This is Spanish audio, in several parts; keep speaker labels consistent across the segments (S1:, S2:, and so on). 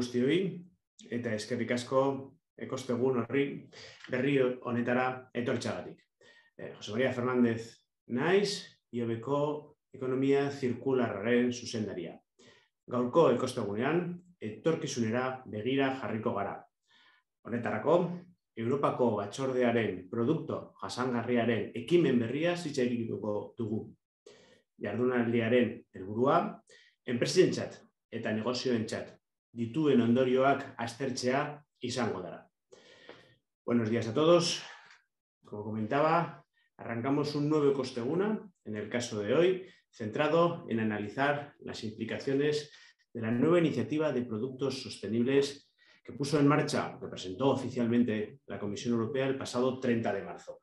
S1: guztioi, eta eskerrik asko ekostegun horri berri honetara etortxagatik. Jose María Fernández naiz, IOBeko ekonomia zirkularraren zuzendaria. Gaurko ekostegunean, etorkizunera begira jarriko gara. Honetarako, Europako Batzordearen produktu jasangarriaren ekimen berria hitz egituko dugu. Jardunaldiaren helburua, enpresentzat eta negozioentzat dituen ondorioak aztertzea izango dara. Buenos días a todos. Como comentaba, arrancamos un nuevo Ekosteguna, en el caso de hoy, centrado en analizar las implicaciones de la nueva iniciativa de productos sostenibles que puso en marcha, que presentó oficialmente la Comisión Europea el pasado 30 de marzo.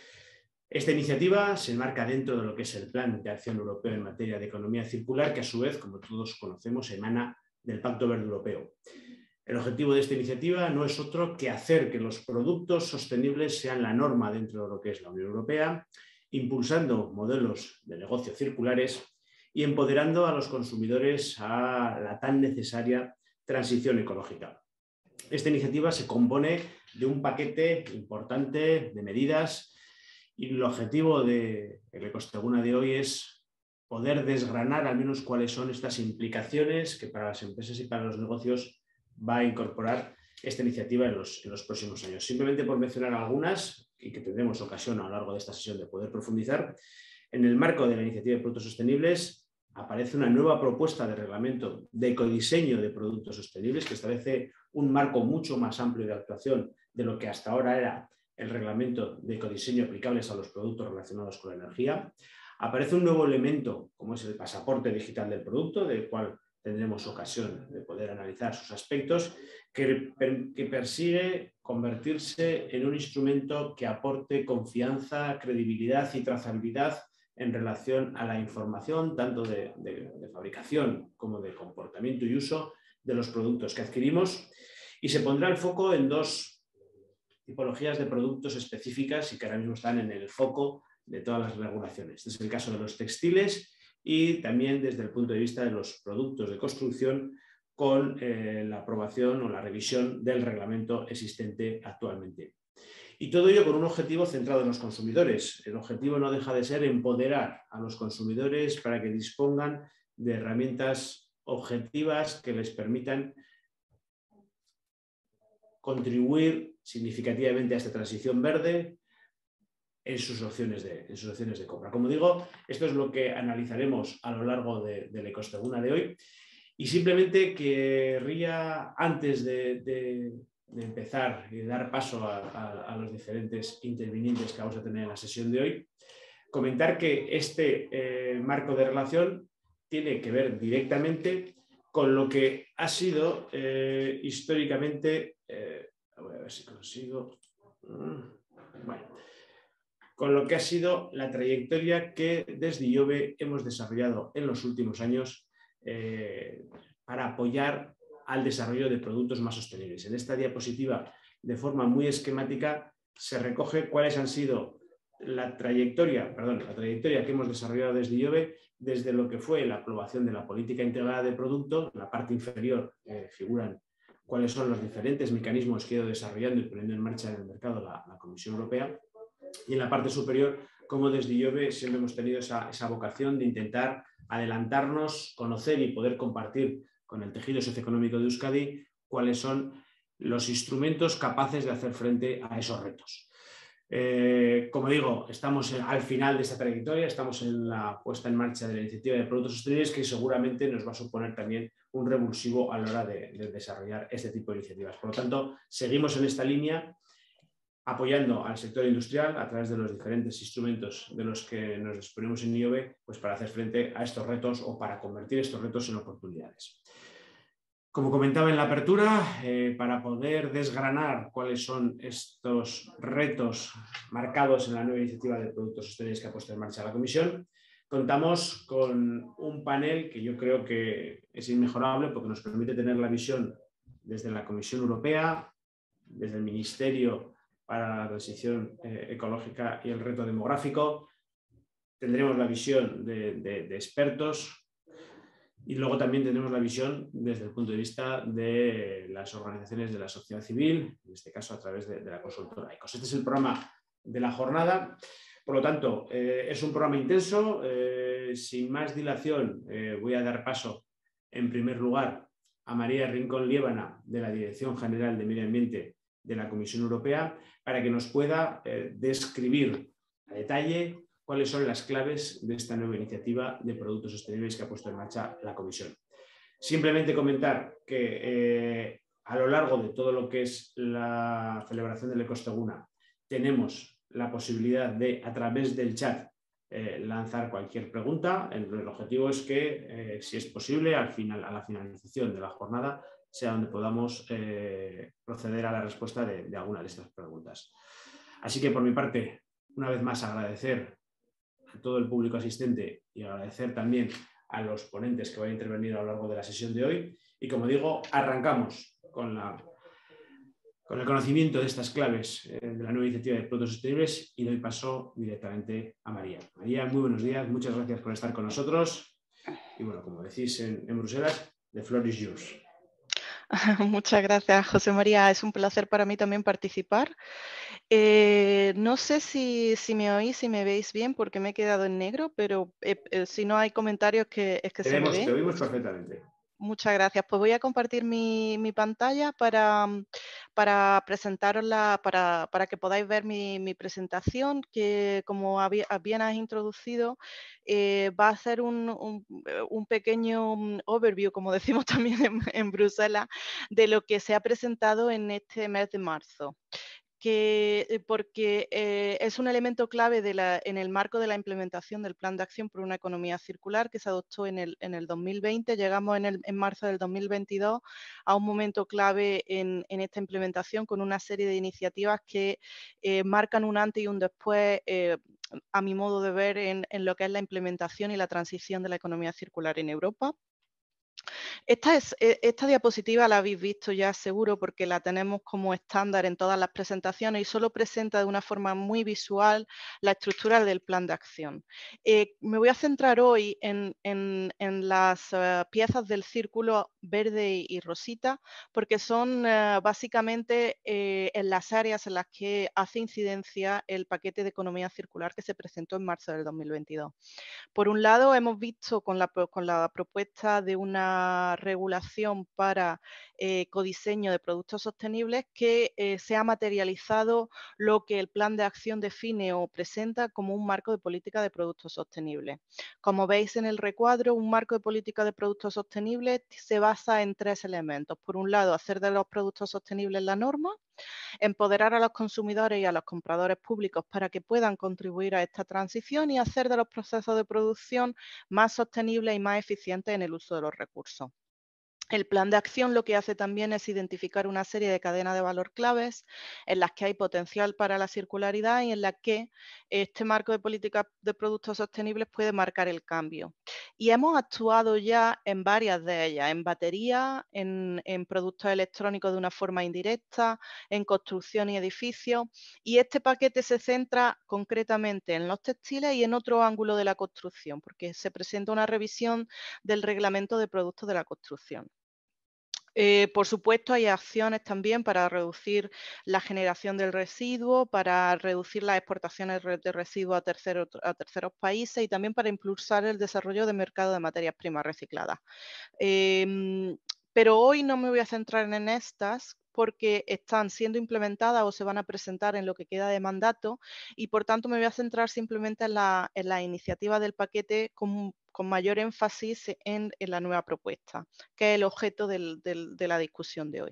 S1: Esta iniciativa se enmarca dentro de lo que es el Plan de Acción Europeo en materia de economía circular, que a su vez, como todos conocemos, emana del Pacto Verde Europeo. El objetivo de esta iniciativa no es otro que hacer que los productos sostenibles sean la norma dentro de lo que es la Unión Europea, impulsando modelos de negocio circulares y empoderando a los consumidores a la tan necesaria transición ecológica. Esta iniciativa se compone de un paquete importante de medidas y el objetivo del Ekosteguna de hoy es poder desgranar al menos cuáles son estas implicaciones que para las empresas y para los negocios va a incorporar esta iniciativa en los próximos años. Simplemente por mencionar algunas y que tendremos ocasión a lo largo de esta sesión de poder profundizar, en el marco de la iniciativa de productos sostenibles aparece una nueva propuesta de reglamento de ecodiseño de productos sostenibles que establece un marco mucho más amplio de actuación de lo que hasta ahora era el reglamento de ecodiseño aplicables a los productos relacionados con la energía. Aparece un nuevo elemento, como es el pasaporte digital del producto, del cual tendremos ocasión de poder analizar sus aspectos, que persigue convertirse en un instrumento que aporte confianza, credibilidad y trazabilidad en relación a la información, tanto de fabricación como de comportamiento y uso de los productos que adquirimos, y se pondrá el foco en dos tipologías de productos específicas y que ahora mismo están en el foco de todas las regulaciones. Este es el caso de los textiles y también desde el punto de vista de los productos de construcción con la aprobación o la revisión del reglamento existente actualmente. Y todo ello con un objetivo centrado en los consumidores. El objetivo no deja de ser empoderar a los consumidores para que dispongan de herramientas objetivas que les permitan contribuir significativamente a esta transición verde en sus opciones de compra. Como digo, esto es lo que analizaremos a lo largo del Ekosteguna de hoy. Y simplemente querría, antes de empezar y de dar paso a los diferentes intervinientes que vamos a tener en la sesión de hoy, comentar que este marco de relación tiene que ver directamente con lo que ha sido históricamente, voy a ver si consigo, bueno, con lo que ha sido la trayectoria que desde IOBE hemos desarrollado en los últimos años para apoyar al desarrollo de productos más sostenibles. En esta diapositiva, de forma muy esquemática, se recoge cuáles han sido la trayectoria que hemos desarrollado desde IOBE, desde lo que fue la aprobación de la política integrada de producto. En la parte inferior figuran cuáles son los diferentes mecanismos que ha ido desarrollando y poniendo en marcha en el mercado la Comisión Europea. Y en la parte superior, como desde IOBE siempre hemos tenido esa vocación de intentar adelantarnos, conocer y poder compartir con el tejido socioeconómico de Euskadi cuáles son los instrumentos capaces de hacer frente a esos retos. Como digo, estamos al final de esta trayectoria, estamos en la puesta en marcha de la iniciativa de productos sostenibles que seguramente nos va a suponer también un revulsivo a la hora de desarrollar este tipo de iniciativas. Por lo tanto, seguimos en esta línea apoyando al sector industrial a través de los diferentes instrumentos de los que nos disponemos en IOBE, pues para hacer frente a estos retos o para convertir estos retos en oportunidades. Como comentaba en la apertura, para poder desgranar cuáles son estos retos marcados en la nueva iniciativa de productos sostenibles que ha puesto en marcha la Comisión, contamos con un panel que yo creo que es inmejorable porque nos permite tener la visión desde la Comisión Europea, desde el Ministerio para la Transición Ecológica y el Reto Demográfico. Tendremos la visión de expertos Y luego también tenemos la visión desde el punto de vista de las organizaciones de la sociedad civil, en este caso a través de la consultora ICOS. Este es el programa de la jornada. Por lo tanto, es un programa intenso. Sin más dilación, voy a dar paso, en primer lugar, a María Rincón Liébana, de la Dirección General de Medio Ambiente de la Comisión Europea, para que nos pueda describir a detalle cuáles son las claves de esta nueva iniciativa de productos sostenibles que ha puesto en marcha la Comisión. Simplemente comentar que a lo largo de todo lo que es la celebración del Ecosteguna tenemos la posibilidad de, a través del chat, lanzar cualquier pregunta. El objetivo es que, si es posible, a la finalización de la jornada, sea donde podamos proceder a la respuesta de alguna de estas preguntas. Así que, por mi parte, una vez más agradecer a todo el público asistente y agradecer también a los ponentes que van a intervenir a lo largo de la sesión de hoy. Y como digo, arrancamos con el conocimiento de estas claves de la nueva iniciativa de productos sostenibles y doy paso directamente a María. María, muy buenos días, muchas gracias por estar con nosotros. Y bueno, como decís en Bruselas, the floor is yours.
S2: Muchas gracias, José María. Es un placer para mí también participar. No sé si me oís, si me veis bien, porque me he quedado en negro, pero si no hay comentarios es que se me ve.
S1: Te oímos perfectamente.
S2: Muchas gracias. Pues voy a compartir mi pantalla para presentarosla, para que podáis ver mi presentación, que como bien has introducido, va a ser un pequeño overview, como decimos también en Bruselas, de lo que se ha presentado en este mes de marzo. Porque es un elemento clave en el marco de la implementación del Plan de Acción por una Economía Circular que se adoptó en el 2020. Llegamos en marzo del 2022 a un momento clave en esta implementación con una serie de iniciativas que marcan un antes y un después, a mi modo de ver, en lo que es la implementación y la transición de la economía circular en Europa. Esta diapositiva la habéis visto ya seguro porque la tenemos como estándar en todas las presentaciones y solo presenta de una forma muy visual la estructura del plan de acción. Me voy a centrar hoy en las piezas del círculo verde y rosita porque son básicamente en las áreas en las que hace incidencia el paquete de economía circular que se presentó en marzo del 2022. Por un lado, hemos visto con la propuesta de una regulación para codiseño de productos sostenibles que se ha materializado lo que el plan de acción define o presenta como un marco de política de productos sostenibles. Como veis en el recuadro, un marco de política de productos sostenibles se basa en tres elementos. Por un lado, hacer de los productos sostenibles la norma, empoderar a los consumidores y a los compradores públicos para que puedan contribuir a esta transición y hacer de los procesos de producción más sostenibles y más eficientes en el uso de los recursos. El plan de acción lo que hace también es identificar una serie de cadenas de valor claves en las que hay potencial para la circularidad y en las que este marco de política de productos sostenibles puede marcar el cambio. Y hemos actuado ya en varias de ellas, en batería, en productos electrónicos de una forma indirecta, en construcción y edificios. Y este paquete se centra concretamente en los textiles y en otro ángulo de la construcción, porque se presenta una revisión del reglamento de productos de la construcción. Por supuesto, hay acciones también para reducir la generación del residuo, para reducir las exportaciones de residuos a terceros países y también para impulsar el desarrollo de mercado de materias primas recicladas. Pero hoy no me voy a centrar en estas porque están siendo implementadas o se van a presentar en lo que queda de mandato y por tanto me voy a centrar simplemente en la iniciativa del paquete con mayor énfasis en la nueva propuesta, que es el objeto de la discusión de hoy.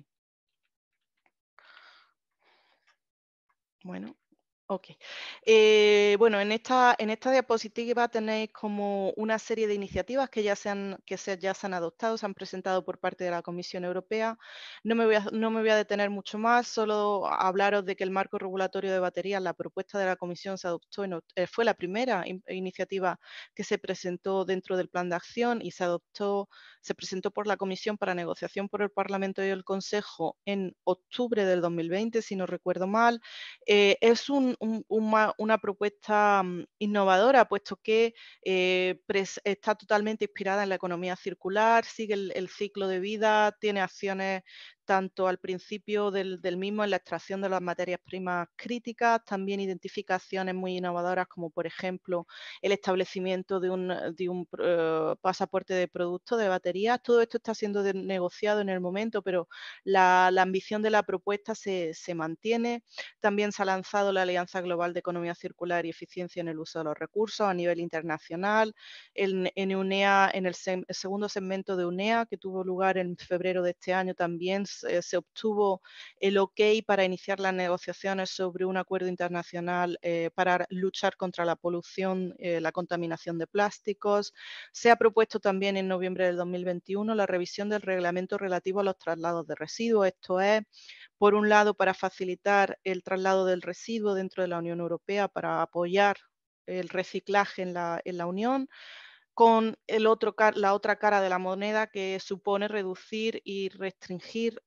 S2: Bueno. Ok. Bueno, en esta diapositiva tenéis como una serie de iniciativas que ya se han adoptado, se han presentado por parte de la Comisión Europea. No me voy a detener mucho más, solo hablaros de que el marco regulatorio de baterías, la propuesta de la Comisión se adoptó, fue la primera iniciativa que se presentó dentro del plan de acción y se presentó por la Comisión para negociación por el Parlamento y el Consejo en octubre del 2020, si no recuerdo mal. Es un una propuesta innovadora, puesto que está totalmente inspirada en la economía circular, sigue el ciclo de vida, tiene acciones tanto al principio del mismo en la extracción de las materias primas críticas, también identifica acciones muy innovadoras como por ejemplo el establecimiento de un pasaporte de productos de baterías. Todo esto está siendo negociado en el momento, pero la ambición de la propuesta se mantiene. También se ha lanzado la Alianza Global de Economía Circular y Eficiencia en el Uso de los Recursos a nivel internacional. En UNEA, en el segundo segmento de UNEA, que tuvo lugar en febrero de este año, también se obtuvo el ok para iniciar las negociaciones sobre un acuerdo internacional para luchar contra la polución, la contaminación de plásticos. Se ha propuesto también en noviembre del 2021 la revisión del reglamento relativo a los traslados de residuos. Esto es, por un lado, para facilitar el traslado del residuo dentro de la Unión Europea, para apoyar el reciclaje en la Unión, con la otra cara de la moneda, que supone reducir y restringir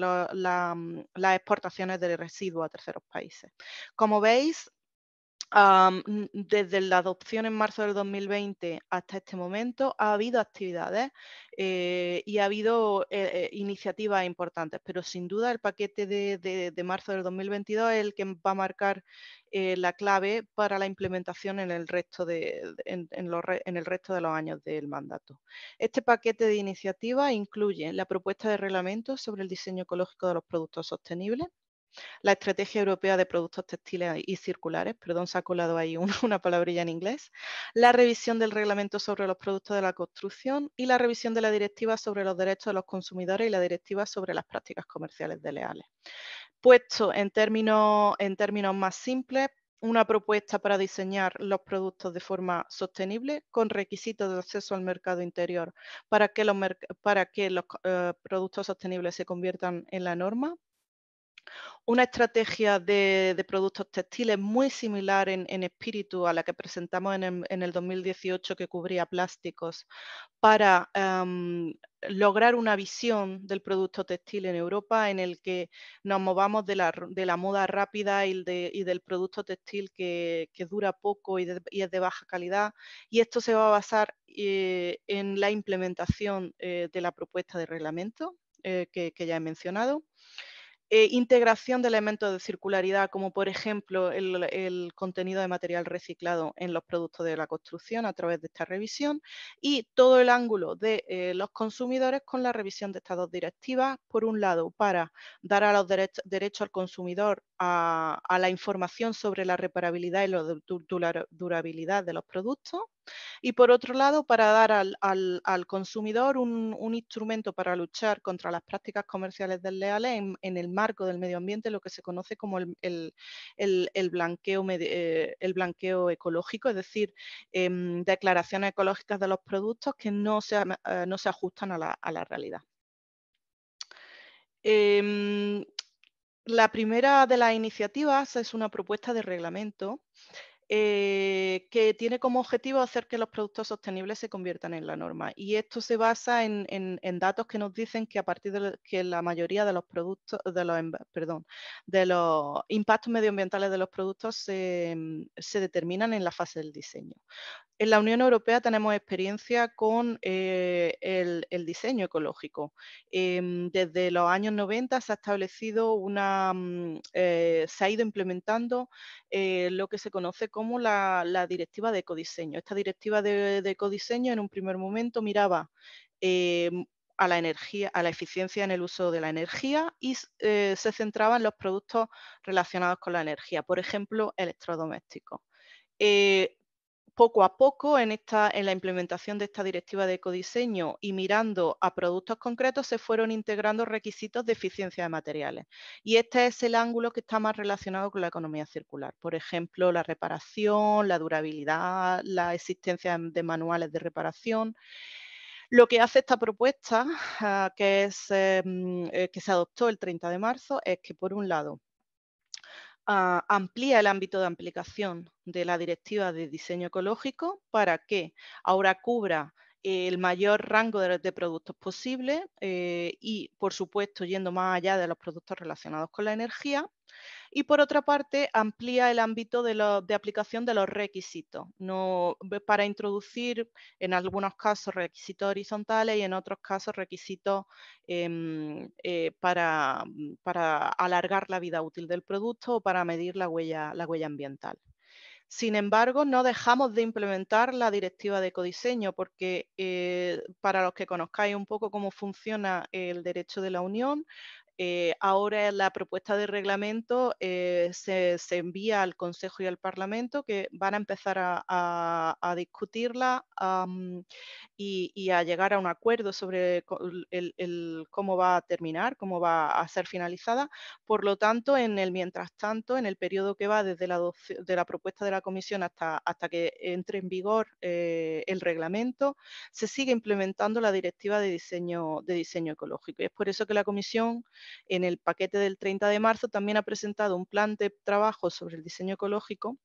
S2: las exportaciones de residuos a terceros países. Como veis, desde la adopción en marzo del 2020 hasta este momento ha habido actividades y ha habido iniciativas importantes, pero sin duda el paquete de marzo del 2022 es el que va a marcar la clave para la implementación en el resto en el resto de los años del mandato. Este paquete de iniciativas incluye la propuesta de reglamento sobre el diseño ecológico de los productos sostenibles, la Estrategia Europea de Productos Textiles y Circulares, perdón, se ha colado ahí una palabrilla en inglés, la revisión del Reglamento sobre los Productos de la Construcción y la revisión de la Directiva sobre los Derechos de los Consumidores y la Directiva sobre las Prácticas Comerciales Desleales. Puesto en términos más simples, una propuesta para diseñar los productos de forma sostenible, con requisitos de acceso al mercado interior para que los productos sostenibles se conviertan en la norma. Una estrategia de productos textiles muy similar en espíritu a la que presentamos en el 2018, que cubría plásticos, para lograr una visión del producto textil en Europa en el que nos movamos de la moda rápida y del producto textil que dura poco y es de baja calidad. Y esto se va a basar en la implementación de la propuesta de reglamento que ya he mencionado. Integración de elementos de circularidad, como por ejemplo el contenido de material reciclado en los productos de la construcción a través de esta revisión, y todo el ángulo de los consumidores con la revisión de estas dos directivas, por un lado para dar a los derechos al consumidor a la información sobre la reparabilidad y la durabilidad de los productos, y por otro lado, para dar al consumidor un instrumento para luchar contra las prácticas comerciales desleales en el marco del medio ambiente, lo que se conoce como el blanqueo ecológico, es decir, declaraciones ecológicas de los productos que no se ajustan a la realidad. La primera de las iniciativas es una propuesta de reglamento que tiene como objetivo hacer que los productos sostenibles se conviertan en la norma. Y esto se basa en datos que nos dicen que a partir de que la mayoría de los productos, de los impactos medioambientales de los productos se determinan en la fase del diseño. En la Unión Europea tenemos experiencia con el diseño ecológico. Desde los años 90 se ha establecido se ha ido implementando lo que se conoce como la directiva de ecodiseño. Esta directiva de ecodiseño en un primer momento miraba a la energía, a la eficiencia en el uso de la energía, y se centraba en los productos relacionados con la energía, por ejemplo, electrodomésticos. Poco a poco en la implementación de esta directiva de ecodiseño y mirando a productos concretos, se fueron integrando requisitos de eficiencia de materiales. Y este es el ángulo que está más relacionado con la economía circular. Por ejemplo, la reparación, la durabilidad, la existencia de manuales de reparación. Lo que hace esta propuesta, que se adoptó el 30 de marzo, es que, por un lado, amplía el ámbito de aplicación de la Directiva de Diseño Ecológico para que ahora cubra el mayor rango de productos posible y, por supuesto, yendo más allá de los productos relacionados con la energía. Y por otra parte, amplía el ámbito de aplicación de los requisitos, para introducir en algunos casos requisitos horizontales y en otros casos requisitos para alargar la vida útil del producto o para medir la huella ambiental. Sin embargo, no dejamos de implementar la directiva de ecodiseño porque para los que conozcáis un poco cómo funciona el derecho de la Unión, ahora la propuesta de reglamento se envía al Consejo y al Parlamento, que van a empezar a discutirla y a llegar a un acuerdo sobre cómo va a terminar, cómo va a ser finalizada. Por lo tanto, mientras tanto, en el periodo que va desde de la propuesta de la Comisión hasta que entre en vigor el reglamento, se sigue implementando la directiva de diseño ecológico. Y es por eso que la Comisión, en el paquete del 30 de marzo, también ha presentado un plan de trabajo sobre el diseño ecológico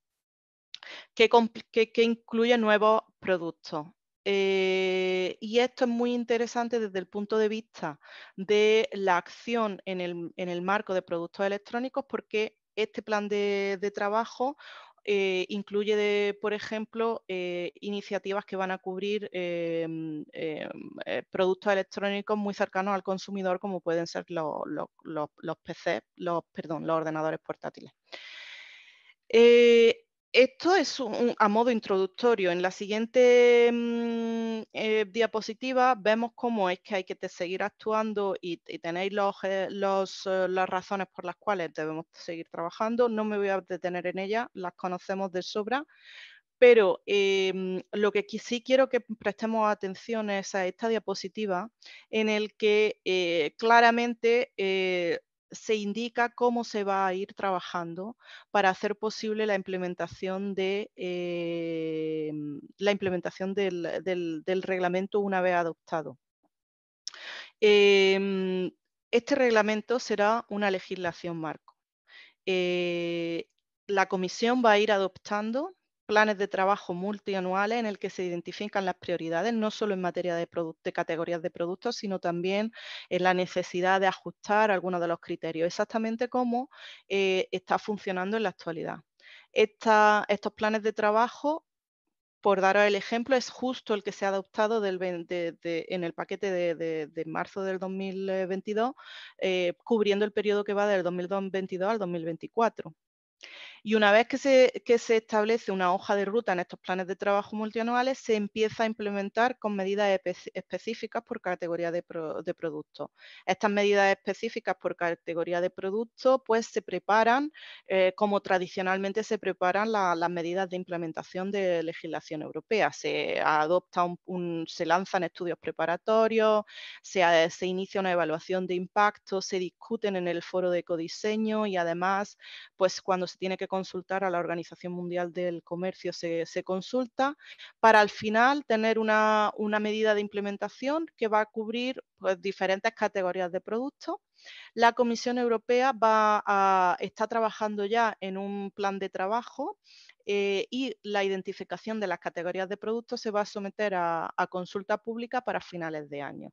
S2: que incluye nuevos productos. Y esto es muy interesante desde el punto de vista de la acción en el marco de productos electrónicos, porque este plan de trabajo incluye, por ejemplo, iniciativas que van a cubrir productos electrónicos muy cercanos al consumidor, como pueden ser los PC, los ordenadores portátiles. Esto es a modo introductorio. En la siguiente diapositiva vemos cómo es que hay que seguir actuando y tenéis las razones por las cuales debemos seguir trabajando. No me voy a detener en ellas, las conocemos de sobra, pero lo que sí quiero que prestemos atención es a esta diapositiva en el que claramente se indica cómo se va a ir trabajando para hacer posible la implementación del reglamento una vez adoptado. Este reglamento será una legislación marco. La Comisión va a ir adoptando planes de trabajo multianuales en el que se identifican las prioridades, no solo en materia de categorías de productos, sino también en la necesidad de ajustar algunos de los criterios, exactamente como está funcionando en la actualidad. Estos planes de trabajo, por daros el ejemplo, es justo el que se ha adoptado en el paquete de marzo del 2022, cubriendo el periodo que va del 2022 al 2024. Y una vez que se establece una hoja de ruta en estos planes de trabajo multianuales, se empieza a implementar con medidas específicas por categoría de productos. Estas medidas específicas por categoría de producto pues se preparan como tradicionalmente se preparan las medidas de implementación de legislación europea. Se se lanzan estudios preparatorios, se inicia una evaluación de impacto, se discuten en el foro de ecodiseño y además, pues cuando se tiene que consultar a la Organización Mundial del Comercio se consulta para al final tener una medida de implementación que va a cubrir pues, diferentes categorías de productos. La Comisión Europea está trabajando ya en un plan de trabajo y la identificación de las categorías de productos se va a someter a consulta pública para finales de año.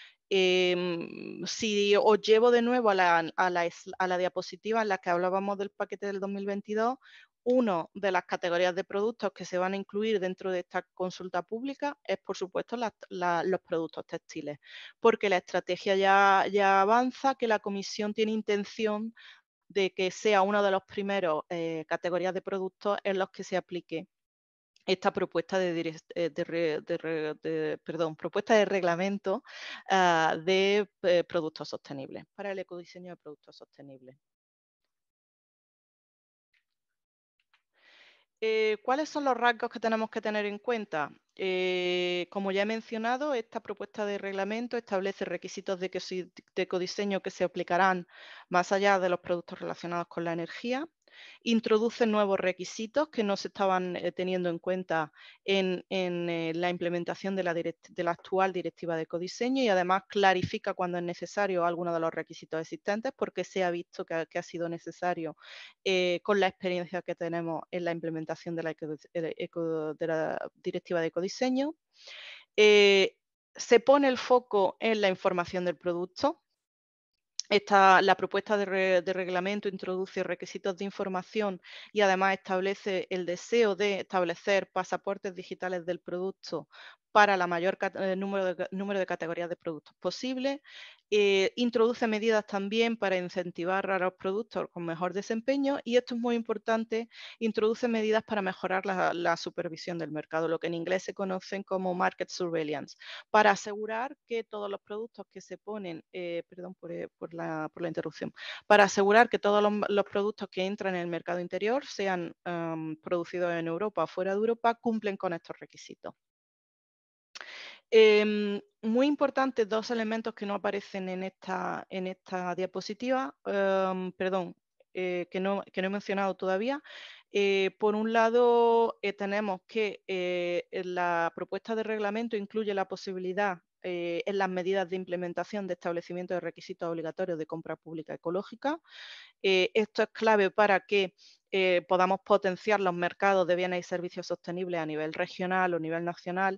S2: Si os llevo de nuevo a la diapositiva en la que hablábamos del paquete del 2022, una de las categorías de productos que se van a incluir dentro de esta consulta pública es, por supuesto, los productos textiles, porque la estrategia ya avanza, que la Comisión tiene intención de que sea una de las primeras categorías de productos en los que se aplique esta propuesta propuesta de reglamento de productos sostenibles, para el ecodiseño de productos sostenibles. ¿Cuáles son los rasgos que tenemos que tener en cuenta? Como ya he mencionado, esta propuesta de reglamento establece requisitos de ecodiseño que se aplicarán más allá de los productos relacionados con la energía. Introduce nuevos requisitos que no se estaban teniendo en cuenta en la implementación de la actual directiva de ecodiseño y además clarifica cuando es necesario algunos de los requisitos existentes porque se ha visto que ha sido necesario con la experiencia que tenemos en la implementación de la directiva de ecodiseño. Se pone el foco en la información del producto. La propuesta de reglamento introduce requisitos de información y además establece el deseo de establecer pasaportes digitales del producto para la mayor número de categorías de productos posible. Introduce medidas también para incentivar a los productos con mejor desempeño y esto es muy importante, introduce medidas para mejorar la supervisión del mercado, lo que en inglés se conocen como market surveillance, para asegurar que todos los productos que se ponen, perdón por la interrupción, para asegurar que todos los productos que entran en el mercado interior, sean producidos en Europa o fuera de Europa, cumplen con estos requisitos. Muy importantes, dos elementos que no aparecen en esta diapositiva, perdón, que no he mencionado todavía. Por un lado, tenemos que la propuesta de reglamento incluye la posibilidad en las medidas de implementación de establecimiento de requisitos obligatorios de compra pública ecológica. Esto es clave para que podamos potenciar los mercados de bienes y servicios sostenibles a nivel regional o nivel nacional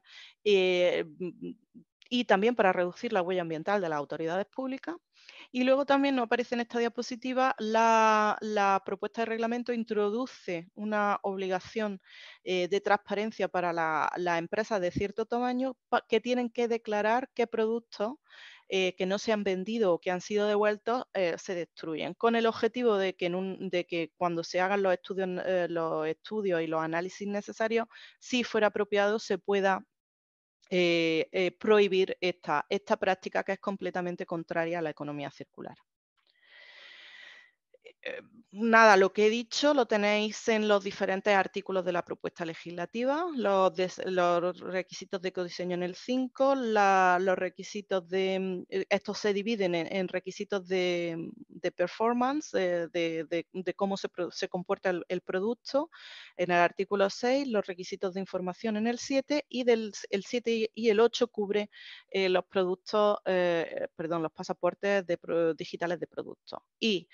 S2: y también para reducir la huella ambiental de las autoridades públicas. Y luego también nos aparece en esta diapositiva la propuesta de reglamento introduce una obligación de transparencia para las empresas de cierto tamaño que tienen que declarar qué productos que no se han vendido o que han sido devueltos se destruyen, con el objetivo de que cuando se hagan los estudios y los análisis necesarios, si fuera apropiado, se pueda prohibir esta práctica que es completamente contraria a la economía circular. Nada, lo que he dicho lo tenéis en los diferentes artículos de la propuesta legislativa, los requisitos de ecodiseño en el 5, los requisitos estos se dividen en requisitos de performance, de cómo se comporta el producto en el artículo 6, los requisitos de información en el 7 y el 7 y el 8 cubre los productos, perdón, los pasaportes digitales de productos. Y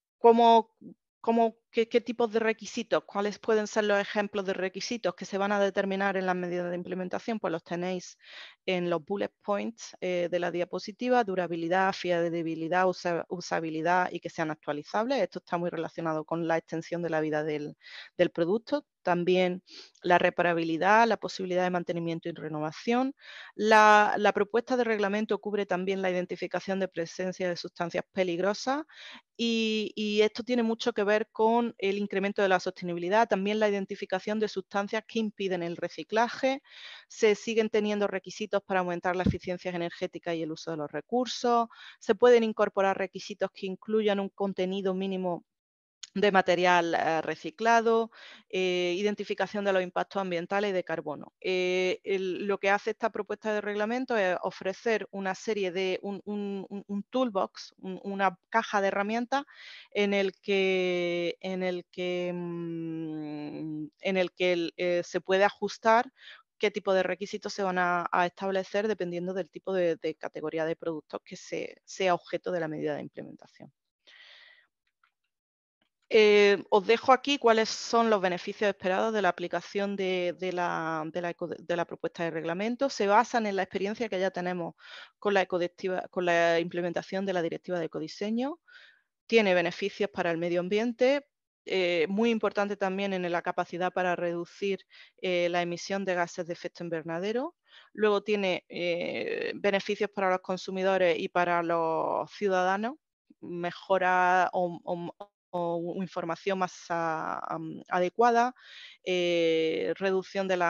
S2: ¿qué tipos de requisitos? ¿Cuáles pueden ser los ejemplos de requisitos que se van a determinar en las medidas de implementación? Pues los tenéis en los bullet points de la diapositiva: durabilidad, fiabilidad, usabilidad y que sean actualizables. Esto está muy relacionado con la extensión de la vida del producto. También la reparabilidad, la posibilidad de mantenimiento y renovación. La propuesta de reglamento cubre también la identificación de presencia de sustancias peligrosas y esto tiene mucho que ver con el incremento de la sostenibilidad, también la identificación de sustancias que impiden el reciclaje. Se siguen teniendo requisitos para aumentar la eficiencia energética y el uso de los recursos. Se pueden incorporar requisitos que incluyan un contenido mínimo de material reciclado, identificación de los impactos ambientales y de carbono. Lo que hace esta propuesta de reglamento es ofrecer una serie de un toolbox, una caja de herramientas en el que se puede ajustar qué tipo de requisitos se van a establecer dependiendo del tipo de categoría de productos que sea objeto de la medida de implementación. Os dejo aquí cuáles son los beneficios esperados de la aplicación de la propuesta de reglamento. Se basan en la experiencia que ya tenemos con la implementación de la directiva de ecodiseño. Tiene beneficios para el medio ambiente, muy importante también en la capacidad para reducir la emisión de gases de efecto invernadero. Luego tiene beneficios para los consumidores y para los ciudadanos, mejora o información más adecuada, reducción de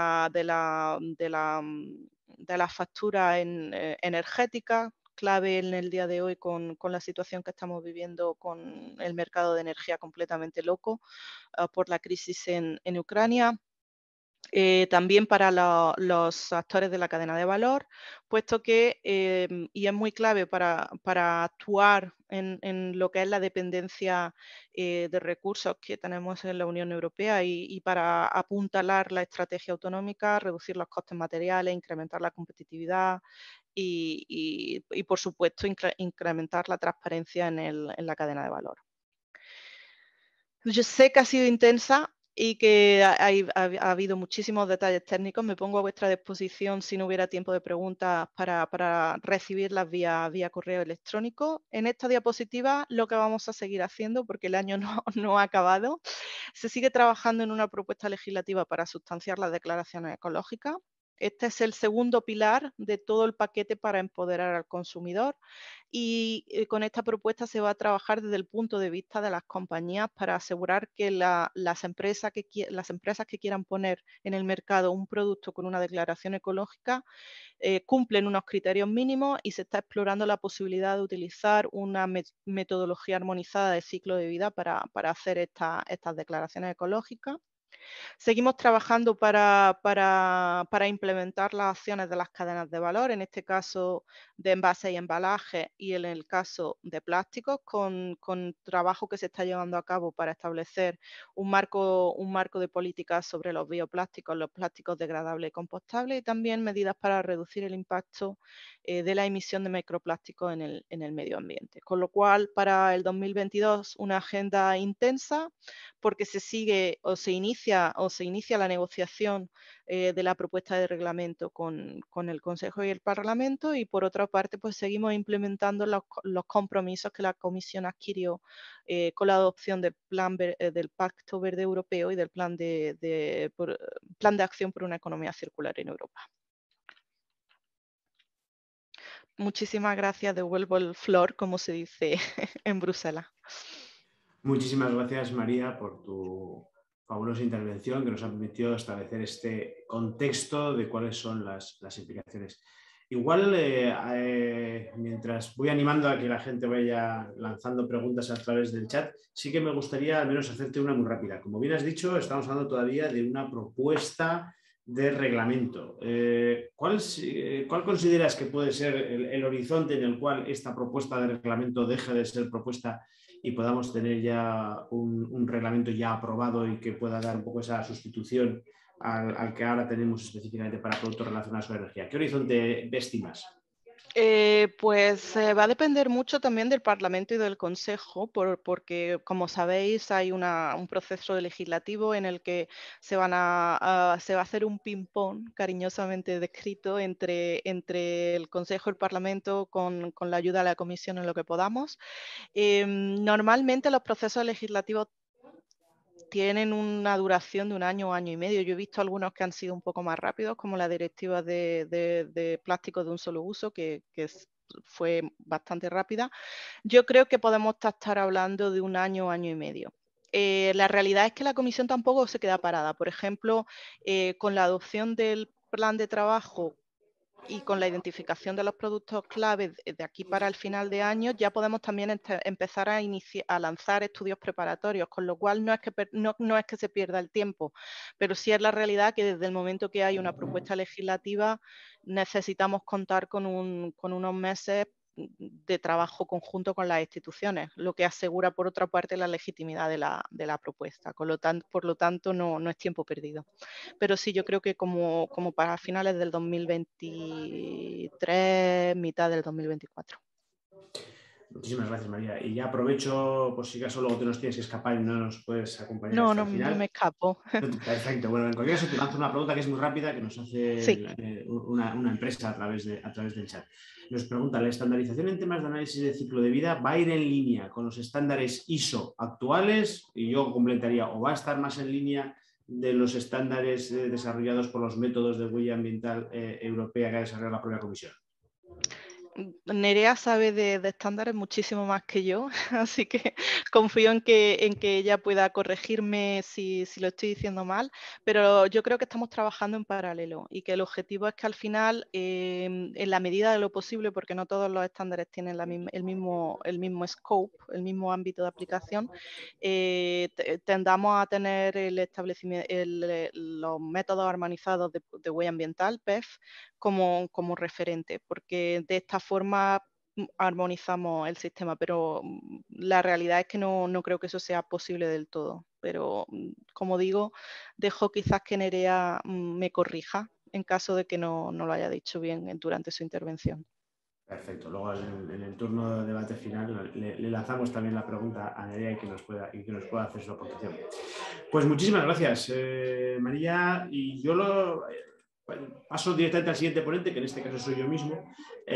S2: la factura energética, clave en el día de hoy con la situación que estamos viviendo con el mercado de energía completamente loco por la crisis en Ucrania. También para los actores de la cadena de valor, puesto que, y es muy clave para actuar en lo que es la dependencia de recursos que tenemos en la Unión Europea y para apuntalar la estrategia autonómica, reducir los costes materiales, incrementar la competitividad y por supuesto, incrementar la transparencia en la cadena de valor. Yo sé que ha sido intensa. y que ha habido muchísimos detalles técnicos. Me pongo a vuestra disposición si no hubiera tiempo de preguntas para recibirlas vía correo electrónico. En esta diapositiva lo que vamos a seguir haciendo, porque el año no ha acabado, se sigue trabajando en una propuesta legislativa para sustanciar las declaraciones ecológicas. Este es el segundo pilar de todo el paquete para empoderar al consumidor y con esta propuesta se va a trabajar desde el punto de vista de las compañías para asegurar que las empresas que quieran poner en el mercado un producto con una declaración ecológica cumplen unos criterios mínimos y se está explorando la posibilidad de utilizar una metodología armonizada de ciclo de vida para hacer estas declaraciones ecológicas. Seguimos trabajando para implementar las acciones de las cadenas de valor, en este caso de envases y embalajes y en el caso de plásticos, con trabajo que se está llevando a cabo para establecer un marco de políticas sobre los bioplásticos, los plásticos degradables y compostables y también medidas para reducir el impacto de la emisión de microplásticos en el medio ambiente. Con lo cual, para el 2022, una agenda intensa porque se inicia la negociación de la propuesta de reglamento con el Consejo y el Parlamento y por otra parte pues seguimos implementando los compromisos que la Comisión adquirió con la adopción del Pacto Verde Europeo y del Plan de Acción por una Economía Circular en Europa. Muchísimas gracias, devuelvo el floor, como se dice en Bruselas.
S1: Muchísimas gracias, María, por tu fabulosa intervención que nos ha permitido establecer este contexto de cuáles son las implicaciones. Igual, mientras voy animando a que la gente vaya lanzando preguntas a través del chat, sí que me gustaría al menos hacerte una muy rápida. Como bien has dicho, estamos hablando todavía de una propuesta de reglamento. ¿Cuál consideras que puede ser el horizonte en el cual esta propuesta de reglamento deje de ser propuesta y podamos tener ya un reglamento ya aprobado y que pueda dar un poco esa sustitución al que ahora tenemos específicamente para productos relacionados con energía? ¿Qué horizonte estimas?
S2: Pues va a depender mucho también del Parlamento y del Consejo, porque como sabéis hay un proceso legislativo en el que se va a hacer un ping-pong cariñosamente descrito entre el Consejo y el Parlamento con la ayuda de la Comisión en lo que podamos. Normalmente los procesos legislativos tienen una duración de un año o año y medio. Yo he visto algunos que han sido un poco más rápidos, como la directiva de plásticos de un solo uso, fue bastante rápida. Yo creo que podemos estar hablando de un año o año y medio. La realidad es que la Comisión tampoco se queda parada. Por ejemplo, con la adopción del plan de trabajo y con la identificación de los productos clave de aquí para el final de año, ya podemos también empezar a lanzar estudios preparatorios, con lo cual no es que se pierda el tiempo, pero sí es la realidad que desde el momento que hay una propuesta legislativa necesitamos contar con unos meses de trabajo conjunto con las instituciones, lo que asegura por otra parte la legitimidad de la propuesta. Por lo tanto no es tiempo perdido. Pero sí, yo creo que como para finales del 2023, mitad del 2024.
S1: Muchísimas gracias, María. Y ya aprovecho, por si acaso luego te nos tienes que escapar y no nos puedes acompañar hasta el
S2: No me
S1: final.
S2: escapo.
S1: Perfecto. Bueno, en cualquier caso te lanzo una pregunta que es muy rápida que nos hace
S2: Sí.
S1: una empresa a través del chat. Nos pregunta, ¿la estandarización en temas de análisis de ciclo de vida va a ir en línea con los estándares ISO actuales? Y yo completaría, ¿o va a estar más en línea de los estándares desarrollados por los métodos de huella ambiental europea que ha desarrollado la propia Comisión?
S2: Nerea sabe de estándares muchísimo más que yo, así que confío en que ella pueda corregirme si lo estoy diciendo mal, pero yo creo que estamos trabajando en paralelo y que el objetivo es que al final, en la medida de lo posible, porque no todos los estándares tienen el mismo scope, el mismo ámbito de aplicación, tendamos a tener el establecimiento, los métodos armonizados de huella ambiental, PEF, como referente, porque de esta forma armonizamos el sistema, pero la realidad es que no creo que eso sea posible del todo. Pero, como digo, dejo quizás que Nerea me corrija en caso de que no lo haya dicho bien durante su intervención.
S1: Perfecto. Luego en el turno de debate final le lanzamos también la pregunta a Nerea y que nos pueda hacer su aportación. Pues muchísimas gracias, María. Y yo paso directamente al siguiente ponente, que en este caso soy yo mismo.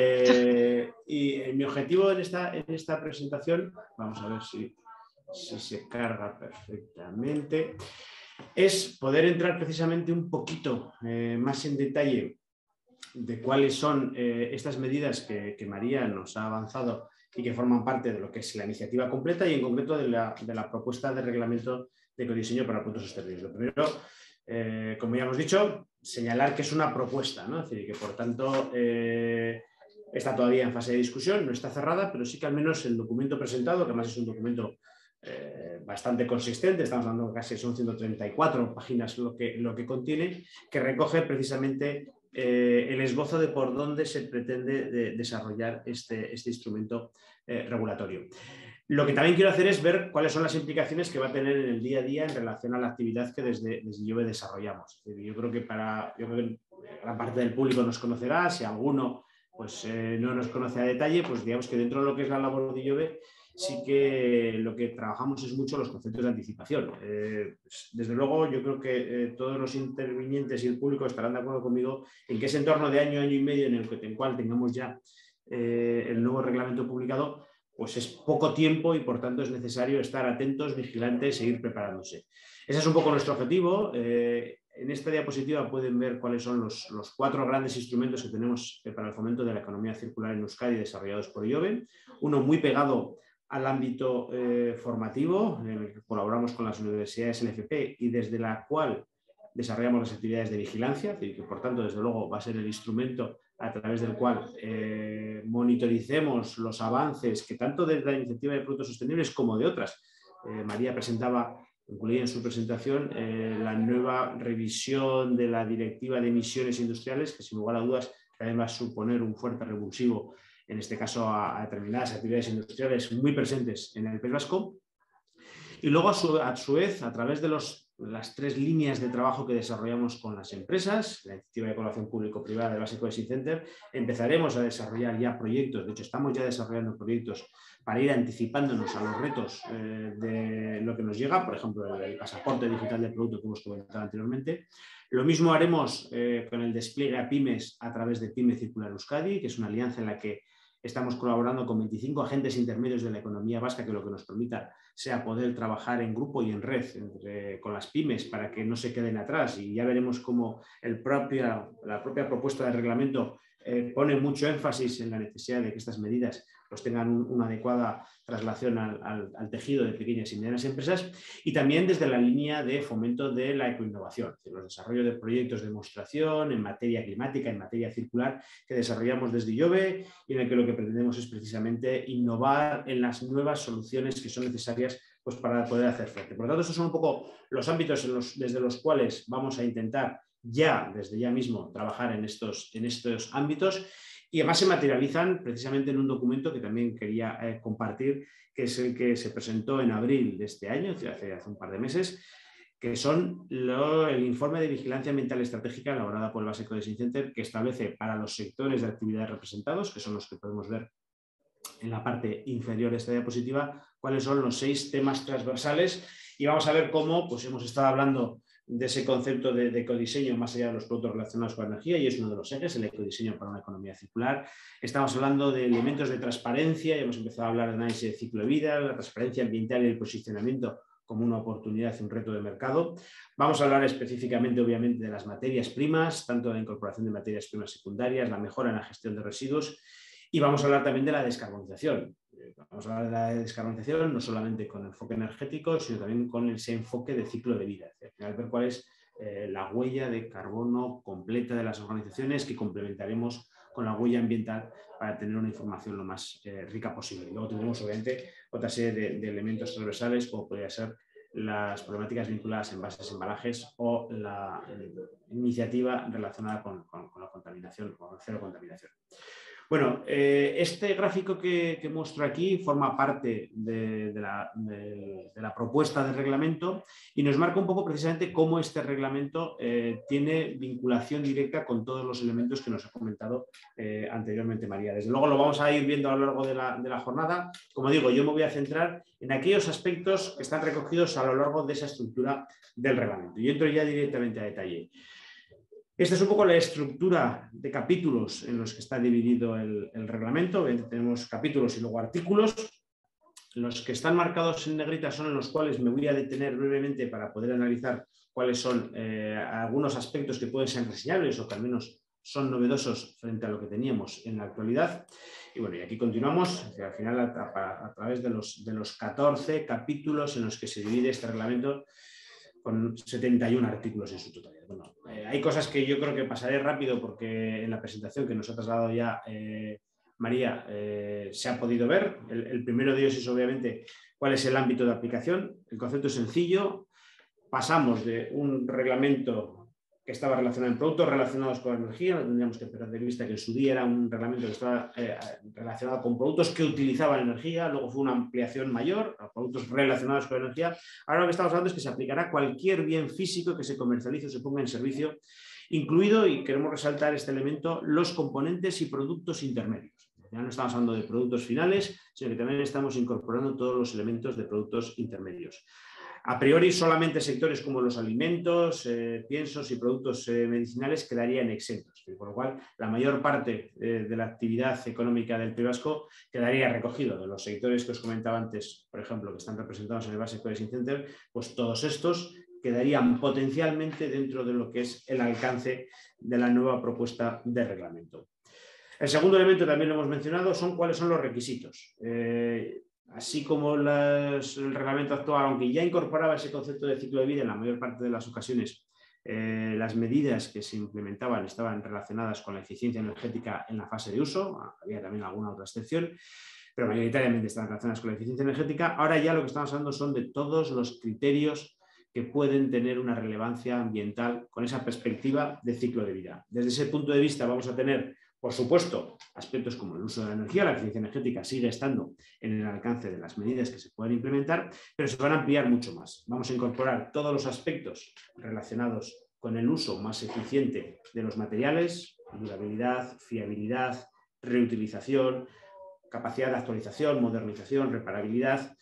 S1: Y mi objetivo en esta presentación, vamos a ver si se carga perfectamente, es poder entrar precisamente un poquito más en detalle de cuáles son estas medidas que María nos ha avanzado y que forman parte de lo que es la iniciativa completa y en concreto de la propuesta de reglamento de ecodiseño para puntos sostenibles. Lo primero, como ya hemos dicho, señalar que es una propuesta, ¿no? Es decir, que por tanto está todavía en fase de discusión, no está cerrada, pero sí que al menos el documento presentado, que además es un documento bastante consistente, estamos hablando casi son 134 páginas lo que contiene, que recoge precisamente el esbozo de por dónde se pretende desarrollar este instrumento regulatorio. Lo que también quiero hacer es ver cuáles son las implicaciones que va a tener en el día a día en relación a la actividad que desde IOBE desarrollamos. Yo creo que gran parte del público nos conocerá, si alguno pues, no nos conoce a detalle, pues digamos que dentro de lo que es la labor de IOBE sí que lo que trabajamos es mucho los conceptos de anticipación. Desde luego, yo creo que todos los intervinientes y el público estarán de acuerdo conmigo en que ese entorno de año y medio en el cual tengamos ya el nuevo reglamento publicado, pues es poco tiempo y por tanto es necesario estar atentos, vigilantes e ir preparándose. Ese es un poco nuestro objetivo. En esta diapositiva pueden ver cuáles son los 4 grandes instrumentos que tenemos para el fomento de la economía circular en Euskadi desarrollados por IOBE. Uno muy pegado al ámbito formativo, en el que colaboramos con las universidades LFP y desde la cual desarrollamos las actividades de vigilancia, y que por tanto, desde luego, va a ser el instrumento a través del cual monitoricemos los avances que tanto desde la iniciativa de productos sostenibles como de otras. María incluía en su presentación la nueva revisión de la Directiva de Emisiones Industriales, que sin lugar a dudas también va a suponer un fuerte revulsivo en este caso a determinadas actividades industriales muy presentes en el País Vasco. Y luego, a su vez, a través de las 3 líneas de trabajo que desarrollamos con las empresas, la iniciativa de colaboración público-privada del Basic Ecodesigned Center, empezaremos a desarrollar ya proyectos, de hecho estamos ya desarrollando proyectos para ir anticipándonos a los retos de lo que nos llega, por ejemplo, el pasaporte digital de producto que hemos comentado anteriormente. Lo mismo haremos con el despliegue a pymes a través de Pyme Circular Euskadi, que es una alianza en la que estamos colaborando con 25 agentes intermedios de la economía vasca, que lo que nos permita sea poder trabajar en grupo y en red con las pymes para que no se queden atrás. Y ya veremos cómo la propia propuesta de reglamento pone mucho énfasis en la necesidad de que estas medidas pues tengan una adecuada traslación al tejido de pequeñas y medianas empresas, y también desde la línea de fomento de la ecoinnovación, los desarrollos de proyectos de demostración en materia climática, en materia circular, que desarrollamos desde IOBE y en el que lo que pretendemos es precisamente innovar en las nuevas soluciones que son necesarias pues, para poder hacer frente. Por lo tanto, estos son un poco los ámbitos desde los cuales vamos a intentar desde ya mismo, trabajar en estos ámbitos. Y además se materializan precisamente en un documento que también quería compartir, que es el que se presentó en abril de este año, hace un par de meses, que son el informe de vigilancia ambiental estratégica elaborada por el Basic Ecodesigned Center, que establece para los sectores de actividad representados, que son los que podemos ver en la parte inferior de esta diapositiva, cuáles son los 6 temas transversales. Y vamos a ver cómo pues, hemos estado hablando de ese concepto de ecodiseño más allá de los productos relacionados con la energía, y es uno de los ejes, el ecodiseño para una economía circular. Estamos hablando de elementos de transparencia, y hemos empezado a hablar de análisis de ciclo de vida, la transparencia ambiental y el posicionamiento como una oportunidad y un reto de mercado. Vamos a hablar específicamente, obviamente, de las materias primas, tanto de la incorporación de materias primas secundarias, la mejora en la gestión de residuos, y vamos a hablar también de la descarbonización. Vamos a hablar de la descarbonización no solamente con enfoque energético, sino también con ese enfoque de ciclo de vida. Al final, ver cuál es la huella de carbono completa de las organizaciones, que complementaremos con la huella ambiental para tener una información lo más rica posible. Y luego tendremos, obviamente, otra serie de elementos transversales, como podría ser las problemáticas vinculadas a envases, embalajes o la iniciativa relacionada con la contaminación, con cero contaminación. Bueno, este gráfico que muestro aquí forma parte de la propuesta de reglamento y nos marca un poco precisamente cómo este reglamento tiene vinculación directa con todos los elementos que nos ha comentado anteriormente María. Desde luego lo vamos a ir viendo a lo largo de la jornada. Como digo, yo me voy a centrar en aquellos aspectos que están recogidos a lo largo de esa estructura del reglamento. Y entro ya directamente a detalle. Esta es un poco la estructura de capítulos en los que está dividido el reglamento. Tenemos capítulos y luego artículos. Los que están marcados en negrita son en los cuales me voy a detener brevemente para poder analizar cuáles son algunos aspectos que pueden ser reseñables o que al menos son novedosos frente a lo que teníamos en la actualidad. Y bueno, y aquí continuamos al final a través de los 14 capítulos en los que se divide este reglamento, con 71 artículos en su totalidad. Bueno, hay cosas que yo creo que pasaré rápido porque en la presentación que nos ha trasladado ya María se ha podido ver. El primero de ellos es obviamente cuál es el ámbito de aplicación. El concepto es sencillo. Pasamos de un reglamento que estaba relacionado en productos relacionados con la energía, no tendríamos que perder de vista que en su día era un reglamento que estaba relacionado con productos que utilizaban energía, luego fue una ampliación mayor a productos relacionados con la energía. Ahora lo que estamos hablando es que se aplicará a cualquier bien físico que se comercialice o se ponga en servicio, incluido, y queremos resaltar este elemento, los componentes y productos intermedios. Ya no estamos hablando de productos finales, sino que también estamos incorporando todos los elementos de productos intermedios. A priori, solamente sectores como los alimentos, piensos y productos medicinales quedarían exentos, por lo cual la mayor parte de la actividad económica del País Vasco quedaría recogido. De los sectores que os comentaba antes, por ejemplo, que están representados en el Basque Coding Center, pues todos estos quedarían potencialmente dentro de lo que es el alcance de la nueva propuesta de reglamento. El segundo elemento, también lo hemos mencionado, son cuáles son los requisitos. Así como el reglamento actual, aunque ya incorporaba ese concepto de ciclo de vida en la mayor parte de las ocasiones, las medidas que se implementaban estaban relacionadas con la eficiencia energética en la fase de uso, había también alguna otra excepción, pero mayoritariamente estaban relacionadas con la eficiencia energética. Ahora ya lo que estamos hablando son de todos los criterios que pueden tener una relevancia ambiental con esa perspectiva de ciclo de vida. Desde ese punto de vista vamos a tener, por supuesto, aspectos como el uso de la energía. La eficiencia energética sigue estando en el alcance de las medidas que se pueden implementar, pero se van a ampliar mucho más. Vamos a incorporar todos los aspectos relacionados con el uso más eficiente de los materiales, durabilidad, fiabilidad, reutilización, capacidad de actualización, modernización, reparabilidad,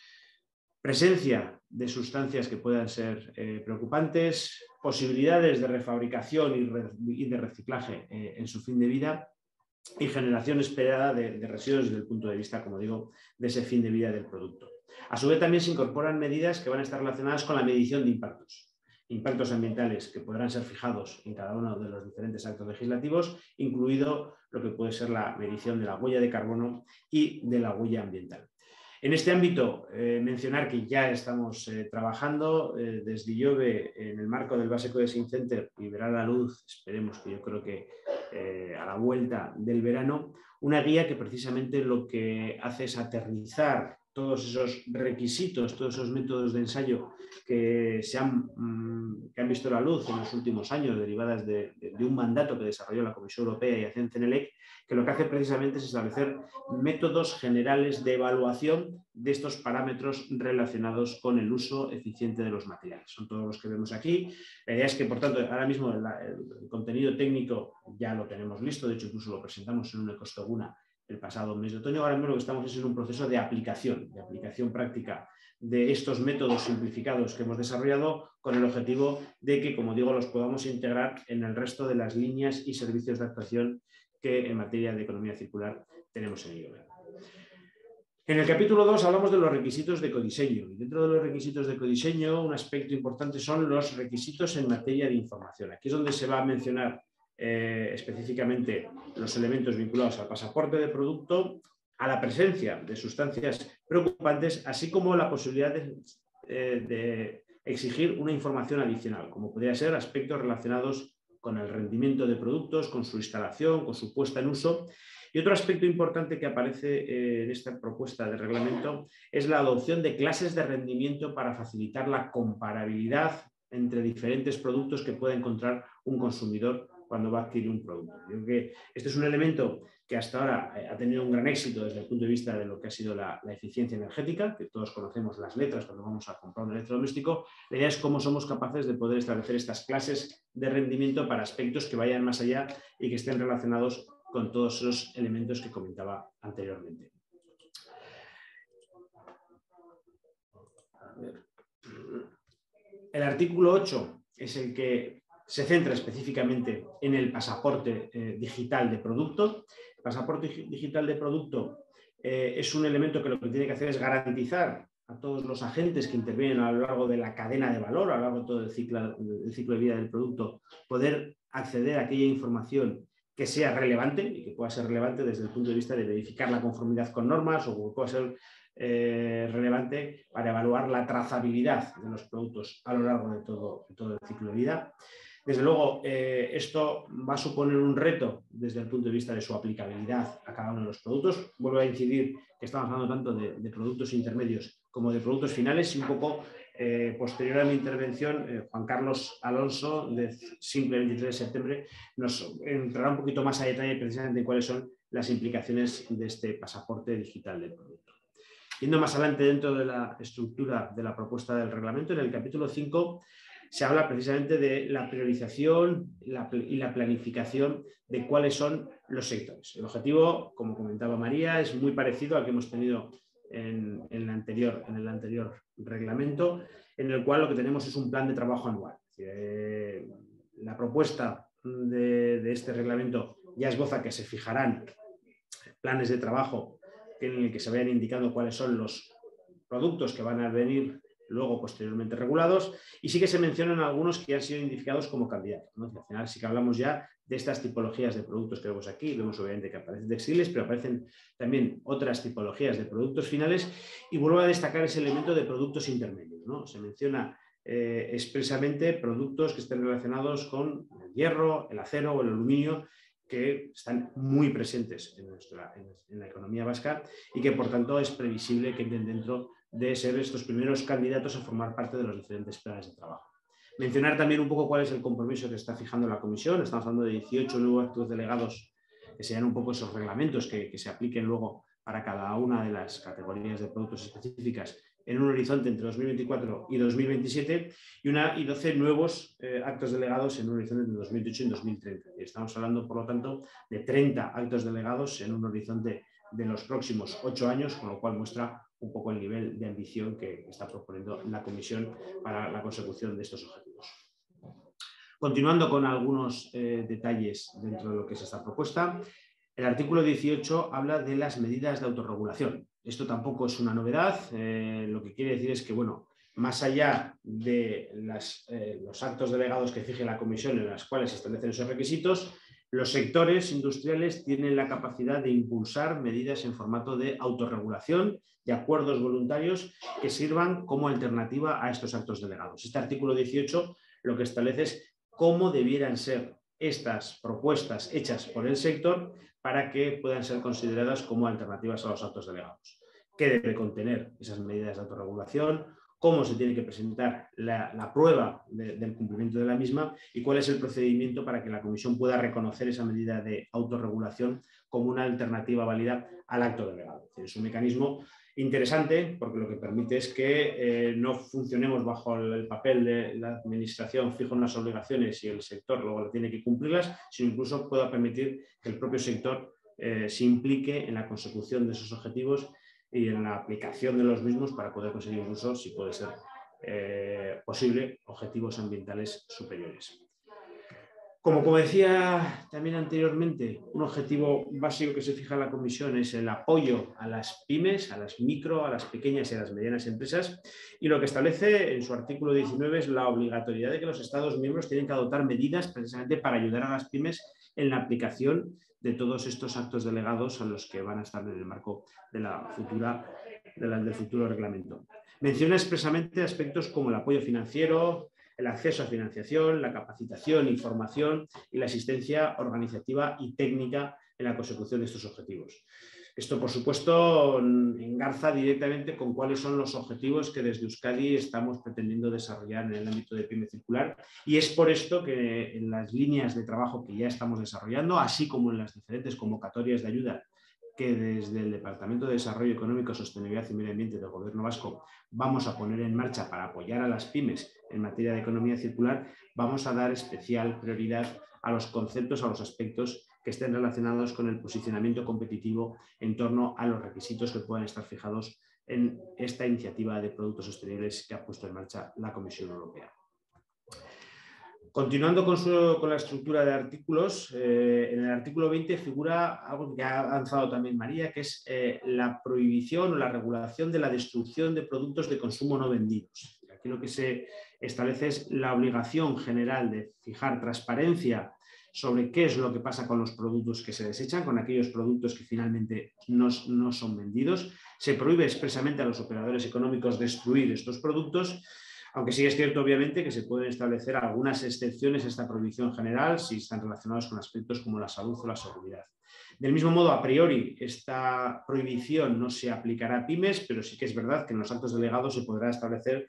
S1: presencia de sustancias que puedan ser preocupantes, posibilidades de refabricación y de reciclaje en su fin de vida y generación esperada de residuos desde el punto de vista, como digo, de ese fin de vida del producto. A su vez también se incorporan medidas que van a estar relacionadas con la medición de impactos ambientales que podrán ser fijados en cada uno de los diferentes actos legislativos, incluido lo que puede ser la medición de la huella de carbono y de la huella ambiental. En este ámbito, mencionar que ya estamos trabajando desde IOBE en el marco del Basque Coding Center y verá la luz, esperemos que yo creo que a la vuelta del verano, una guía que precisamente lo que hace es aterrizar todos esos requisitos, todos esos métodos de ensayo que han visto la luz en los últimos años, derivadas de un mandato que desarrolló la Comisión Europea y hace CENELEC, que lo que hace precisamente es establecer métodos generales de evaluación de estos parámetros relacionados con el uso eficiente de los materiales. Son todos los que vemos aquí. La idea es que, por tanto, ahora mismo el contenido técnico ya lo tenemos listo, de hecho incluso lo presentamos en un Ecostoguna el pasado mes de otoño. Ahora mismo lo que estamos es en un proceso de aplicación práctica de estos métodos simplificados que hemos desarrollado con el objetivo de que, como digo, los podamos integrar en el resto de las líneas y servicios de actuación que en materia de economía circular tenemos en IOBE. En el capítulo 2 hablamos de los requisitos de ecodiseño. Y dentro de los requisitos de ecodiseño, un aspecto importante son los requisitos en materia de información. Aquí es donde se va a mencionar específicamente los elementos vinculados al pasaporte de producto, a la presencia de sustancias preocupantes, así como la posibilidad de exigir una información adicional, como podría ser aspectos relacionados con el rendimiento de productos, con su instalación, con su puesta en uso. Y otro aspecto importante que aparece en esta propuesta de reglamento es la adopción de clases de rendimiento para facilitar la comparabilidad entre diferentes productos que pueda encontrar un consumidor cuando va a adquirir un producto. Yo creo que este es un elemento que hasta ahora ha tenido un gran éxito desde el punto de vista de lo que ha sido la eficiencia energética, que todos conocemos las letras cuando vamos a comprar un electrodoméstico. La idea es cómo somos capaces de poder establecer estas clases de rendimiento para aspectos que vayan más allá y que estén relacionados con todos los elementos que comentaba anteriormente. El artículo 8 es el que se centra específicamente en el pasaporte digital de producto. El pasaporte digital de producto es un elemento que lo que tiene que hacer es garantizar a todos los agentes que intervienen a lo largo de la cadena de valor, a lo largo de todo el ciclo de vida del producto, poder acceder a aquella información que sea relevante y que pueda ser relevante desde el punto de vista de verificar la conformidad con normas o que pueda ser relevante para evaluar la trazabilidad de los productos a lo largo de todo el ciclo de vida. Desde luego, esto va a suponer un reto desde el punto de vista de su aplicabilidad a cada uno de los productos. Vuelvo a incidir que estamos hablando tanto de productos intermedios como de productos finales y un poco posterior a mi intervención, Juan Carlos Alonso, de Simple 23 de septiembre, nos entrará un poquito más a detalle precisamente en cuáles son las implicaciones de este pasaporte digital del producto. Yendo más adelante dentro de la estructura de la propuesta del reglamento, en el capítulo 5 se habla precisamente de la priorización y la planificación de cuáles son los sectores. El objetivo, como comentaba María, es muy parecido al que hemos tenido en el anterior reglamento, en el cual lo que tenemos es un plan de trabajo anual. La propuesta de este reglamento ya esboza que se fijarán planes de trabajo en el que se vayan indicando cuáles son los productos que van a venir luego posteriormente regulados, y sí que se mencionan algunos que han sido identificados como candidatos, ¿no? Al final sí que hablamos ya de estas tipologías de productos que vemos aquí. Vemos obviamente que aparecen textiles, pero aparecen también otras tipologías de productos finales, y vuelvo a destacar ese elemento de productos intermedios, ¿no? Se menciona expresamente productos que estén relacionados con el hierro, el acero o el aluminio, que están muy presentes en la economía vasca y que por tanto es previsible que entren dentro de ser estos primeros candidatos a formar parte de los diferentes planes de trabajo. Mencionar también un poco cuál es el compromiso que está fijando la Comisión. Estamos hablando de 18 nuevos actos delegados que sean un poco esos reglamentos que se apliquen luego para cada una de las categorías de productos específicas en un horizonte entre 2024 y 2027 y 12 nuevos actos delegados en un horizonte entre 2028 y 2030. Y estamos hablando, por lo tanto, de 30 actos delegados en un horizonte de los próximos 8 años, con lo cual muestra un poco el nivel de ambición que está proponiendo la Comisión para la consecución de estos objetivos. Continuando con algunos detalles dentro de lo que es esta propuesta, el artículo 18 habla de las medidas de autorregulación. Esto tampoco es una novedad, lo que quiere decir es que, bueno, más allá de los actos delegados que fije la Comisión en las cuales se establecen esos requisitos, los sectores industriales tienen la capacidad de impulsar medidas en formato de autorregulación, de acuerdos voluntarios que sirvan como alternativa a estos actos delegados. Este artículo 18 lo que establece es cómo debieran ser estas propuestas hechas por el sector para que puedan ser consideradas como alternativas a los actos delegados. ¿Qué debe contener esas medidas de autorregulación? ¿Cómo se tiene que presentar la prueba del cumplimiento de la misma? ¿Y cuál es el procedimiento para que la Comisión pueda reconocer esa medida de autorregulación como una alternativa válida al acto delegado? Es un mecanismo interesante porque lo que permite es que no funcionemos bajo el papel de la Administración, fija unas obligaciones y el sector luego tiene que cumplirlas, sino incluso pueda permitir que el propio sector se implique en la consecución de esos objetivos y en la aplicación de los mismos para poder conseguir incluso, si puede ser posible, objetivos ambientales superiores. Como decía también anteriormente, un objetivo básico que se fija en la Comisión es el apoyo a las pymes, a las micro, a las pequeñas y a las medianas empresas, y lo que establece en su artículo 19 es la obligatoriedad de que los Estados miembros tienen que adoptar medidas precisamente para ayudar a las pymes en la aplicación de todos estos actos delegados a los que van a estar en el marco de del futuro reglamento. Menciona expresamente aspectos como el apoyo financiero, el acceso a financiación, la capacitación y formación y la asistencia organizativa y técnica en la consecución de estos objetivos. Esto, por supuesto, engarza directamente con cuáles son los objetivos que desde Euskadi estamos pretendiendo desarrollar en el ámbito de PYME circular, y es por esto que en las líneas de trabajo que ya estamos desarrollando, así como en las diferentes convocatorias de ayuda que desde el Departamento de Desarrollo Económico, Sostenibilidad y Medio Ambiente del Gobierno Vasco vamos a poner en marcha para apoyar a las pymes en materia de economía circular, vamos a dar especial prioridad a los conceptos, a los aspectos que estén relacionados con el posicionamiento competitivo en torno a los requisitos que puedan estar fijados en esta iniciativa de productos sostenibles que ha puesto en marcha la Comisión Europea. Continuando con la estructura de artículos, en el artículo 20 figura algo que ha avanzado también María, que es la prohibición o la regulación de la destrucción de productos de consumo no vendidos. Aquí lo que se establece es la obligación general de fijar transparencia sobre qué es lo que pasa con los productos que se desechan, con aquellos productos que finalmente no son vendidos. Se prohíbe expresamente a los operadores económicos destruir estos productos, aunque sí es cierto, obviamente, que se pueden establecer algunas excepciones a esta prohibición general si están relacionados con aspectos como la salud o la seguridad. Del mismo modo, a priori, esta prohibición no se aplicará a pymes, pero sí que es verdad que en los actos delegados se podrá establecer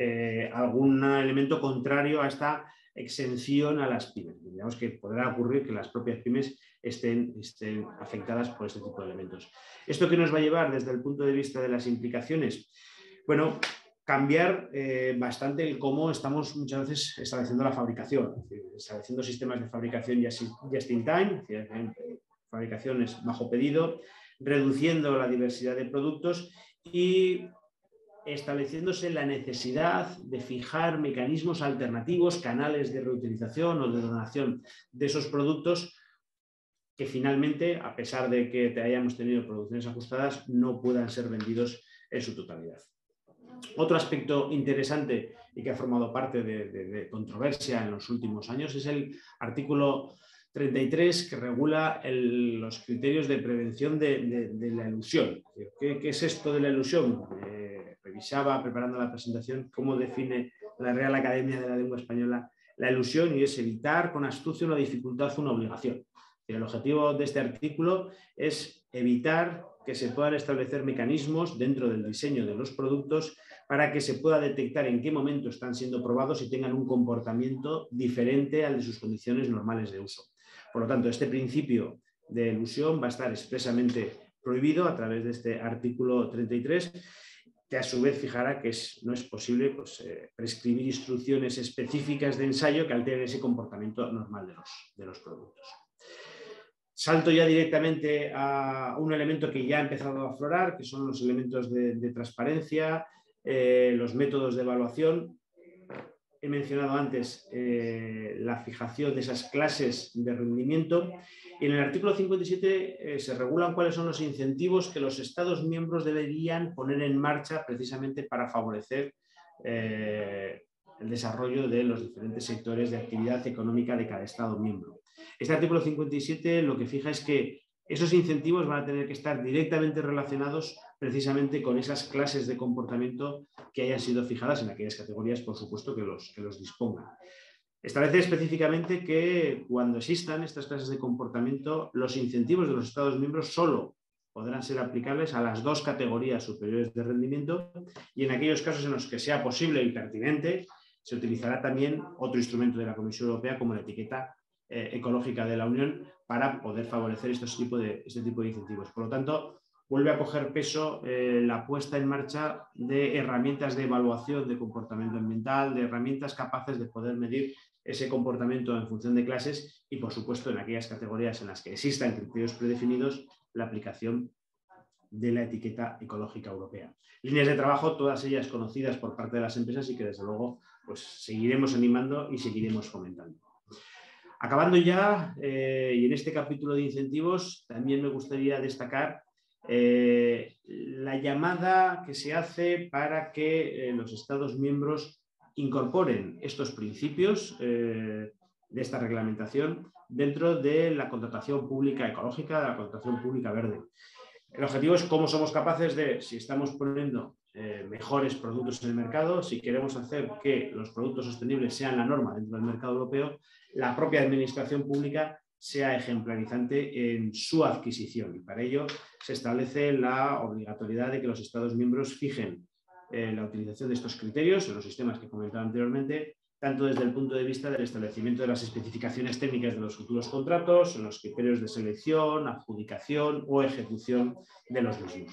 S1: algún elemento contrario a esta exención a las pymes. Digamos que podrá ocurrir que las propias pymes estén afectadas por este tipo de elementos. ¿Esto qué nos va a llevar desde el punto de vista de las implicaciones? Bueno, cambiar bastante el cómo estamos muchas veces estableciendo la fabricación, estableciendo sistemas de fabricación just in time, fabricaciones bajo pedido, reduciendo la diversidad de productos y estableciéndose la necesidad de fijar mecanismos alternativos, canales de reutilización o de donación de esos productos que finalmente, a pesar de que hayamos tenido producciones ajustadas, no puedan ser vendidos en su totalidad. Otro aspecto interesante y que ha formado parte de controversia en los últimos años es el artículo 33, que regula los criterios de prevención de la elusión. ¿Qué es esto de la elusión? Revisaba, preparando la presentación, cómo define la Real Academia de la Lengua Española la elusión, y es evitar con astucia una dificultad o una obligación. El objetivo de este artículo es evitar que se puedan establecer mecanismos dentro del diseño de los productos para que se pueda detectar en qué momento están siendo probados y tengan un comportamiento diferente al de sus condiciones normales de uso. Por lo tanto, este principio de elusión va a estar expresamente prohibido a través de este artículo 33, que a su vez fijará que no es posible prescribir instrucciones específicas de ensayo que alteren ese comportamiento normal de los productos. Salto ya directamente a un elemento que ya ha empezado a aflorar, que son los elementos de transparencia, los métodos de evaluación. He mencionado antes la fijación de esas clases de rendimiento, y en el artículo 57 se regulan cuáles son los incentivos que los Estados miembros deberían poner en marcha precisamente para favorecer el desarrollo de los diferentes sectores de actividad económica de cada Estado miembro. Este artículo 57 lo que fija es que esos incentivos van a tener que estar directamente relacionados precisamente con esas clases de comportamiento que hayan sido fijadas en aquellas categorías, por supuesto, que los dispongan. Establece específicamente que cuando existan estas clases de comportamiento, los incentivos de los Estados miembros solo podrán ser aplicables a las dos categorías superiores de rendimiento, y en aquellos casos en los que sea posible y pertinente, se utilizará también otro instrumento de la Comisión Europea, como la etiqueta ecológica de la Unión, para poder favorecer este tipo de incentivos. Por lo tanto, vuelve a coger peso la puesta en marcha de herramientas de evaluación de comportamiento ambiental, de herramientas capaces de poder medir ese comportamiento en función de clases y, por supuesto, en aquellas categorías en las que existan criterios predefinidos, la aplicación de la etiqueta ecológica europea. Líneas de trabajo, todas ellas conocidas por parte de las empresas y que, desde luego, pues seguiremos animando y seguiremos fomentando. Acabando ya, y en este capítulo de incentivos, también me gustaría destacar la llamada que se hace para que los Estados miembros incorporen estos principios de esta reglamentación dentro de la contratación pública ecológica, de la contratación pública verde. El objetivo es cómo somos capaces de, si estamos poniendo mejores productos en el mercado, si queremos hacer que los productos sostenibles sean la norma dentro del mercado europeo, la propia administración pública sea ejemplarizante en su adquisición. Y para ello se establece la obligatoriedad de que los Estados miembros fijen la utilización de estos criterios en los sistemas que comentaba anteriormente, tanto desde el punto de vista del establecimiento de las especificaciones técnicas de los futuros contratos, en los criterios de selección, adjudicación o ejecución de los mismos.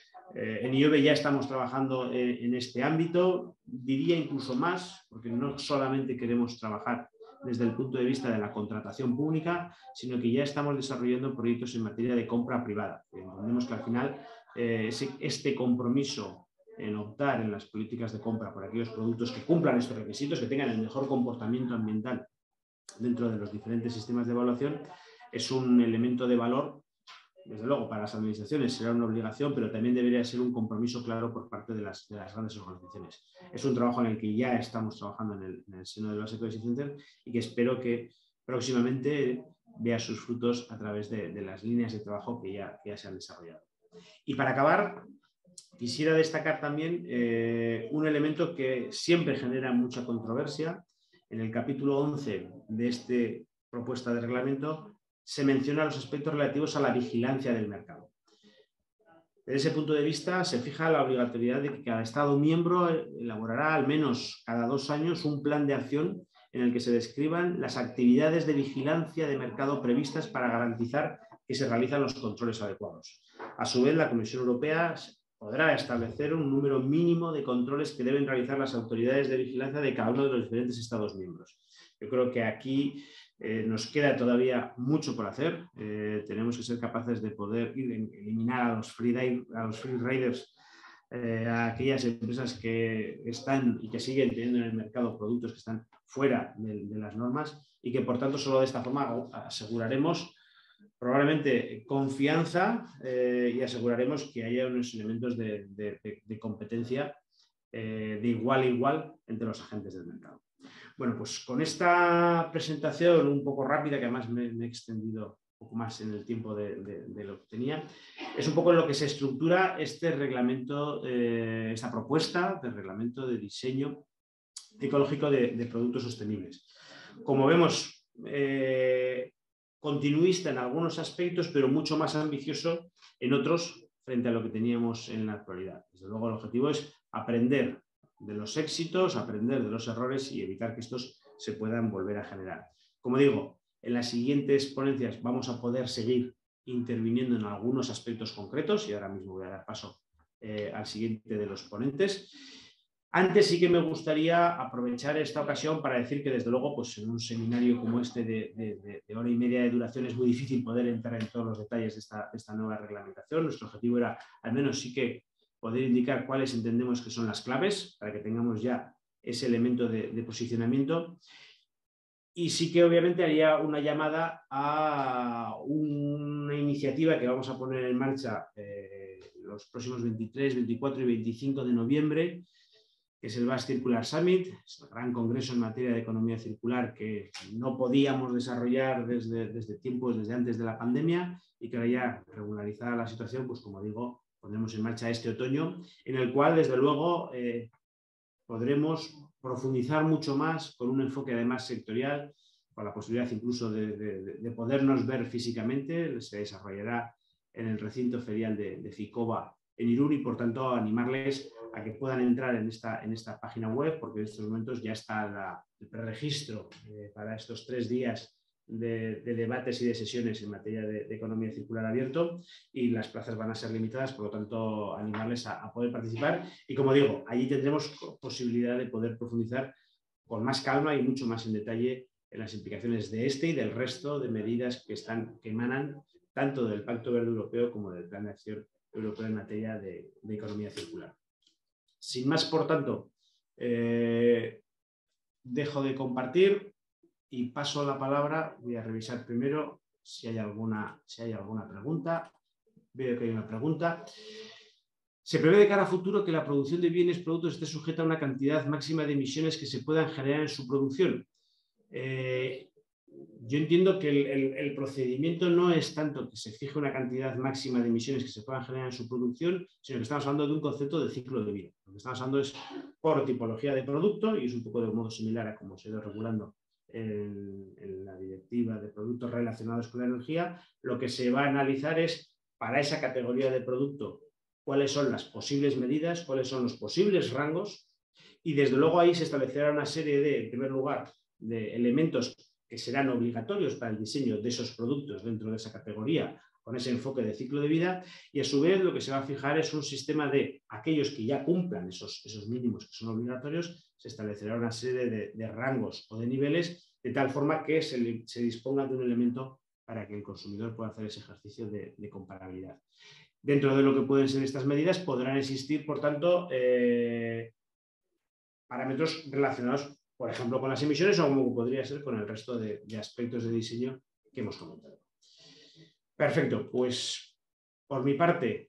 S1: En IOBE ya estamos trabajando en este ámbito, diría incluso más, porque no solamente queremos trabajar desde el punto de vista de la contratación pública, sino que ya estamos desarrollando proyectos en materia de compra privada. Entendemos que al final este compromiso en optar en las políticas de compra por aquellos productos que cumplan estos requisitos, que tengan el mejor comportamiento ambiental dentro de los diferentes sistemas de evaluación, es un elemento de valor. Desde luego, para las administraciones será una obligación, pero también debería ser un compromiso claro por parte de las grandes organizaciones. Es un trabajo en el que ya estamos trabajando en el seno del Basque Policy Center y que espero que próximamente vea sus frutos a través de las líneas de trabajo que ya se han desarrollado. Y para acabar, quisiera destacar también un elemento que siempre genera mucha controversia. En el capítulo 11 de esta propuesta de reglamento se menciona los aspectos relativos a la vigilancia del mercado. Desde ese punto de vista, se fija la obligatoriedad de que cada Estado miembro elaborará al menos cada 2 años un plan de acción en el que se describan las actividades de vigilancia de mercado previstas para garantizar que se realizan los controles adecuados. A su vez, la Comisión Europea podrá establecer un número mínimo de controles que deben realizar las autoridades de vigilancia de cada uno de los diferentes Estados miembros. Yo creo que aquí nos queda todavía mucho por hacer. Tenemos que ser capaces de poder eliminar a los free riders, a aquellas empresas que están y que siguen teniendo en el mercado productos que están fuera de las normas y que, por tanto, solo de esta forma aseguraremos probablemente confianza y aseguraremos que haya unos elementos de competencia de igual a igual entre los agentes del mercado. Bueno, pues con esta presentación un poco rápida, que además me he extendido un poco más en el tiempo de lo que tenía, es un poco en lo que se estructura este reglamento, esta propuesta de reglamento de diseño ecológico de productos sostenibles. Como vemos, continuista en algunos aspectos, pero mucho más ambicioso en otros frente a lo que teníamos en la actualidad. Desde luego, el objetivo es aprender de los éxitos, aprender de los errores y evitar que estos se puedan volver a generar. Como digo, en las siguientes ponencias vamos a poder seguir interviniendo en algunos aspectos concretos y ahora mismo voy a dar paso al siguiente de los ponentes. Antes sí que me gustaría aprovechar esta ocasión para decir que, desde luego, pues en un seminario como este de hora y media de duración es muy difícil poder entrar en todos los detalles de esta nueva reglamentación. Nuestro objetivo era, al menos sí que, poder indicar cuáles entendemos que son las claves para que tengamos ya ese elemento de posicionamiento. Y sí que obviamente haría una llamada a una iniciativa que vamos a poner en marcha los próximos 23, 24 y 25 de noviembre, que es el Basque Circular Summit, es el gran congreso en materia de economía circular que no podíamos desarrollar desde tiempos, desde antes de la pandemia, y que ahora ya, regularizada la situación, pues como digo, pondremos en marcha este otoño, en el cual, desde luego, podremos profundizar mucho más con un enfoque además sectorial, con la posibilidad incluso de podernos ver físicamente. Se desarrollará en el recinto ferial de FICOBA en Irún y, por tanto, animarles a que puedan entrar en esta página web, porque en estos momentos ya está el preregistro para estos 3 días de debates y de sesiones en materia de economía circular abierto, y las plazas van a ser limitadas, por lo tanto animarles a poder participar, y como digo, allí tendremos posibilidad de poder profundizar con más calma y mucho más en detalle en las implicaciones de este y del resto de medidas que emanan tanto del Pacto Verde Europeo como del Plan de Acción Europeo en materia de economía circular. Sin más, por tanto, dejo de compartir y paso la palabra. Voy a revisar primero si hay alguna pregunta. Veo que hay una pregunta. Se prevé de cara a futuro que la producción de bienes productos esté sujeta a una cantidad máxima de emisiones que se puedan generar en su producción. Yo entiendo que el procedimiento no es tanto que se fije una cantidad máxima de emisiones que se puedan generar en su producción, sino que estamos hablando de un concepto de ciclo de vida. Lo que estamos hablando es por tipología de producto, y es un poco de modo similar a cómo se ha ido regulando en la directiva de productos relacionados con la energía, lo que se va a analizar es, para esa categoría de producto, cuáles son las posibles medidas, cuáles son los posibles rangos, y desde luego ahí se establecerá una serie de, en primer lugar, de elementos que serán obligatorios para el diseño de esos productos dentro de esa categoría, con ese enfoque de ciclo de vida, y a su vez lo que se va a fijar es un sistema de aquellos que ya cumplan esos mínimos que son obligatorios, se establecerá una serie de rangos o de niveles, de tal forma que se disponga de un elemento para que el consumidor pueda hacer ese ejercicio de comparabilidad. Dentro de lo que pueden ser estas medidas podrán existir, por tanto, parámetros relacionados, por ejemplo, con las emisiones o como podría ser con el resto de aspectos de diseño que hemos comentado. Perfecto, pues por mi parte,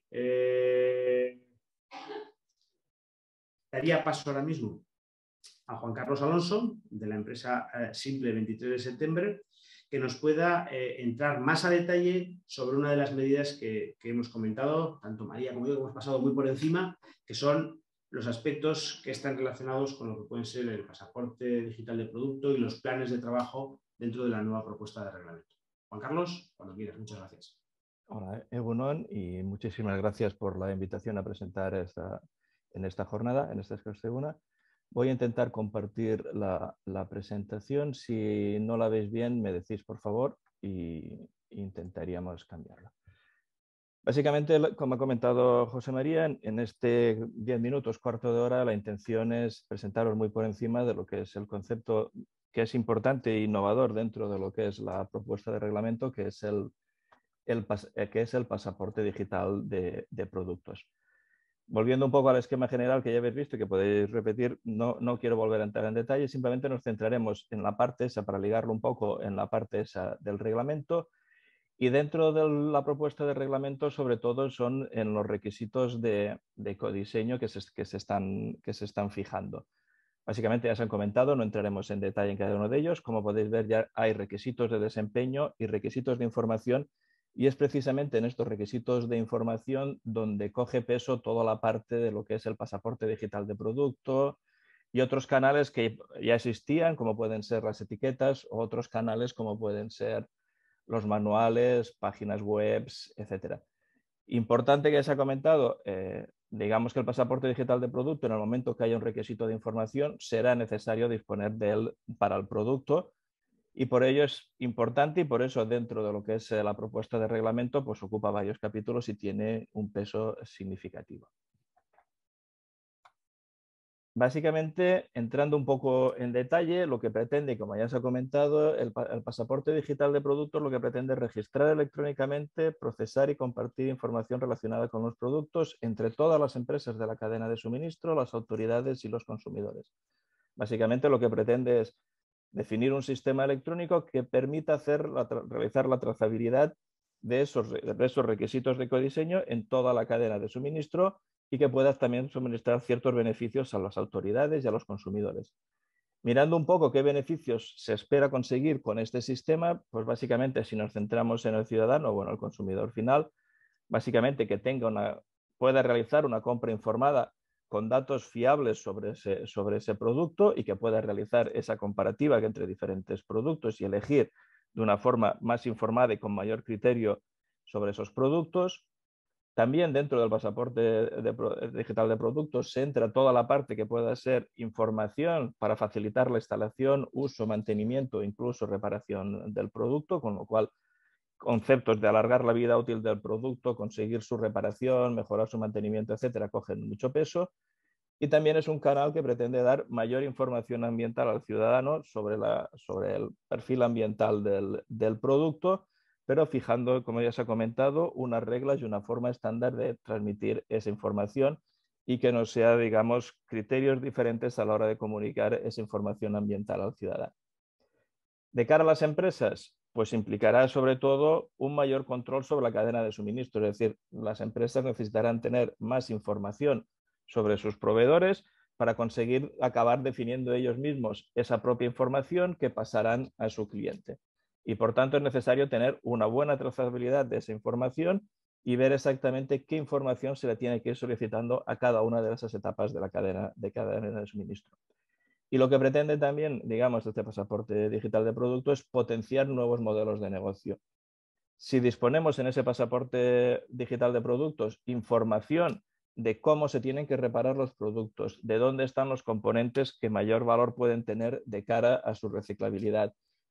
S1: daría paso ahora mismo a Juan Carlos Alonso, de la empresa Simple 23 de septiembre, que nos pueda entrar más a detalle sobre una de las medidas que hemos comentado, tanto María como yo, que hemos pasado muy por encima, que son los aspectos que están relacionados con lo que pueden ser el pasaporte digital de producto y los planes de trabajo dentro de la nueva propuesta de reglamento. Juan Carlos, cuando quieras, muchas gracias.
S3: Hola, Egunon, y muchísimas gracias por la invitación a presentar en esta jornada, en esta segunda. Voy a intentar compartir la presentación. Si no la veis bien, me decís, por favor, y intentaríamos cambiarla. Básicamente, como ha comentado José María, en este 10 minutos, cuarto de hora, la intención es presentaros muy por encima de lo que es el concepto que es importante e innovador dentro de lo que es la propuesta de reglamento, que es el pasaporte digital de productos. Volviendo un poco al esquema general que ya habéis visto y que podéis repetir, no quiero volver a entrar en detalle, simplemente nos centraremos en la parte esa, para ligarlo un poco en la parte esa del reglamento, y dentro de la propuesta de reglamento sobre todo son en los requisitos de ecodiseño que se están fijando. Básicamente ya se han comentado, no entraremos en detalle en cada uno de ellos. Como podéis ver, ya hay requisitos de desempeño y requisitos de información, y es precisamente en estos requisitos de información donde coge peso toda la parte de lo que es el pasaporte digital de producto y otros canales que ya existían, como pueden ser las etiquetas, o otros canales como pueden ser los manuales, páginas web, etc. Importante que se ha comentado, digamos que el pasaporte digital de producto, en el momento que haya un requisito de información, será necesario disponer de él para el producto, y por ello es importante, y por eso dentro de lo que es la propuesta de reglamento, pues ocupa varios capítulos y tiene un peso significativo. Básicamente, entrando un poco en detalle, lo que pretende, como ya se ha comentado, el pasaporte digital de productos lo que pretende es registrar electrónicamente, procesar y compartir información relacionada con los productos entre todas las empresas de la cadena de suministro, las autoridades y los consumidores. Básicamente lo que pretende es definir un sistema electrónico que permita realizar la trazabilidad de esos requisitos de ecodiseño en toda la cadena de suministro, y que pueda también suministrar ciertos beneficios a las autoridades y a los consumidores. Mirando un poco qué beneficios se espera conseguir con este sistema, pues básicamente, si nos centramos en el ciudadano, bueno, el consumidor final, básicamente que pueda realizar una compra informada con datos fiables sobre ese producto, y que pueda realizar esa comparativa entre diferentes productos y elegir de una forma más informada y con mayor criterio sobre esos productos. También dentro del pasaporte digital de productos se entra toda la parte que pueda ser información para facilitar la instalación, uso, mantenimiento e incluso reparación del producto, con lo cual conceptos de alargar la vida útil del producto, conseguir su reparación, mejorar su mantenimiento, etcétera, cogen mucho peso. Y también es un canal que pretende dar mayor información ambiental al ciudadano sobre el perfil ambiental del producto, pero fijando, como ya se ha comentado, unas reglas y una forma estándar de transmitir esa información, y que no sea, digamos, criterios diferentes a la hora de comunicar esa información ambiental al ciudadano. De cara a las empresas, pues implicará sobre todo un mayor control sobre la cadena de suministro, es decir, las empresas necesitarán tener más información sobre sus proveedores para conseguir acabar definiendo ellos mismos esa propia información que pasarán a su cliente. Y por tanto es necesario tener una buena trazabilidad de esa información y ver exactamente qué información se le tiene que ir solicitando a cada una de esas etapas de la cadena de suministro. Y lo que pretende también, digamos, este pasaporte digital de producto es potenciar nuevos modelos de negocio. Si disponemos en ese pasaporte digital de productos información de cómo se tienen que reparar los productos, de dónde están los componentes que mayor valor pueden tener de cara a su reciclabilidad,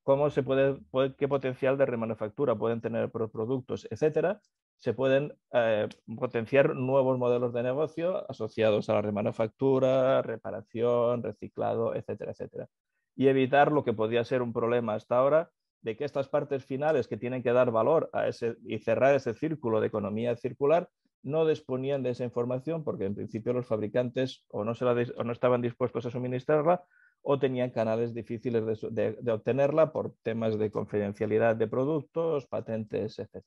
S3: qué potencial de remanufactura pueden tener los productos, etcétera, se pueden potenciar nuevos modelos de negocio asociados a la remanufactura, reparación, reciclado, etcétera, etcétera. Y evitar lo que podía ser un problema hasta ahora, de que estas partes finales que tienen que dar valor a ese y cerrar ese círculo de economía circular no disponían de esa información porque en principio los fabricantes o no estaban dispuestos a suministrarla o tenían canales difíciles de obtenerla por temas de confidencialidad de productos, patentes, etc.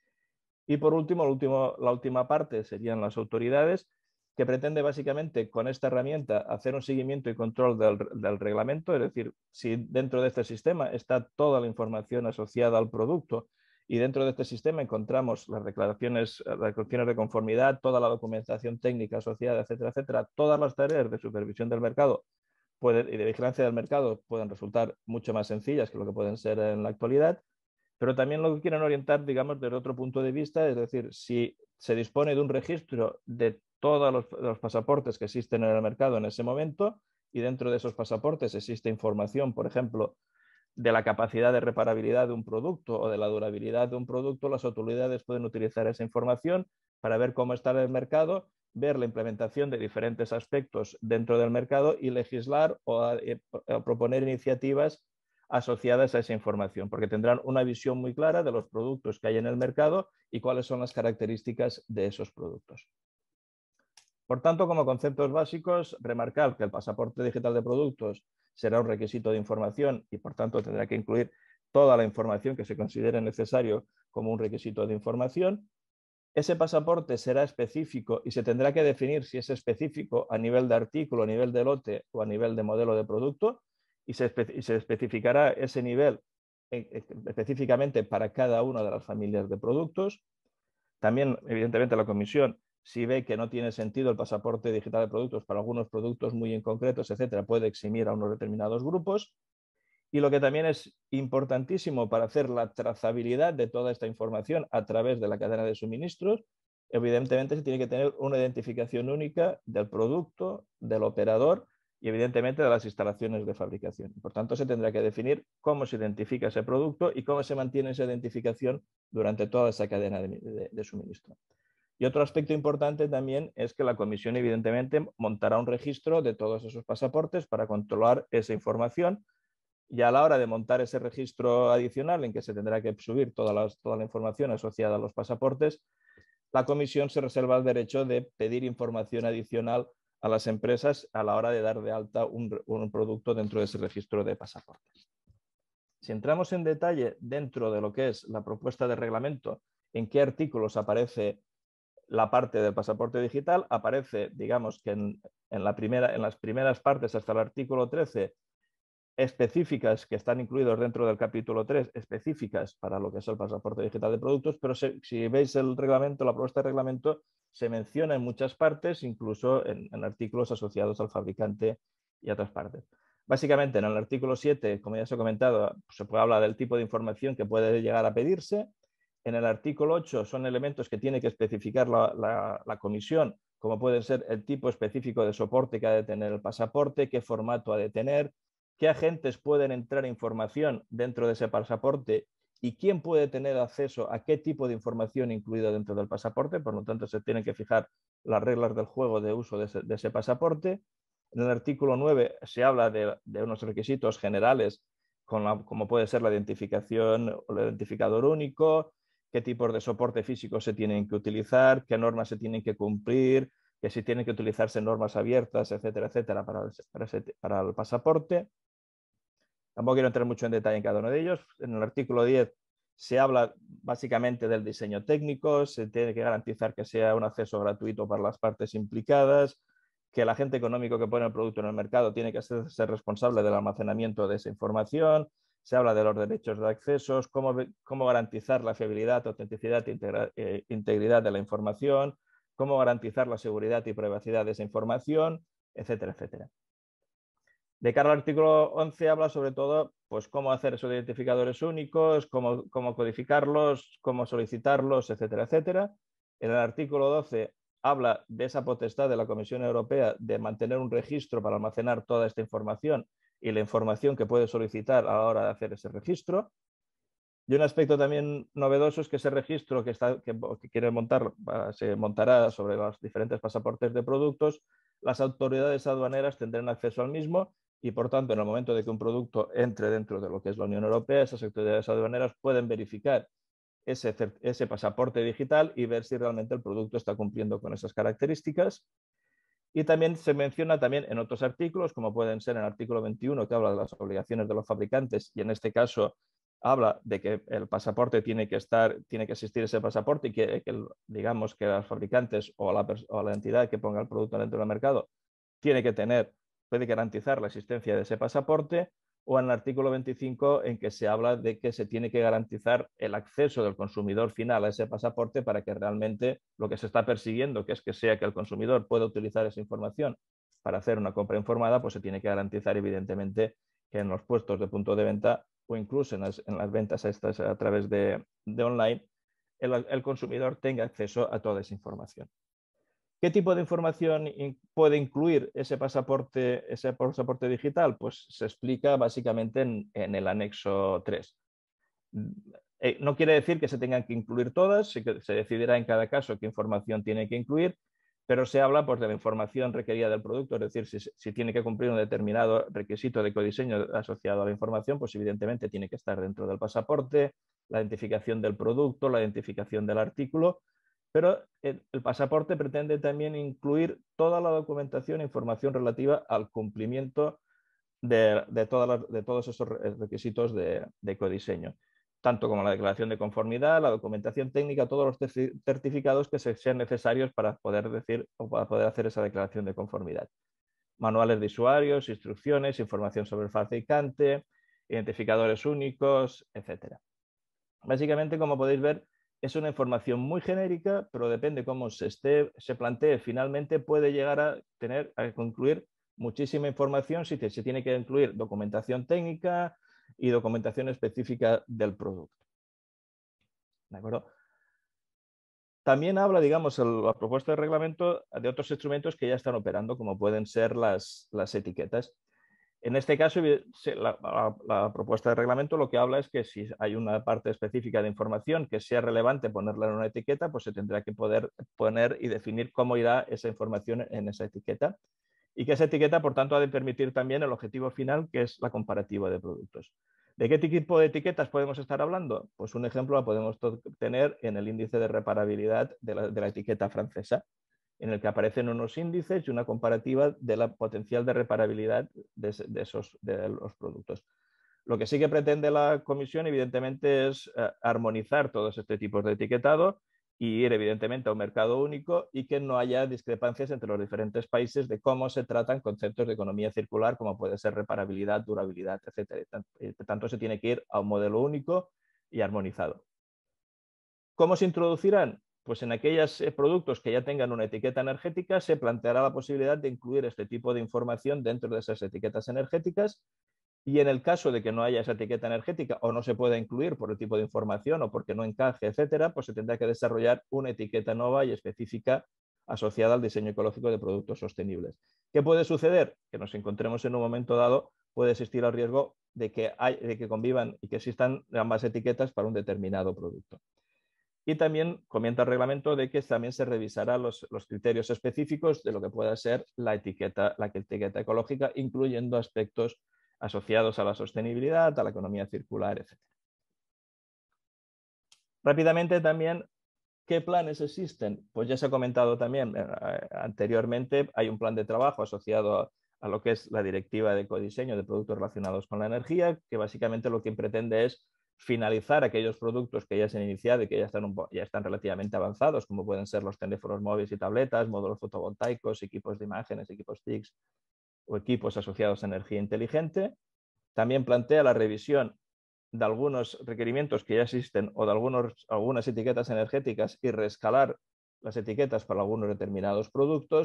S3: Y por último, la última parte serían las autoridades, que pretende básicamente con esta herramienta hacer un seguimiento y control del reglamento, es decir, si dentro de este sistema está toda la información asociada al producto y dentro de este sistema encontramos las declaraciones de conformidad, toda la documentación técnica asociada, etcétera, etcétera, todas las tareas de supervisión del mercado y de vigilancia del mercado pueden resultar mucho más sencillas que lo que pueden ser en la actualidad, pero también lo que quieren orientar, digamos, desde otro punto de vista, es decir, si se dispone de un registro de todos los pasaportes que existen en el mercado en ese momento y dentro de esos pasaportes existe información, por ejemplo, de la capacidad de reparabilidad de un producto o de la durabilidad de un producto, las autoridades pueden utilizar esa información para ver cómo está el mercado, ver la implementación de diferentes aspectos dentro del mercado y legislar o proponer iniciativas asociadas a esa información, porque tendrán una visión muy clara de los productos que hay en el mercado y cuáles son las características de esos productos. Por tanto, como conceptos básicos, remarcar que el pasaporte digital de productos será un requisito de información y, por tanto, tendrá que incluir toda la información que se considere necesario como un requisito de información. Ese pasaporte será específico y se tendrá que definir si es específico a nivel de artículo, a nivel de lote o a nivel de modelo de producto y se especificará ese nivel específicamente para cada una de las familias de productos. También, evidentemente, la Comisión, si ve que no tiene sentido el pasaporte digital de productos para algunos productos muy en concretos, etcétera, puede eximir a unos determinados grupos. Y lo que también es importantísimo para hacer la trazabilidad de toda esta información a través de la cadena de suministros, evidentemente se tiene que tener una identificación única del producto, del operador y evidentemente de las instalaciones de fabricación. Por tanto, se tendrá que definir cómo se identifica ese producto y cómo se mantiene esa identificación durante toda esa cadena de suministro. Y otro aspecto importante también es que la Comisión, evidentemente, montará un registro de todos esos pasaportes para controlar esa información. Y a la hora de montar ese registro adicional en que se tendrá que subir toda la información asociada a los pasaportes, la Comisión se reserva el derecho de pedir información adicional a las empresas a la hora de dar de alta un producto dentro de ese registro de pasaportes. Si entramos en detalle dentro de lo que es la propuesta de reglamento, en qué artículos aparece la parte del pasaporte digital, aparece, digamos que en las primeras partes hasta el artículo 13, específicas que están incluidos dentro del capítulo 3, específicas para lo que es el pasaporte digital de productos, pero si veis el reglamento, la propuesta de reglamento, se menciona en muchas partes, incluso en artículos asociados al fabricante y a otras partes. Básicamente, en el artículo 7, como ya se ha comentado, se puede hablar del tipo de información que puede llegar a pedirse. En el artículo 8 son elementos que tiene que especificar la Comisión, como puede ser el tipo específico de soporte que ha de tener el pasaporte, qué formato ha de tener, qué agentes pueden entrar información dentro de ese pasaporte y quién puede tener acceso a qué tipo de información incluida dentro del pasaporte. Por lo tanto, se tienen que fijar las reglas del juego de uso de ese pasaporte. En el artículo 9 se habla de unos requisitos generales como puede ser la identificación o el identificador único, qué tipos de soporte físico se tienen que utilizar, qué normas se tienen que cumplir, que si tienen que utilizarse normas abiertas, etcétera, etcétera, para el pasaporte. Tampoco quiero entrar mucho en detalle en cada uno de ellos. En el artículo 10 se habla básicamente del diseño técnico, se tiene que garantizar que sea un acceso gratuito para las partes implicadas, que el agente económico que pone el producto en el mercado tiene que ser responsable del almacenamiento de esa información. Se habla de los derechos de accesos, cómo garantizar la fiabilidad, autenticidad e integridad de la información, cómo garantizar la seguridad y privacidad de esa información, etcétera, etcétera. De cara al artículo 11 habla sobre todo pues, cómo hacer esos identificadores únicos, cómo codificarlos, cómo solicitarlos, etcétera, etcétera. En el artículo 12 habla de esa potestad de la Comisión Europea de mantener un registro para almacenar toda esta información y la información que puede solicitar a la hora de hacer ese registro. Y un aspecto también novedoso es que ese registro que quiere montar se montará sobre los diferentes pasaportes de productos. Las autoridades aduaneras tendrán acceso al mismo y, por tanto, en el momento de que un producto entre dentro de lo que es la Unión Europea, esas autoridades aduaneras pueden verificar ese pasaporte digital y ver si realmente el producto está cumpliendo con esas características. Y también se menciona también en otros artículos, como pueden ser en el artículo 21, que habla de las obligaciones de los fabricantes, y en este caso habla de que el pasaporte tiene que existir ese pasaporte y que digamos que los fabricantes o la entidad que ponga el producto dentro del mercado puede garantizar la existencia de ese pasaporte, o en el artículo 25 en que se habla de que se tiene que garantizar el acceso del consumidor final a ese pasaporte para que realmente lo que se está persiguiendo, que es que el consumidor pueda utilizar esa información para hacer una compra informada, pues se tiene que garantizar evidentemente que en los puestos de punto de venta o incluso en las ventas estas a través de online, el consumidor tenga acceso a toda esa información. ¿Qué tipo de información puede incluir ese pasaporte digital? Pues se explica básicamente en el anexo 3. No quiere decir que se tengan que incluir todas, se decidirá en cada caso qué información tiene que incluir, pero se habla pues, de la información requerida del producto, es decir, si tiene que cumplir un determinado requisito de ecodiseño asociado a la información, pues evidentemente tiene que estar dentro del pasaporte, la identificación del producto, la identificación del artículo, pero el pasaporte pretende también incluir toda la documentación e información relativa al cumplimiento de todos esos requisitos de ecodiseño, tanto como la declaración de conformidad, la documentación técnica, todos los certificados que sean necesarios para poder decir o para poder hacer esa declaración de conformidad. Manuales de usuarios, instrucciones, información sobre el fabricante, identificadores únicos, etc. Básicamente, como podéis ver, es una información muy genérica, pero depende cómo se plantee finalmente, puede llegar a concluir muchísima información si se tiene que incluir documentación técnica y documentación específica del producto. ¿De acuerdo? También habla, digamos, la propuesta de reglamento de otros instrumentos que ya están operando, como pueden ser las etiquetas. En este caso, la propuesta de reglamento lo que habla es que si hay una parte específica de información que sea relevante ponerla en una etiqueta, pues se tendrá que poder poner y definir cómo irá esa información en esa etiqueta. Y que esa etiqueta, por tanto, ha de permitir también el objetivo final, que es la comparativa de productos. ¿De qué tipo de etiquetas podemos estar hablando? Pues un ejemplo la podemos tener en el índice de reparabilidad de la etiqueta francesa, en el que aparecen unos índices y una comparativa de la potencial de reparabilidad de los productos. Lo que sí que pretende la Comisión, evidentemente, es armonizar todos estos tipos de etiquetado y ir, evidentemente, a un mercado único y que no haya discrepancias entre los diferentes países de cómo se tratan conceptos de economía circular, como puede ser reparabilidad, durabilidad, etc. Por tanto, se tiene que ir a un modelo único y armonizado. ¿Cómo se introducirán? Pues en aquellos productos que ya tengan una etiqueta energética se planteará la posibilidad de incluir este tipo de información dentro de esas etiquetas energéticas, y en el caso de que no haya esa etiqueta energética o no se pueda incluir por el tipo de información o porque no encaje, etcétera, pues se tendrá que desarrollar una etiqueta nueva y específica asociada al diseño ecológico de productos sostenibles. ¿Qué puede suceder? Que nos encontremos en un momento dado, puede existir el riesgo de que convivan y que existan ambas etiquetas para un determinado producto. Y también comenta el reglamento de que también se revisará los criterios específicos de lo que pueda ser la etiqueta ecológica, incluyendo aspectos asociados a la sostenibilidad, a la economía circular, etc. Rápidamente también, ¿qué planes existen? Pues ya se ha comentado también anteriormente, hay un plan de trabajo asociado a lo que es la directiva de ecodiseño de productos relacionados con la energía, que básicamente lo que pretende es finalizar aquellos productos que ya se han iniciado y que ya están relativamente avanzados, como pueden ser los teléfonos móviles y tabletas, módulos fotovoltaicos, equipos de imágenes, equipos TICs o equipos asociados a energía inteligente. También plantea la revisión de algunos requerimientos que ya existen o de algunas etiquetas energéticas y reescalar las etiquetas para algunos determinados productos.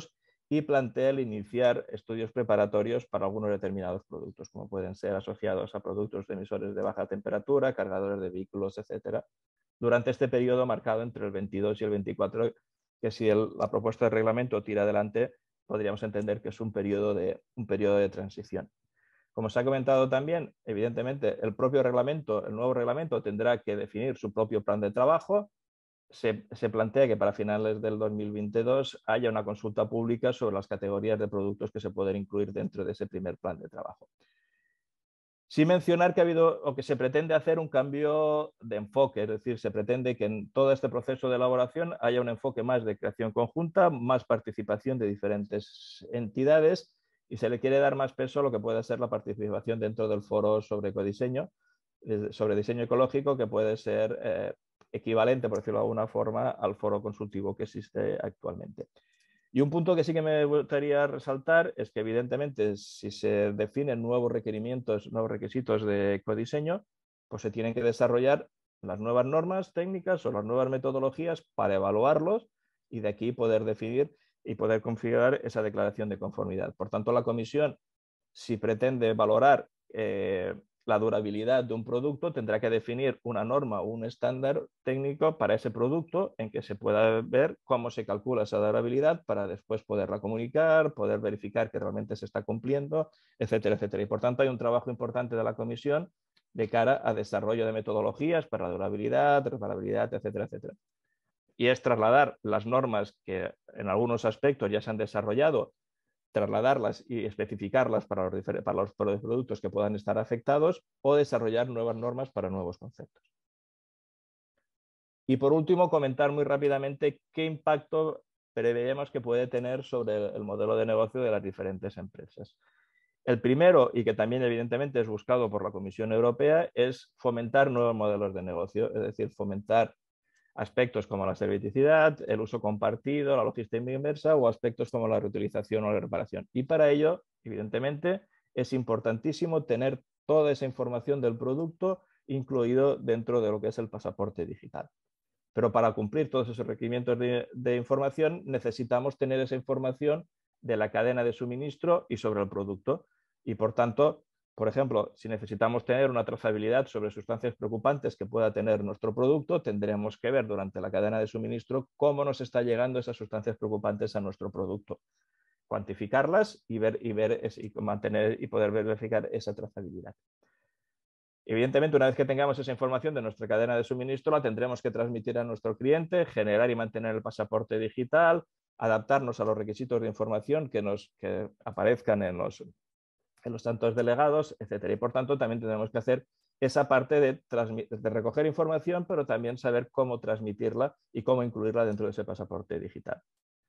S3: y plantea el iniciar estudios preparatorios para algunos determinados productos, como pueden ser asociados a productos de emisores de baja temperatura, cargadores de vehículos, etcétera, durante este periodo marcado entre el 22 y el 24, que si la propuesta de reglamento tira adelante, podríamos entender que es un periodo de transición. Como se ha comentado también, evidentemente, el propio reglamento, el nuevo reglamento, tendrá que definir su propio plan de trabajo. Se plantea que para finales del 2022 haya una consulta pública sobre las categorías de productos que se pueden incluir dentro de ese primer plan de trabajo. Sin mencionar que ha habido o que se pretende hacer un cambio de enfoque, es decir, se pretende que en todo este proceso de elaboración haya un enfoque más de creación conjunta, más participación de diferentes entidades y se le quiere dar más peso a lo que puede ser la participación dentro del foro sobre ecodiseño, sobre diseño ecológico, que puede ser equivalente, por decirlo de alguna forma, al foro consultivo que existe actualmente. Y un punto que sí que me gustaría resaltar es que, evidentemente, si se definen nuevos requerimientos, nuevos requisitos de ecodiseño, pues se tienen que desarrollar las nuevas normas técnicas o las nuevas metodologías para evaluarlos y de aquí poder definir y poder configurar esa declaración de conformidad. Por tanto, la comisión, si pretende valorar la durabilidad de un producto, tendrá que definir una norma o un estándar técnico para ese producto en que se pueda ver cómo se calcula esa durabilidad para después poderla comunicar, poder verificar que realmente se está cumpliendo, etcétera, etcétera. Y por tanto hay un trabajo importante de la comisión de cara a desarrollo de metodologías para la durabilidad, reparabilidad, etcétera, etcétera. Y es trasladar las normas que en algunos aspectos ya se han desarrollado, trasladarlas y especificarlas para los productos que puedan estar afectados o desarrollar nuevas normas para nuevos conceptos. Y por último, comentar muy rápidamente qué impacto preveemos que puede tener sobre el modelo de negocio de las diferentes empresas. El primero, y que también evidentemente es buscado por la Comisión Europea, es fomentar nuevos modelos de negocio, es decir, fomentar aspectos como la serviticidad, el uso compartido, la logística inversa o aspectos como la reutilización o la reparación. Y para ello, evidentemente, es importantísimo tener toda esa información del producto incluido dentro de lo que es el pasaporte digital. Pero para cumplir todos esos requerimientos de información necesitamos tener esa información de la cadena de suministro y sobre el producto. Y por tanto, por ejemplo, si necesitamos tener una trazabilidad sobre sustancias preocupantes que pueda tener nuestro producto, tendremos que ver durante la cadena de suministro cómo nos está llegando esas sustancias preocupantes a nuestro producto, cuantificarlas y mantener y poder verificar esa trazabilidad. Evidentemente, una vez que tengamos esa información de nuestra cadena de suministro, la tendremos que transmitir a nuestro cliente, generar y mantener el pasaporte digital, adaptarnos a los requisitos de información que aparezcan en los tantos delegados, etcétera. Y por tanto, también tenemos que hacer esa parte de recoger información, pero también saber cómo transmitirla y cómo incluirla dentro de ese pasaporte digital.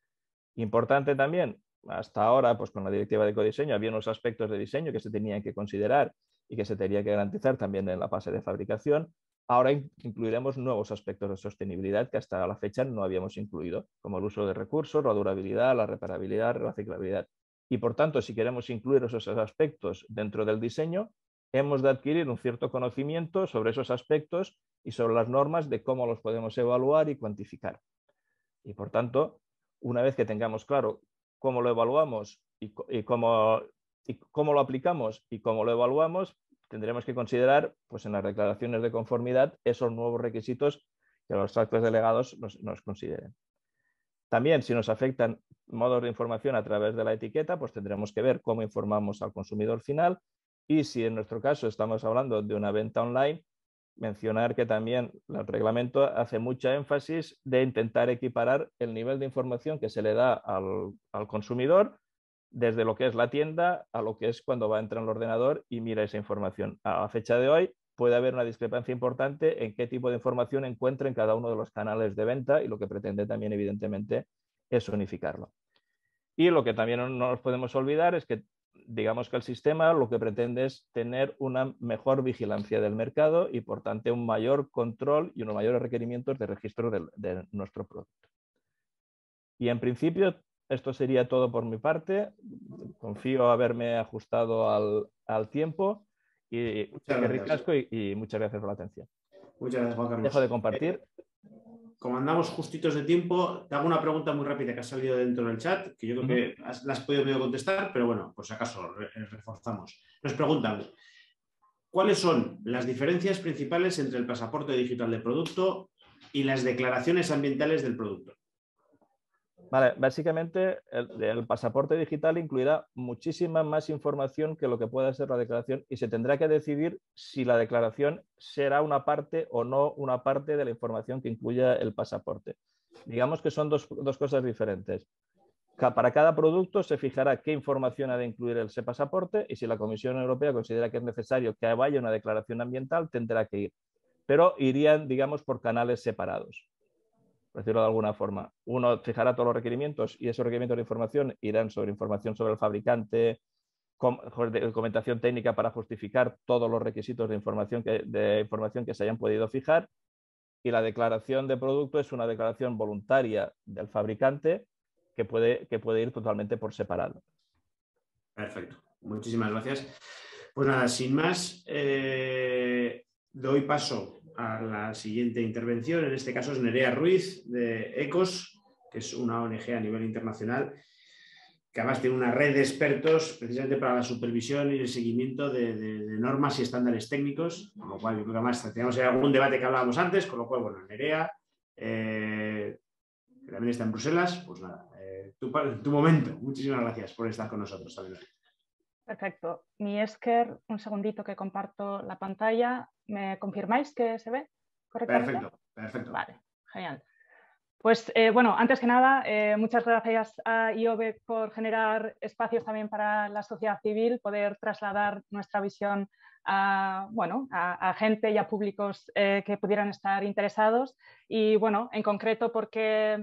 S3: Importante también, hasta ahora, pues con la directiva de ecodiseño, había unos aspectos de diseño que se tenían que considerar y que se tenía que garantizar también en la fase de fabricación. Ahora incluiremos nuevos aspectos de sostenibilidad que hasta la fecha no habíamos incluido, como el uso de recursos, la durabilidad, la reparabilidad, la reciclabilidad. Y por tanto, si queremos incluir esos aspectos dentro del diseño, hemos de adquirir un cierto conocimiento sobre esos aspectos y sobre las normas de cómo los podemos evaluar y cuantificar. Y por tanto, una vez que tengamos claro cómo lo evaluamos y cómo lo aplicamos y cómo lo evaluamos, tendremos que considerar, pues, en las declaraciones de conformidad esos nuevos requisitos que los actos delegados nos consideren. También, si nos afectan modos de información a través de la etiqueta, pues tendremos que ver cómo informamos al consumidor final y si en nuestro caso estamos hablando de una venta online, mencionar que también el reglamento hace mucha énfasis de intentar equiparar el nivel de información que se le da al consumidor desde lo que es la tienda a lo que es cuando va a entrar en el ordenador y mira esa información. A la fecha de hoy puede haber una discrepancia importante en qué tipo de información encuentra en cada uno de los canales de venta y lo que pretende también, evidentemente, es unificarlo. Y lo que también no nos podemos olvidar es que, digamos que el sistema lo que pretende es tener una mejor vigilancia del mercado y, por tanto, un mayor control y unos mayores requerimientos de registro de nuestro producto. Y en principio, esto sería todo por mi parte. Confío haberme ajustado al tiempo. Y muchas gracias por la atención.
S1: Muchas gracias, Juan Carlos.
S3: Dejo de compartir.
S1: como andamos justitos de tiempo, te hago una pregunta muy rápida que ha salido dentro del chat, que yo creo que la has podido medio contestar, pero bueno, por si acaso reforzamos. Nos preguntan, ¿cuáles son las diferencias principales entre el pasaporte digital de producto y las declaraciones ambientales del producto?
S3: Vale, básicamente el pasaporte digital incluirá muchísima más información que lo que pueda ser la declaración y se tendrá que decidir si la declaración será una parte o no una parte de la información que incluya el pasaporte. Digamos que son dos cosas diferentes. Para cada producto se fijará qué información ha de incluir ese pasaporte y si la Comisión Europea considera que es necesario que vaya una declaración ambiental, tendrá que ir. Pero irían, digamos, por canales separados, por decirlo de alguna forma. Uno fijará todos los requerimientos y esos requerimientos de información irán sobre información sobre el fabricante, documentación técnica para justificar todos los requisitos de información que se hayan podido fijar, y la declaración de producto es una declaración voluntaria del fabricante que puede ir totalmente por separado.
S1: Perfecto, muchísimas gracias. Pues nada, sin más, doy paso a la siguiente intervención. En este caso es Nerea Ruiz de ECOS, que es una ONG a nivel internacional, que además tiene una red de expertos precisamente para la supervisión y el seguimiento de normas y estándares técnicos, con lo cual yo creo que además teníamos algún debate que hablábamos antes, con lo cual, bueno, Nerea, que también está en Bruselas, pues nada, tu momento. Muchísimas gracias por estar con nosotros también.
S4: Perfecto. Mi Esker, un segundito que comparto la pantalla. ¿Me confirmáis que se ve correctamente?
S1: Perfecto, perfecto.
S4: Vale, genial. Pues bueno, antes que nada, muchas gracias a IOBE por generar espacios también para la sociedad civil, poder trasladar nuestra visión a gente y a públicos que pudieran estar interesados. Y bueno, en concreto porque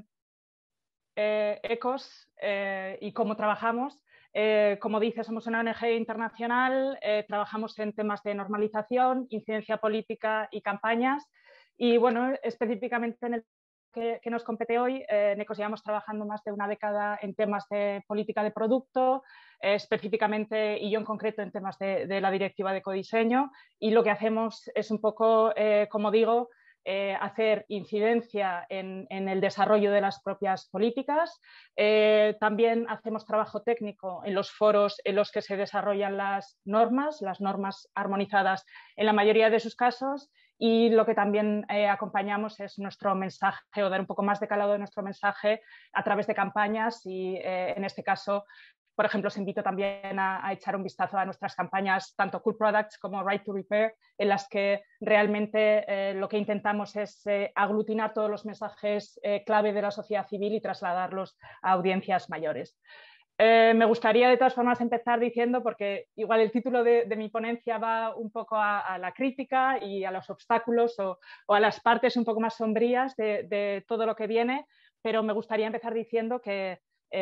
S4: ECOS y cómo trabajamos. Como dice, somos una ONG internacional, trabajamos en temas de normalización, incidencia política y campañas. Y bueno, específicamente en el que nos compete hoy, en ECOS llevamos trabajando más de una década en temas de política de producto, específicamente y yo en concreto en temas de la directiva de ecodiseño, y lo que hacemos es un poco, como digo, hacer incidencia en el desarrollo de las propias políticas. También hacemos trabajo técnico en los foros en los que se desarrollan las normas armonizadas en la mayoría de sus casos, y lo que también acompañamos es nuestro mensaje, o dar un poco más de calado de nuestro mensaje a través de campañas y en este caso, por ejemplo, os invito también a echar un vistazo a nuestras campañas, tanto Cool Products como Right to Repair, en las que realmente lo que intentamos es aglutinar todos los mensajes clave de la sociedad civil y trasladarlos a audiencias mayores. Me gustaría de todas formas empezar diciendo, porque igual el título de mi ponencia va un poco a la crítica y a los obstáculos o a las partes un poco más sombrías de todo lo que viene, pero me gustaría empezar diciendo que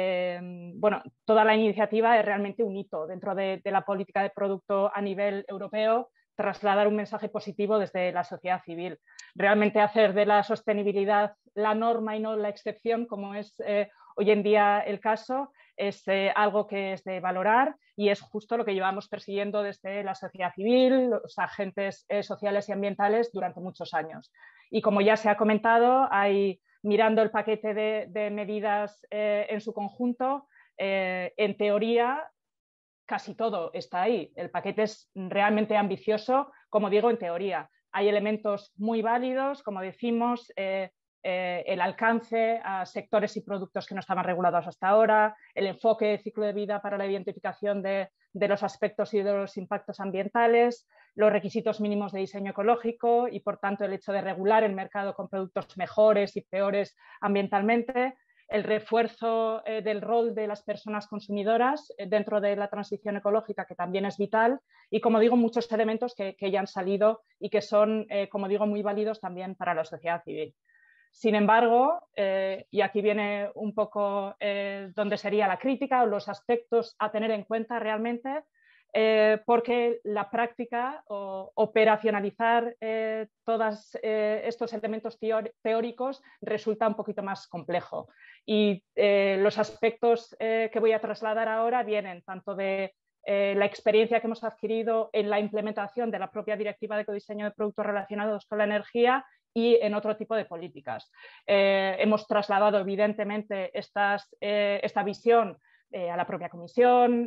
S4: toda la iniciativa es realmente un hito dentro de la política de producto a nivel europeo, trasladar un mensaje positivo desde la sociedad civil. Realmente hacer de la sostenibilidad la norma y no la excepción, como es hoy en día el caso, es algo que es de valorar y es justo lo que llevamos persiguiendo desde la sociedad civil, los agentes sociales y ambientales durante muchos años. Y como ya se ha comentado, mirando el paquete de medidas en su conjunto, en teoría casi todo está ahí. El paquete es realmente ambicioso, como digo, en teoría. Hay elementos muy válidos, como decimos, el alcance a sectores y productos que no estaban regulados hasta ahora, el enfoque de ciclo de vida para la identificación de los aspectos y de los impactos ambientales, los requisitos mínimos de diseño ecológico y, por tanto, el hecho de regular el mercado con productos mejores y peores ambientalmente, el refuerzo del rol de las personas consumidoras dentro de la transición ecológica, que también es vital, y, como digo, muchos elementos que ya han salido y que son, como digo, muy válidos también para la sociedad civil. Sin embargo, y aquí viene un poco donde sería la crítica o los aspectos a tener en cuenta realmente, porque la práctica o operacionalizar todos estos elementos teóricos resulta un poquito más complejo. Y los aspectos que voy a trasladar ahora vienen tanto de la experiencia que hemos adquirido en la implementación de la propia directiva de ecodiseño de productos relacionados con la energía y en otro tipo de políticas. Hemos trasladado evidentemente esta visión a la propia Comisión,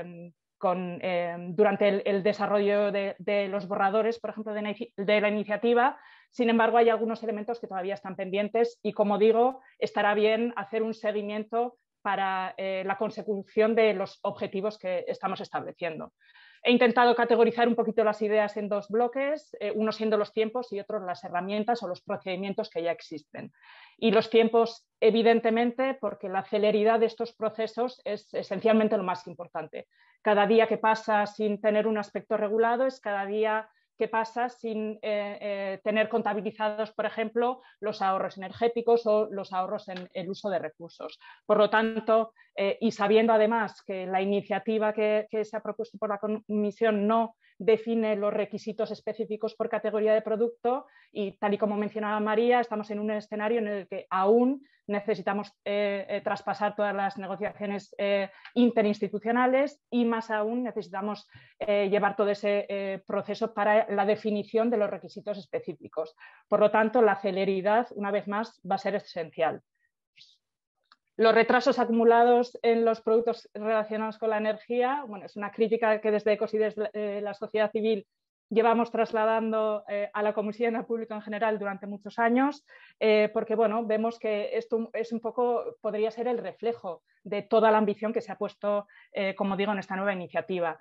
S4: durante el desarrollo de los borradores, por ejemplo, de la iniciativa. Sin embargo, hay algunos elementos que todavía están pendientes y, como digo, estará bien hacer un seguimiento para la consecución de los objetivos que estamos estableciendo. He intentado categorizar un poquito las ideas en dos bloques, uno siendo los tiempos y otro las herramientas o los procedimientos que ya existen. Y los tiempos, evidentemente, porque la celeridad de estos procesos es esencialmente lo más importante. Cada día que pasa sin tener un aspecto regulado es cada día que pasa sin tener contabilizados, por ejemplo, los ahorros energéticos o los ahorros en el uso de recursos. Por lo tanto, y sabiendo además que la iniciativa que se ha propuesto por la Comisión no define los requisitos específicos por categoría de producto y, tal y como mencionaba María, estamos en un escenario en el que aún necesitamos traspasar todas las negociaciones interinstitucionales y, más aún, necesitamos llevar todo ese proceso para la definición de los requisitos específicos. Por lo tanto, la celeridad, una vez más, va a ser esencial. Los retrasos acumulados en los productos relacionados con la energía, bueno, es una crítica que desde ECOS y desde la sociedad civil llevamos trasladando a la Comisión y al público en general durante muchos años, porque bueno, vemos que esto es un poco, podría ser el reflejo de toda la ambición que se ha puesto, como digo, en esta nueva iniciativa.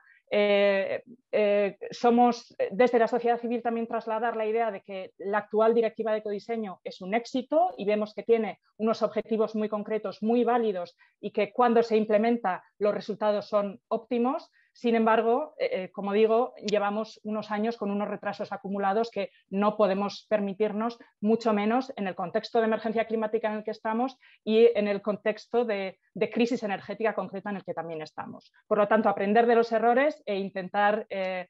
S4: Somos desde la sociedad civil también trasladar la idea de que la actual directiva de ecodiseño es un éxito y vemos que tiene unos objetivos muy concretos, muy válidos y que cuando se implementa los resultados son óptimos. Sin embargo, como digo, llevamos unos años con unos retrasos acumulados que no podemos permitirnos, mucho menos en el contexto de emergencia climática en el que estamos y en el contexto de crisis energética concreta en el que también estamos. Por lo tanto, aprender de los errores e intentar,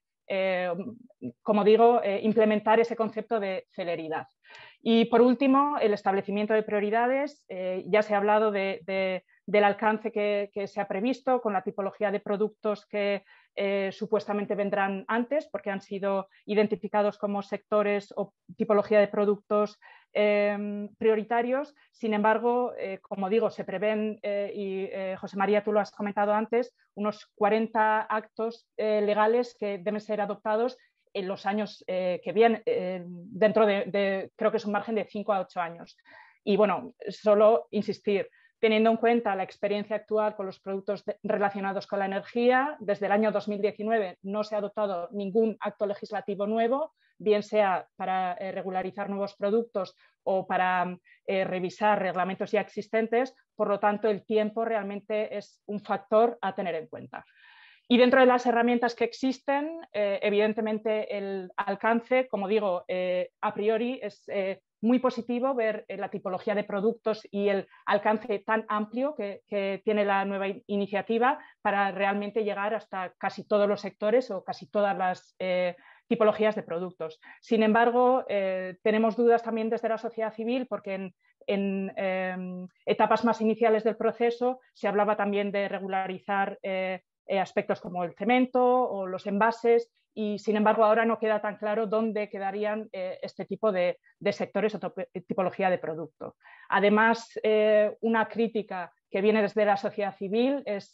S4: como digo, implementar ese concepto de celeridad. Y por último, el establecimiento de prioridades. Ya se ha hablado del alcance que se ha previsto con la tipología de productos que supuestamente vendrán antes, porque han sido identificados como sectores o tipología de productos prioritarios. Sin embargo, como digo, se prevén, y José María, tú lo has comentado antes, unos 40 actos legales que deben ser adoptados en los años que vienen, dentro creo que es un margen de 5 a 8 años. Y bueno, solo insistir, teniendo en cuenta la experiencia actual con los productos relacionados con la energía, desde el año 2019 no se ha adoptado ningún acto legislativo nuevo, bien sea para regularizar nuevos productos o para revisar reglamentos ya existentes. Por lo tanto, el tiempo realmente es un factor a tener en cuenta. Y dentro de las herramientas que existen, evidentemente el alcance, como digo, a priori es muy positivo ver la tipología de productos y el alcance tan amplio que tiene la nueva iniciativa para realmente llegar hasta casi todos los sectores o casi todas las tipologías de productos. Sin embargo, tenemos dudas también desde la sociedad civil porque en etapas más iniciales del proceso se hablaba también de regularizar aspectos como el cemento o los envases y, sin embargo, ahora no queda tan claro dónde quedarían este tipo de sectores o tipología de producto. Además, una crítica que viene desde la sociedad civil es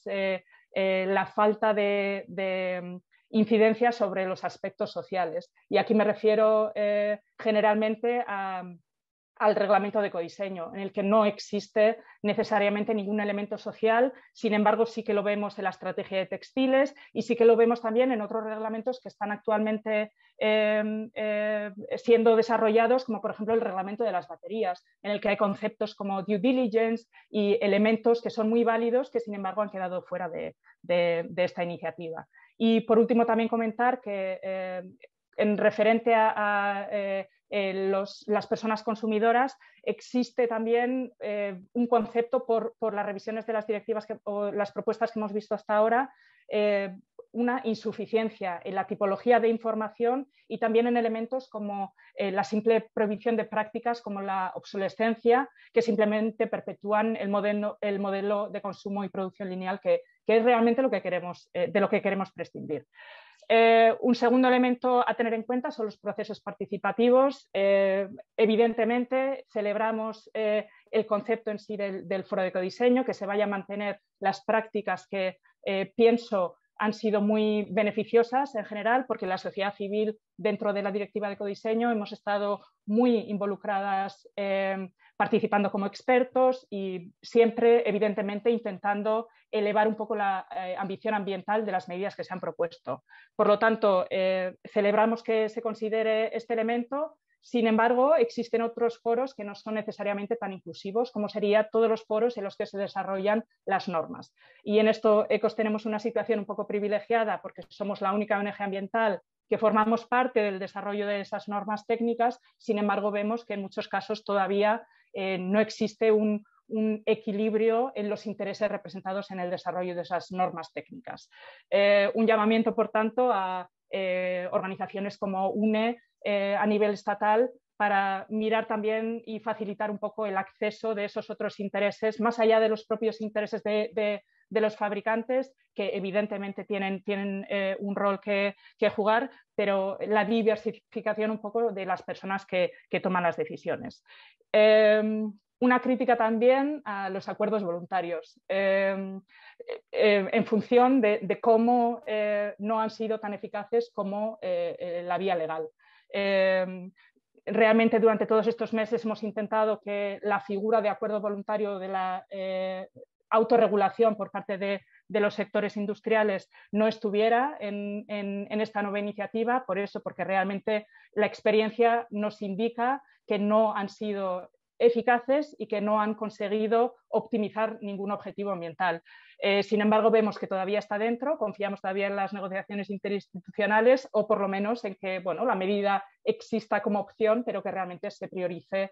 S4: la falta de incidencia sobre los aspectos sociales. Y aquí me refiero generalmente al reglamento de ecodiseño, en el que no existe necesariamente ningún elemento social. Sin embargo, sí que lo vemos en la estrategia de textiles y sí que lo vemos también en otros reglamentos que están actualmente siendo desarrollados, como por ejemplo el reglamento de las baterías, en el que hay conceptos como due diligence y elementos que son muy válidos que sin embargo han quedado fuera de esta iniciativa. Y por último también comentar que en referente a las personas consumidoras, existe también un concepto por las revisiones de las directivas o las propuestas que hemos visto hasta ahora, una insuficiencia en la tipología de información y también en elementos como la simple prohibición de prácticas como la obsolescencia, que simplemente perpetúan el modelo de consumo y producción lineal que es realmente lo que queremos, de lo que queremos prescindir. Un segundo elemento a tener en cuenta son los procesos participativos. Evidentemente, celebramos el concepto en sí del foro de ecodiseño, que se vaya a mantener las prácticas que pienso han sido muy beneficiosas en general, porque la sociedad civil dentro de la directiva de ecodiseño hemos estado muy involucradas participando como expertos y siempre, evidentemente, intentando elevar un poco la ambición ambiental de las medidas que se han propuesto. Por lo tanto, celebramos que se considere este elemento. Sin embargo, existen otros foros que no son necesariamente tan inclusivos como serían todos los foros en los que se desarrollan las normas. Y en esto ECOS tenemos una situación un poco privilegiada porque somos la única ONG ambiental que formamos parte del desarrollo de esas normas técnicas. Sin embargo, vemos que en muchos casos todavía no existe un equilibrio en los intereses representados en el desarrollo de esas normas técnicas. Un llamamiento, por tanto, a organizaciones como UNE a nivel estatal para mirar también y facilitar un poco el acceso de esos otros intereses, más allá de los propios intereses de los fabricantes, que evidentemente tienen un rol que jugar, pero la diversificación un poco de las personas que toman las decisiones. Una crítica también a los acuerdos voluntarios, en función de cómo no han sido tan eficaces como la vía legal. Realmente durante todos estos meses hemos intentado que la figura de acuerdo voluntario de la autorregulación por parte de los sectores industriales no estuviera en esta nueva iniciativa, por eso, porque realmente la experiencia nos indica que no han sido eficaces y que no han conseguido optimizar ningún objetivo ambiental. Sin embargo, vemos que todavía está dentro, confiamos todavía en las negociaciones interinstitucionales o por lo menos en que la medida exista como opción, pero que realmente se priorice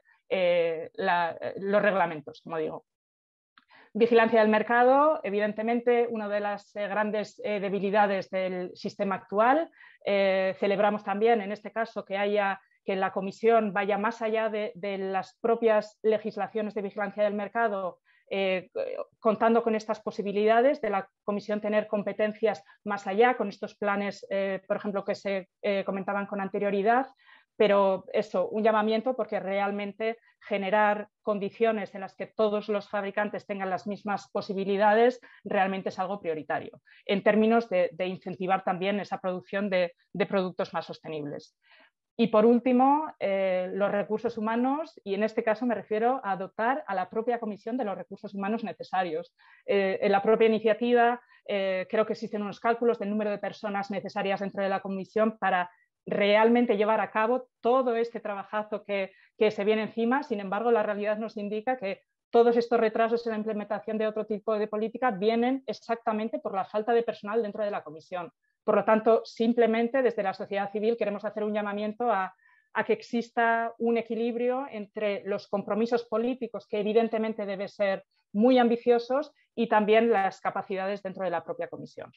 S4: los reglamentos, como digo. Vigilancia del mercado, evidentemente, una de las grandes debilidades del sistema actual. Celebramos también, en este caso, que la Comisión vaya más allá de las propias legislaciones de vigilancia del mercado, contando con estas posibilidades de la Comisión tener competencias más allá, con estos planes, por ejemplo, que se comentaban con anterioridad. Pero eso, un llamamiento porque realmente generar condiciones en las que todos los fabricantes tengan las mismas posibilidades realmente es algo prioritario, en términos de incentivar también esa producción de productos más sostenibles. Y por último, los recursos humanos, y en este caso me refiero a dotar a la propia Comisión de los recursos humanos necesarios. En la propia iniciativa creo que existen unos cálculos del número de personas necesarias dentro de la Comisión para realmente llevar a cabo todo este trabajazo que se viene encima. Sin embargo, la realidad nos indica que todos estos retrasos en la implementación de otro tipo de política vienen exactamente por la falta de personal dentro de la Comisión. Por lo tanto, simplemente desde la sociedad civil queremos hacer un llamamiento a que exista un equilibrio entre los compromisos políticos, que evidentemente deben ser muy ambiciosos, y también las capacidades dentro de la propia Comisión.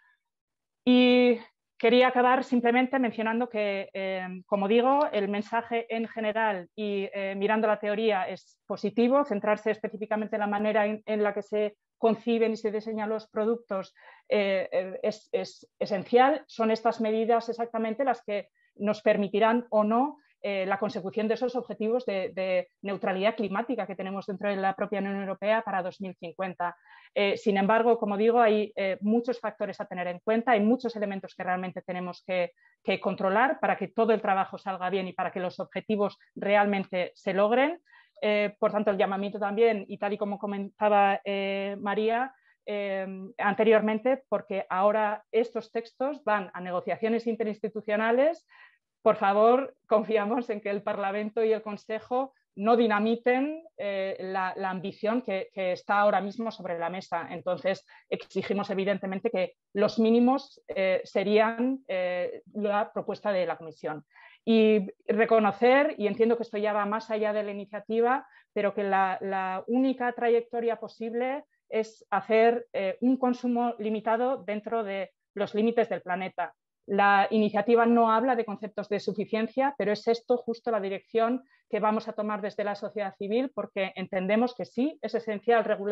S4: Y quería acabar simplemente mencionando que, como digo, el mensaje en general y mirando la teoría es positivo. Centrarse específicamente en la manera en la que se conciben y se diseñan los productos es esencial. Son estas medidas exactamente las que nos permitirán o no la consecución de esos objetivos de neutralidad climática que tenemos dentro de la propia Unión Europea para 2050. Sin embargo, como digo, hay muchos factores a tener en cuenta, hay muchos elementos que realmente tenemos que controlar para que todo el trabajo salga bien y para que los objetivos realmente se logren. Por tanto, el llamamiento también, y tal y como comentaba María anteriormente, porque ahora estos textos van a negociaciones interinstitucionales. Por favor, confiamos en que el Parlamento y el Consejo no dinamiten la ambición que está ahora mismo sobre la mesa. Entonces, exigimos evidentemente que los mínimos serían la propuesta de la Comisión. Y reconocer, y entiendo que esto ya va más allá de la iniciativa, pero que la única trayectoria posible es hacer un consumo limitado dentro de los límites del planeta. La iniciativa no habla de conceptos de suficiencia, pero es esto justo la dirección que vamos a tomar desde la sociedad civil, porque entendemos que sí, es esencial regular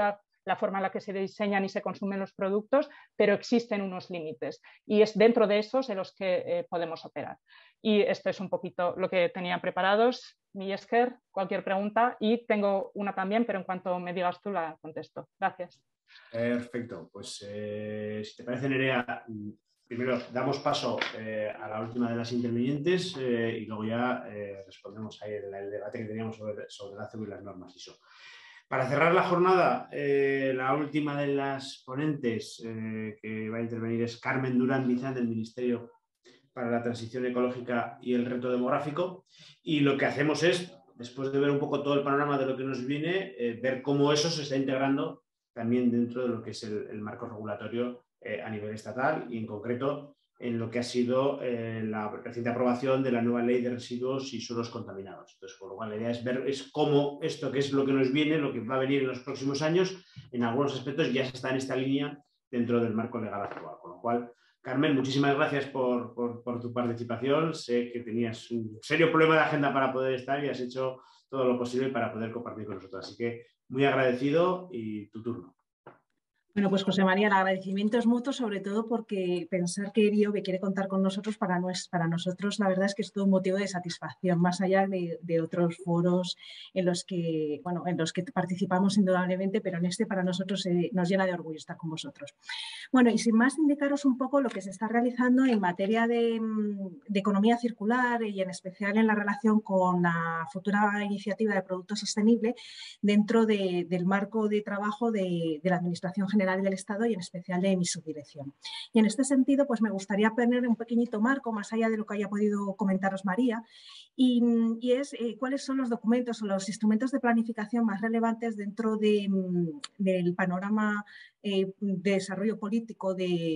S4: la forma en la que se diseñan y se consumen los productos, pero existen unos límites y es dentro de esos en los que podemos operar. Y esto es un poquito lo que tenía preparados. Esker, cualquier pregunta, y tengo una también, pero en cuanto me digas tú la contesto. Gracias.
S1: Perfecto, pues si te parece, Nerea, primero damos paso a la última de las intervinientes y luego ya respondemos ahí el debate que teníamos sobre la CEU y las normas ISO. Para cerrar la jornada, la última de las ponentes que va a intervenir es Carmen Durán Bizán, del Ministerio para la Transición Ecológica y el Reto Demográfico. Y lo que hacemos es, después de ver un poco todo el panorama de lo que nos viene, ver cómo eso se está integrando también dentro de lo que es el marco regulatorio a nivel estatal y en concreto en lo que ha sido la reciente aprobación de la nueva ley de residuos y suelos contaminados. Entonces, por lo cual la idea es ver cómo esto, que es lo que nos viene, lo que va a venir en los próximos años, en algunos aspectos ya está en esta línea dentro del marco legal actual. Con lo cual, Carmen, muchísimas gracias por tu participación. Sé que tenías un serio problema de agenda para poder estar y has hecho todo lo posible para poder compartir con nosotros. Así que muy agradecido y tu turno.
S5: Bueno, pues José María, el agradecimiento es mutuo, sobre todo porque pensar que Biobe quiere contar con nosotros para nosotros, la verdad es que es todo un motivo de satisfacción, más allá de otros foros en los que participamos indudablemente, pero en este para nosotros nos llena de orgullo estar con vosotros. Bueno, y sin más, indicaros un poco lo que se está realizando en materia de economía circular y en especial en la relación con la futura iniciativa de producto sostenible dentro del marco de trabajo de la Administración General del Estado y en especial de mi subdirección. Y en este sentido, pues me gustaría poner un pequeñito marco, más allá de lo que haya podido comentaros María, y es cuáles son los documentos o los instrumentos de planificación más relevantes dentro del panorama de desarrollo político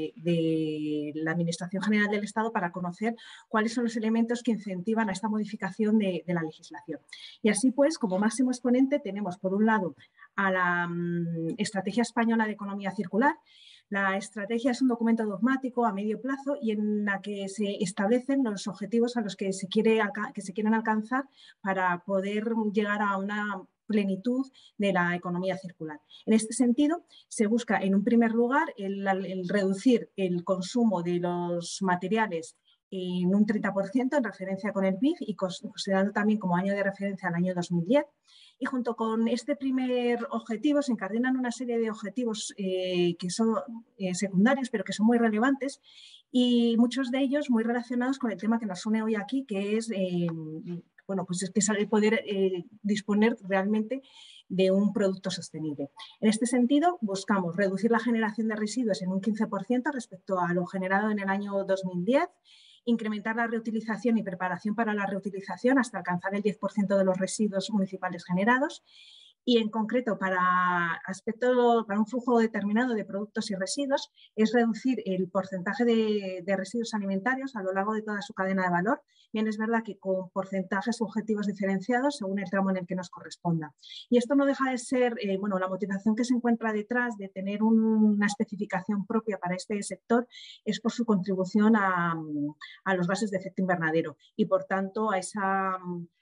S5: de la Administración General del Estado para conocer cuáles son los elementos que incentivan a esta modificación de la legislación. Y así pues, como máximo exponente tenemos por un lado a la Estrategia Española de Economía Circular. La estrategia es un documento dogmático a medio plazo y en la que se establecen los objetivos a los que se quieren alcanzar para poder llegar a una plenitud de la economía circular. En este sentido, se busca en un primer lugar el reducir el consumo de los materiales en un 30% en referencia con el PIB y considerando también como año de referencia al año 2010. Y junto con este primer objetivo se encardinan una serie de objetivos que son secundarios, pero que son muy relevantes y muchos de ellos muy relacionados con el tema que nos une hoy aquí, que es, pues es que poder disponer realmente de un producto sostenible. En este sentido, buscamos reducir la generación de residuos en un 15% respecto a lo generado en el año 2010, incrementar la reutilización y preparación para la reutilización hasta alcanzar el 10% de los residuos municipales generados y en concreto para un flujo determinado de productos y residuos es reducir el porcentaje de residuos alimentarios a lo largo de toda su cadena de valor. Bien, es verdad que con porcentajes objetivos diferenciados según el tramo en el que nos corresponda. Y esto no deja de ser, la motivación que se encuentra detrás de tener una especificación propia para este sector es por su contribución a los gases de efecto invernadero y, por tanto, a esa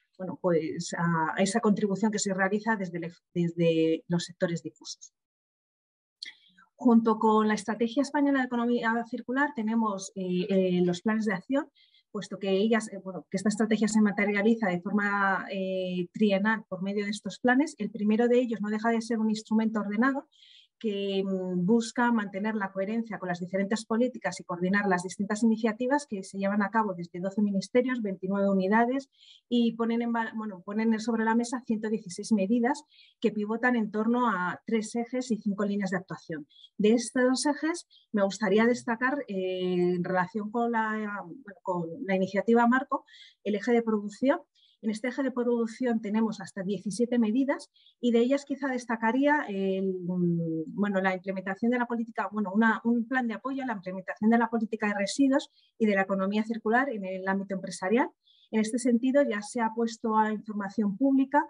S5: contribución que se realiza desde los sectores difusos. Junto con la Estrategia Española de Economía Circular tenemos los planes de acción, puesto que esta estrategia se materializa de forma trienal por medio de estos planes. El primero de ellos no deja de ser un instrumento ordenado que busca mantener la coherencia con las diferentes políticas y coordinar las distintas iniciativas que se llevan a cabo desde 12 ministerios, 29 unidades y ponen sobre la mesa 116 medidas que pivotan en torno a 3 ejes y 5 líneas de actuación. De estos ejes me gustaría destacar en relación con la iniciativa Marco, el eje de producción. En este eje de producción tenemos hasta 17 medidas y de ellas quizá destacaría la implementación de la política, un plan de apoyo a la implementación de la política de residuos y de la economía circular en el ámbito empresarial. En este sentido ya se ha puesto a información pública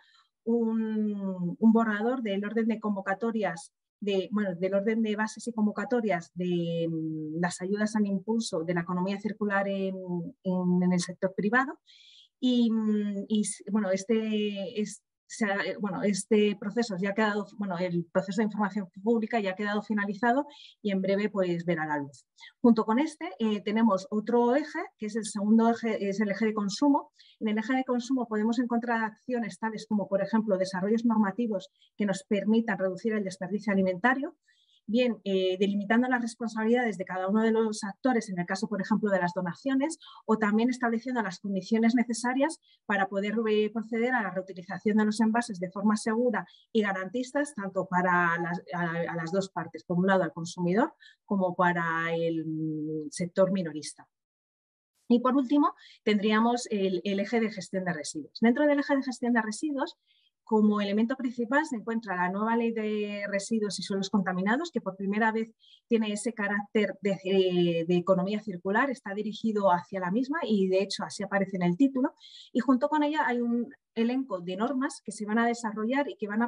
S5: un borrador del orden de convocatorias del orden de bases y convocatorias de las ayudas al impulso de la economía circular en el sector privado. este proceso ya ha quedado, el proceso de información pública ya ha quedado finalizado y en breve pues verá la luz. Junto con este tenemos otro eje, que es el segundo eje, es el eje de consumo. En el eje de consumo podemos encontrar acciones tales como, por ejemplo, desarrollos normativos que nos permitan reducir el desperdicio alimentario, bien delimitando las responsabilidades de cada uno de los actores, en el caso, por ejemplo, de las donaciones, o también estableciendo las condiciones necesarias para poder proceder a la reutilización de los envases de forma segura y garantistas, tanto para a las dos partes, por un lado al consumidor como para el sector minorista. Y por último, tendríamos el eje de gestión de residuos. Dentro del eje de gestión de residuos, como elemento principal se encuentra la nueva ley de residuos y suelos contaminados, que por primera vez tiene ese carácter de economía circular, está dirigido hacia la misma y de hecho así aparece en el título. Y junto con ella hay un elenco de normas que se van a desarrollar y que van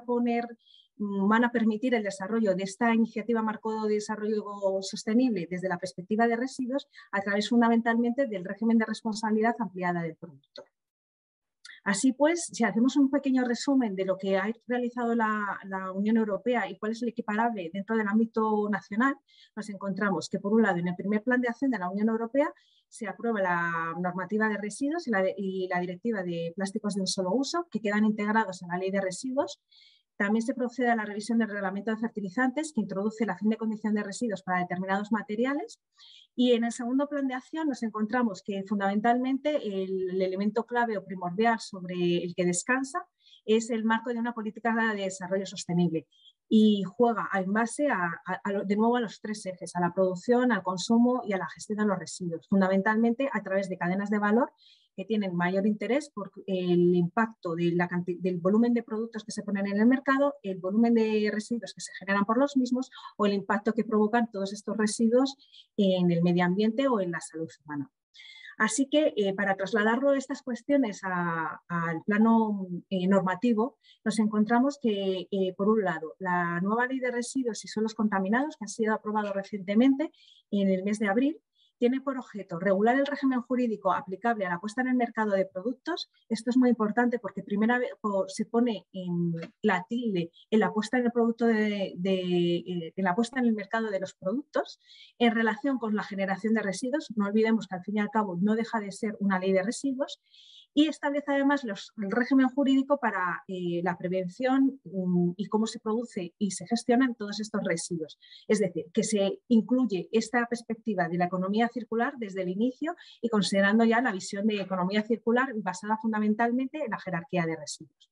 S5: a permitir el desarrollo de esta iniciativa marco de desarrollo sostenible desde la perspectiva de residuos a través fundamentalmente del régimen de responsabilidad ampliada del productor. Así pues, si hacemos un pequeño resumen de lo que ha realizado la Unión Europea y cuál es el equiparable dentro del ámbito nacional, nos encontramos que, por un lado, en el primer plan de acción de la Unión Europea se aprueba la normativa de residuos y la directiva de plásticos de un solo uso, que quedan integrados en la ley de residuos. También se procede a la revisión del reglamento de fertilizantes, que introduce la fin de condición de residuos para determinados materiales. Y en el segundo plan de acción nos encontramos que fundamentalmente el elemento clave o primordial sobre el que descansa es el marco de una política de desarrollo sostenible y juega en base de nuevo a los tres ejes, a la producción, al consumo y a la gestión de los residuos, fundamentalmente a través de cadenas de valor que tienen mayor interés por el impacto del volumen de productos que se ponen en el mercado, el volumen de residuos que se generan por los mismos o el impacto que provocan todos estos residuos en el medio ambiente o en la salud humana. Así que para trasladarlo estas cuestiones al plano normativo, nos encontramos que, por un lado, la nueva ley de residuos y suelos contaminados, que ha sido aprobado recientemente en el mes de abril, tiene por objeto regular el régimen jurídico aplicable a la puesta en el mercado de productos. Esto es muy importante porque primera vez se pone en la tilde en la puesta en el producto en la puesta en el mercado de los productos en relación con la generación de residuos. No olvidemos que al fin y al cabo no deja de ser una ley de residuos. Y establece además el régimen jurídico para la prevención y cómo se produce y se gestionan todos estos residuos. Es decir, que se incluye esta perspectiva de la economía circular desde el inicio y considerando ya la visión de economía circular basada fundamentalmente en la jerarquía de residuos.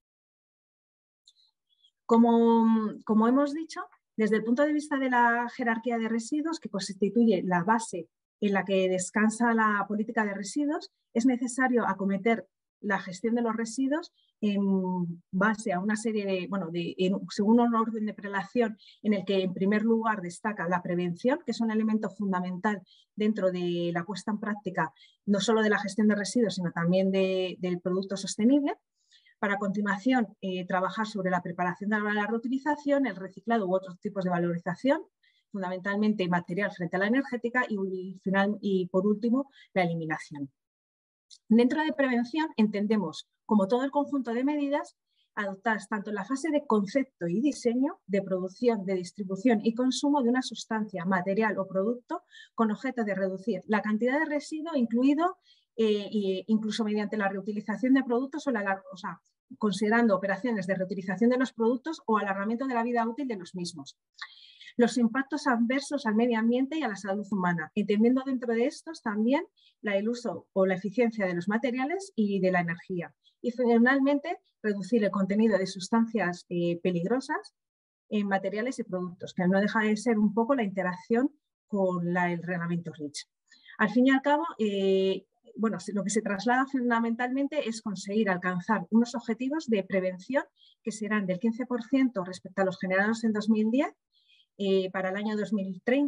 S5: Como hemos dicho, desde el punto de vista de la jerarquía de residuos, que constituye la base en la que descansa la política de residuos, es necesario acometer la gestión de los residuos en base a una serie según un orden de prelación en el que en primer lugar destaca la prevención, que es un elemento fundamental dentro de la puesta en práctica no solo de la gestión de residuos, sino también del producto sostenible. Para a continuación trabajar sobre la preparación de la reutilización, el reciclado u otros tipos de valorización, fundamentalmente material frente a la energética y por último la eliminación. Dentro de prevención entendemos como todo el conjunto de medidas adoptadas tanto en la fase de concepto y diseño, de producción, de distribución y consumo de una sustancia, material o producto con objeto de reducir la cantidad de residuo incluido incluso mediante la reutilización de productos considerando operaciones de reutilización de los productos o alargamiento de la vida útil de los mismos. Los impactos adversos al medio ambiente y a la salud humana, entendiendo dentro de estos también el uso o la eficiencia de los materiales y de la energía. Y finalmente, reducir el contenido de sustancias peligrosas en materiales y productos, que no deja de ser un poco la interacción con el reglamento REACH. Al fin y al cabo, lo que se traslada fundamentalmente es conseguir alcanzar unos objetivos de prevención que serán del 15% respecto a los generados en 2010 para el año 2030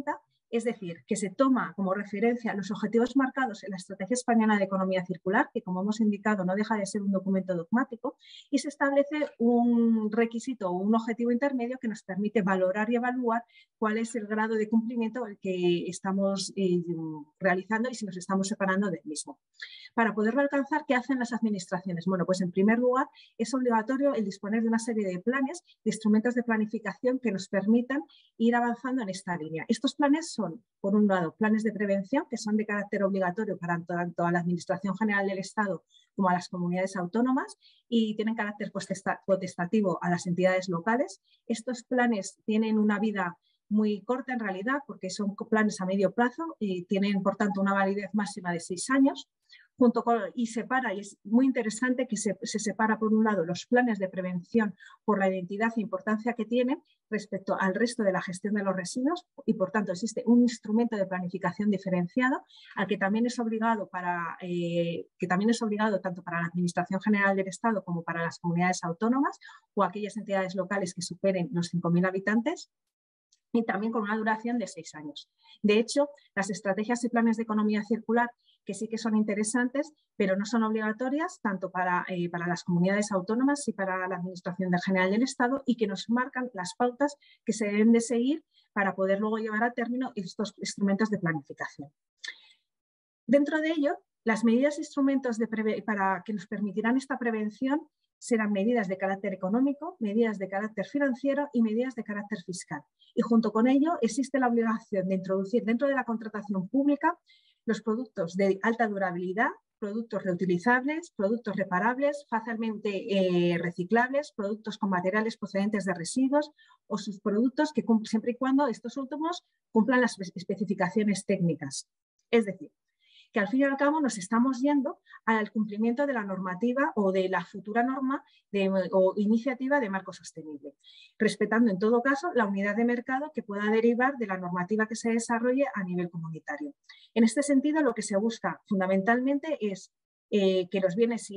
S5: Es decir, que se toma como referencia los objetivos marcados en la Estrategia Española de Economía Circular, que como hemos indicado no deja de ser un documento dogmático, y se establece un requisito o un objetivo intermedio que nos permite valorar y evaluar cuál es el grado de cumplimiento que estamos realizando y si nos estamos separando del mismo. Para poderlo alcanzar, ¿qué hacen las administraciones? Bueno, pues en primer lugar es obligatorio el disponer de una serie de planes, de instrumentos de planificación que nos permitan ir avanzando en esta línea. Estos planes son, por un lado, planes de prevención que son de carácter obligatorio para tanto a la Administración General del Estado como a las comunidades autónomas y tienen carácter potestativo a las entidades locales. Estos planes tienen una vida muy corta en realidad porque son planes a medio plazo y tienen, por tanto, una validez máxima de 6 años. Y es muy interesante que se separa por un lado los planes de prevención por la identidad e importancia que tienen respecto al resto de la gestión de los residuos y por tanto existe un instrumento de planificación diferenciado al que también es obligado tanto para la Administración General del Estado como para las comunidades autónomas o aquellas entidades locales que superen los 5.000 habitantes. Y también con una duración de 6 años. De hecho, las estrategias y planes de economía circular, que sí que son interesantes, pero no son obligatorias tanto para las comunidades autónomas y para la Administración General del Estado y que nos marcan las pautas que se deben de seguir para poder luego llevar a término estos instrumentos de planificación. Dentro de ello, las medidas e instrumentos para que nos permitirán esta prevención serán medidas de carácter económico, medidas de carácter financiero y medidas de carácter fiscal. Y junto con ello existe la obligación de introducir dentro de la contratación pública los productos de alta durabilidad, productos reutilizables, productos reparables, fácilmente reciclables, productos con materiales procedentes de residuos o sus productos que siempre y cuando estos últimos cumplan las especificaciones técnicas. Es decir, que al fin y al cabo nos estamos yendo al cumplimiento de la normativa o de la futura norma o iniciativa de marco sostenible, respetando en todo caso la unidad de mercado que pueda derivar de la normativa que se desarrolle a nivel comunitario. En este sentido, lo que se busca fundamentalmente es que los bienes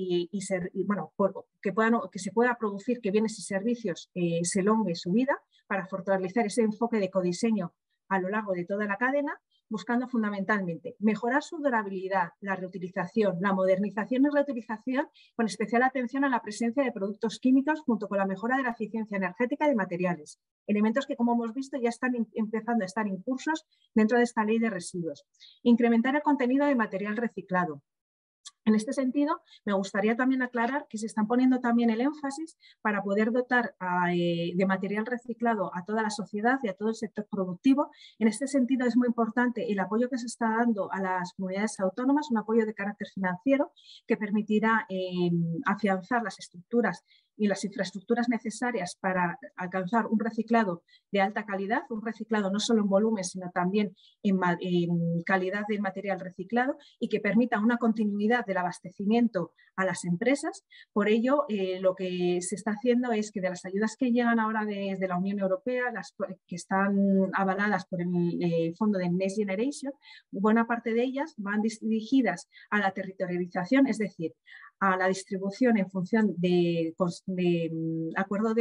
S5: que se pueda producir que bienes y servicios se elongue su vida para fortalecer ese enfoque de ecodiseño a lo largo de toda la cadena, buscando fundamentalmente mejorar su durabilidad, la reutilización, la modernización y reutilización, con especial atención a la presencia de productos químicos junto con la mejora de la eficiencia energética de materiales, elementos que, como hemos visto, ya están empezando a estar incursos dentro de esta ley de residuos. Incrementar el contenido de material reciclado. En este sentido, me gustaría también aclarar que se están poniendo también el énfasis para poder dotar de material reciclado a toda la sociedad y a todo el sector productivo. En este sentido, es muy importante el apoyo que se está dando a las comunidades autónomas, un apoyo de carácter financiero que permitirá afianzar las estructuras y las infraestructuras necesarias para alcanzar un reciclado de alta calidad, un reciclado no solo en volumen, sino también en calidad del material reciclado y que permita una continuidad del abastecimiento a las empresas. Por ello, lo que se está haciendo es que de las ayudas que llegan ahora desde la Unión Europea, las que están avaladas por el fondo de Next Generation, buena parte de ellas van dirigidas a la territorialización, es decir, a la distribución en función de acuerdo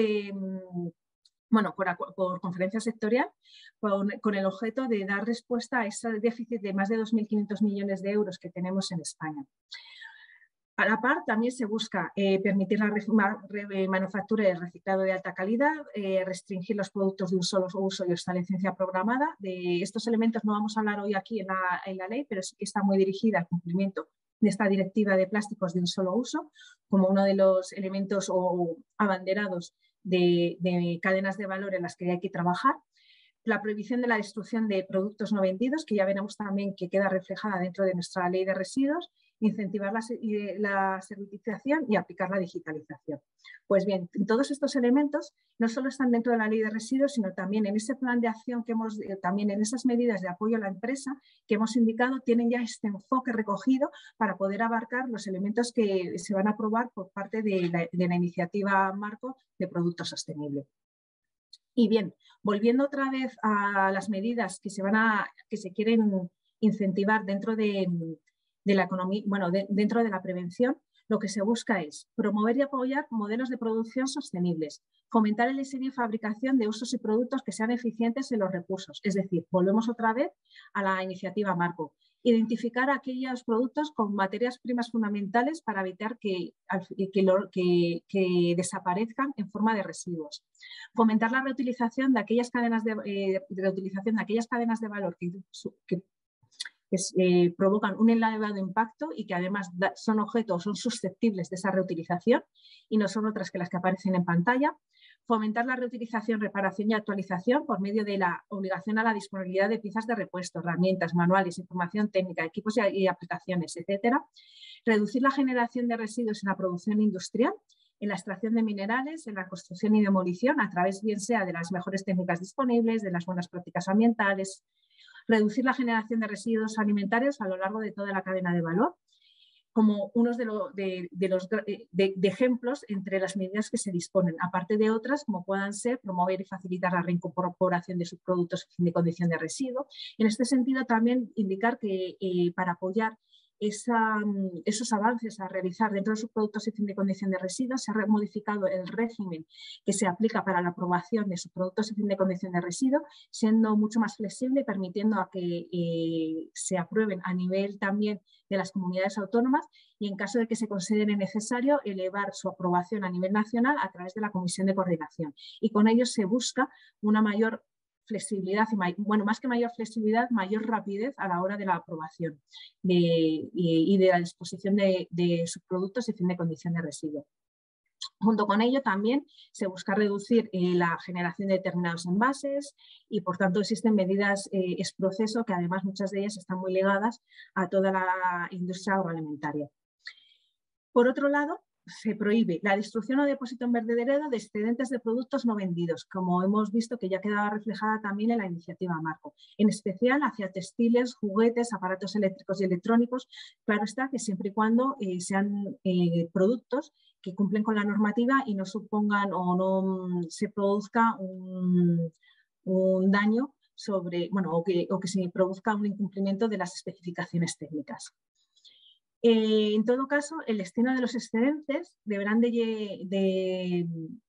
S5: por conferencia sectorial, con el objeto de dar respuesta a ese déficit de más de 2.500 millones de euros que tenemos en España. A la par, también se busca permitir la manufactura y el reciclado de alta calidad, restringir los productos de un solo uso y obsolescencia programada. De estos elementos no vamos a hablar hoy aquí en la ley, pero sí que está muy dirigida al cumplimiento de esta directiva de plásticos de un solo uso, como uno de los elementos o abanderados de cadenas de valor en las que hay que trabajar. La prohibición de la destrucción de productos no vendidos, que ya veremos también que queda reflejada dentro de nuestra ley de residuos, incentivar la servitización y aplicar la digitalización. Pues bien, todos estos elementos no solo están dentro de la ley de residuos, sino también en ese plan de acción también en esas medidas de apoyo a la empresa que hemos indicado, tienen ya este enfoque recogido para poder abarcar los elementos que se van a aprobar por parte de la iniciativa marco de producto sostenible. Y bien, volviendo otra vez a las medidas que se quieren incentivar dentro de la economía, dentro de la prevención, Lo que se busca es promover y apoyar modelos de producción sostenibles, fomentar el diseño y fabricación de usos y productos que sean eficientes en los recursos. Es decir, volvemos otra vez a la iniciativa Marco. Identificar aquellos productos con materias primas fundamentales para evitar que desaparezcan en forma de residuos. Fomentar la reutilización de aquellas cadenas de valor que provocan un elevado impacto y que además son objetos, son susceptibles de esa reutilización y no son otras que las que aparecen en pantalla. Fomentar la reutilización, reparación y actualización por medio de la obligación a la disponibilidad de piezas de repuesto, herramientas, manuales, información técnica, equipos y aplicaciones, etcétera. Reducir la generación de residuos en la producción industrial, en la extracción de minerales, en la construcción y demolición, a través bien sea de las mejores técnicas disponibles, de las buenas prácticas ambientales. Reducir la generación de residuos alimentarios a lo largo de toda la cadena de valor, como unos de ejemplos entre las medidas que se disponen, aparte de otras como puedan ser promover y facilitar la reincorporación de subproductos en fin de condición de residuo. En este sentido, también indicar que para apoyar esos avances a realizar dentro de sus productos en fin de condición de residuos, se ha modificado el régimen que se aplica para la aprobación de sus productos en fin de condición de residuo, siendo mucho más flexible y permitiendo a que se aprueben a nivel también de las comunidades autónomas y en caso de que se considere necesario elevar su aprobación a nivel nacional a través de la Comisión de Coordinación. Y con ello se busca una mayor flexibilidad, más que mayor flexibilidad, mayor rapidez a la hora de la aprobación y de la disposición de sus productos en fin de condición de residuo. Junto con ello también se busca reducir la generación de determinados envases y por tanto existen medidas ex proceso que además muchas de ellas están muy ligadas a toda la industria agroalimentaria. Por otro lado, se prohíbe la destrucción o depósito en vertedero de excedentes de productos no vendidos, como hemos visto que ya quedaba reflejada también en la iniciativa Marco, en especial hacia textiles, juguetes, aparatos eléctricos y electrónicos. Claro está que siempre y cuando sean productos que cumplen con la normativa y no supongan o no se produzca un daño o que se produzca un incumplimiento de las especificaciones técnicas. En todo caso, el destino de los excedentes deberán de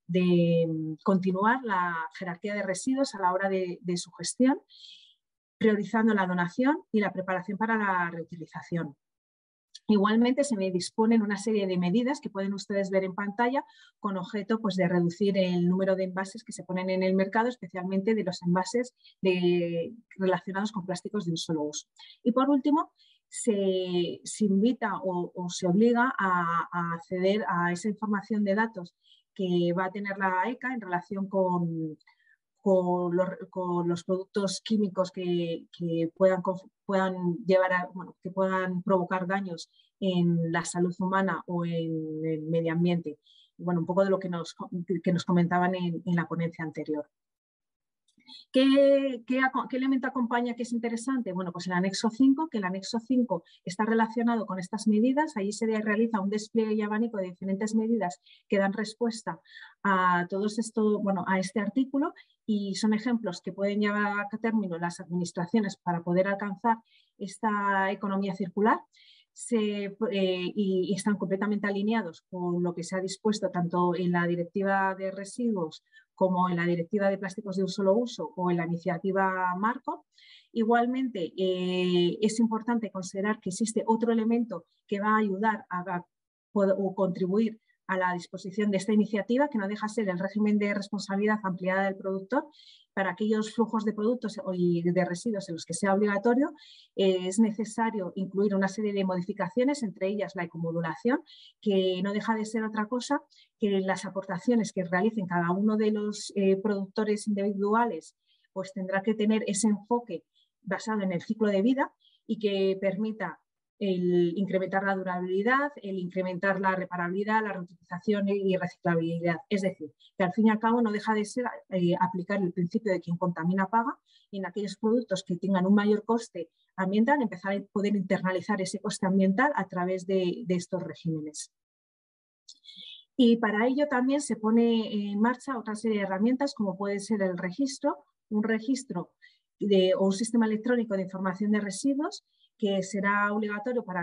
S5: continuar la jerarquía de residuos a la hora de su gestión, priorizando la donación y la preparación para la reutilización. Igualmente se me disponen una serie de medidas que pueden ustedes ver en pantalla con objeto de reducir el número de envases que se ponen en el mercado, especialmente de los envases relacionados con plásticos de un solo uso. Y por último, se invita o se obliga a acceder a esa información de datos que va a tener la ECA en relación con los productos químicos que puedan provocar daños en la salud humana o en el medio ambiente. Un poco de lo que nos comentaban en la ponencia anterior. ¿Qué elemento acompaña que es interesante? Bueno, pues el anexo 5, que el anexo 5 está relacionado con estas medidas. Allí se realiza un despliegue y abanico de diferentes medidas que dan respuesta a a este artículo y son ejemplos que pueden llevar a término las administraciones para poder alcanzar esta economía circular. Y están completamente alineados con lo que se ha dispuesto tanto en la Directiva de Residuos como en la Directiva de Plásticos de un solo uso o en la iniciativa Marco. Igualmente, es importante considerar que existe otro elemento que va a ayudar o contribuir a la disposición de esta iniciativa, que no deja de ser el régimen de responsabilidad ampliada del productor. Para aquellos flujos de productos y de residuos en los que sea obligatorio, es necesario incluir una serie de modificaciones, entre ellas la ecomodulación, que no deja de ser otra cosa que las aportaciones que realicen cada uno de los productores individuales, pues tendrá que tener ese enfoque basado en el ciclo de vida y que permita el incrementar la durabilidad, el incrementar la reparabilidad, la reutilización y reciclabilidad. Es decir, que al fin y al cabo no deja de ser aplicar el principio de quien contamina paga y en aquellos productos que tengan un mayor coste ambiental empezar a poder internalizar ese coste ambiental a través de estos regímenes. Y para ello también se pone en marcha otra serie de herramientas como puede ser el registro, un registro o un sistema electrónico de información de residuos que será obligatorio para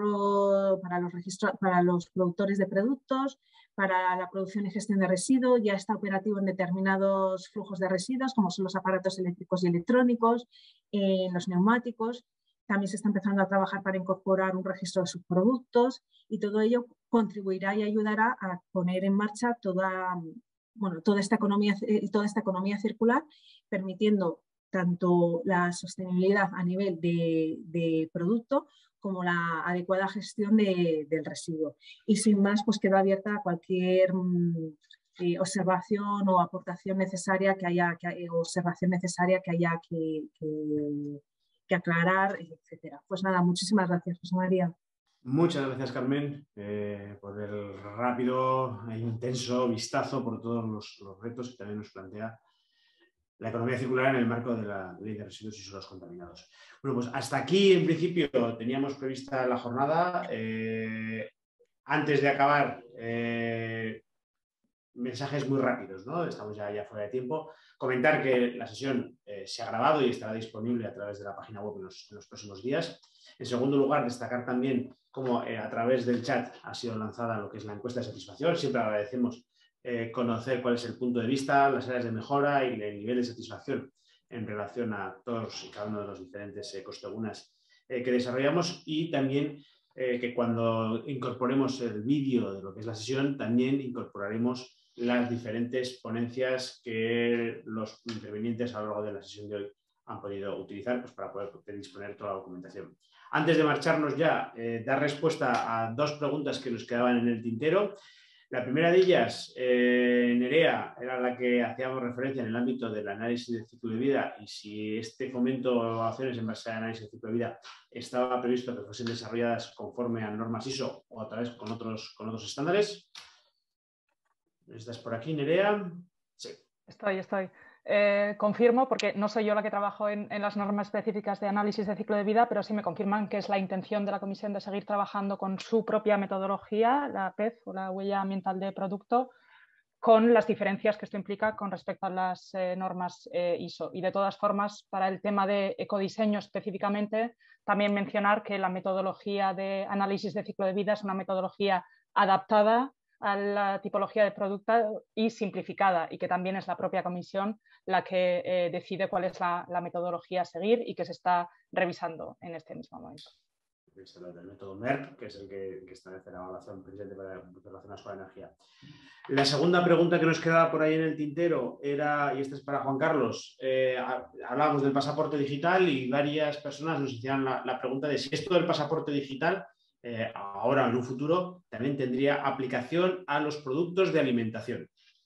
S5: los productores de productos, para la producción y gestión de residuos. Ya está operativo en determinados flujos de residuos, como son los aparatos eléctricos y electrónicos, los neumáticos. También se está empezando a trabajar para incorporar un registro de subproductos, y todo ello contribuirá y ayudará a poner en marcha toda esta economía circular, permitiendo tanto la sostenibilidad a nivel de producto como la adecuada gestión del residuo. Y sin más, pues quedo abierta a cualquier observación o aportación necesaria que haya que aclarar, etcétera. Pues nada, muchísimas gracias, José María.
S1: Muchas gracias, Carmen, por el rápido e intenso vistazo por todos los retos que también nos plantea la economía circular en el marco de la Ley de Residuos y Suelos Contaminados. Bueno, pues hasta aquí, en principio, teníamos prevista la jornada. Antes de acabar, mensajes muy rápidos, ¿no? Estamos ya fuera de tiempo. Comentar que la sesión se ha grabado y estará disponible a través de la página web en los próximos días. En segundo lugar, destacar también cómo a través del chat ha sido lanzada lo que es la encuesta de satisfacción. Siempre agradecemos conocer cuál es el punto de vista, las áreas de mejora y el nivel de satisfacción en relación a todos y cada uno de los diferentes costegunas que desarrollamos, y también que cuando incorporemos el vídeo de lo que es la sesión, también incorporaremos las diferentes ponencias que los intervinientes a lo largo de la sesión de hoy han podido utilizar, pues, para poder disponer toda la documentación. Antes de marcharnos ya, dar respuesta a dos preguntas que nos quedaban en el tintero. La primera de ellas, Nerea, era la que hacíamos referencia en el ámbito del análisis de ciclo de vida, y si este fomento o evaluaciones en base al análisis de ciclo de vida estaba previsto que fuesen desarrolladas conforme a normas ISO o a través con otros estándares. ¿Estás por aquí, Nerea? Sí.
S4: Estoy. Confirmo, porque no soy yo la que trabajo en las normas específicas de análisis de ciclo de vida, pero sí me confirman que es la intención de la Comisión de seguir trabajando con su propia metodología, la PEF o la huella ambiental de producto, con las diferencias que esto implica con respecto a las normas ISO. Y de todas formas, para el tema de ecodiseño específicamente, también mencionar que la metodología de análisis de ciclo de vida es una metodología adaptada a la tipología de producto y simplificada, y que también es la propia comisión la que decide cuál es la metodología a seguir y que se está revisando en este mismo momento.
S1: Es el método MERP, que es el que establece la evaluación precisamente relacionada con la energía. La segunda pregunta que nos quedaba por ahí en el tintero era, y esta es para Juan Carlos, hablábamos del pasaporte digital y varias personas nos hacían la pregunta de si esto del pasaporte digital ahora o en un futuro también tendría aplicación a los productos de alimentación.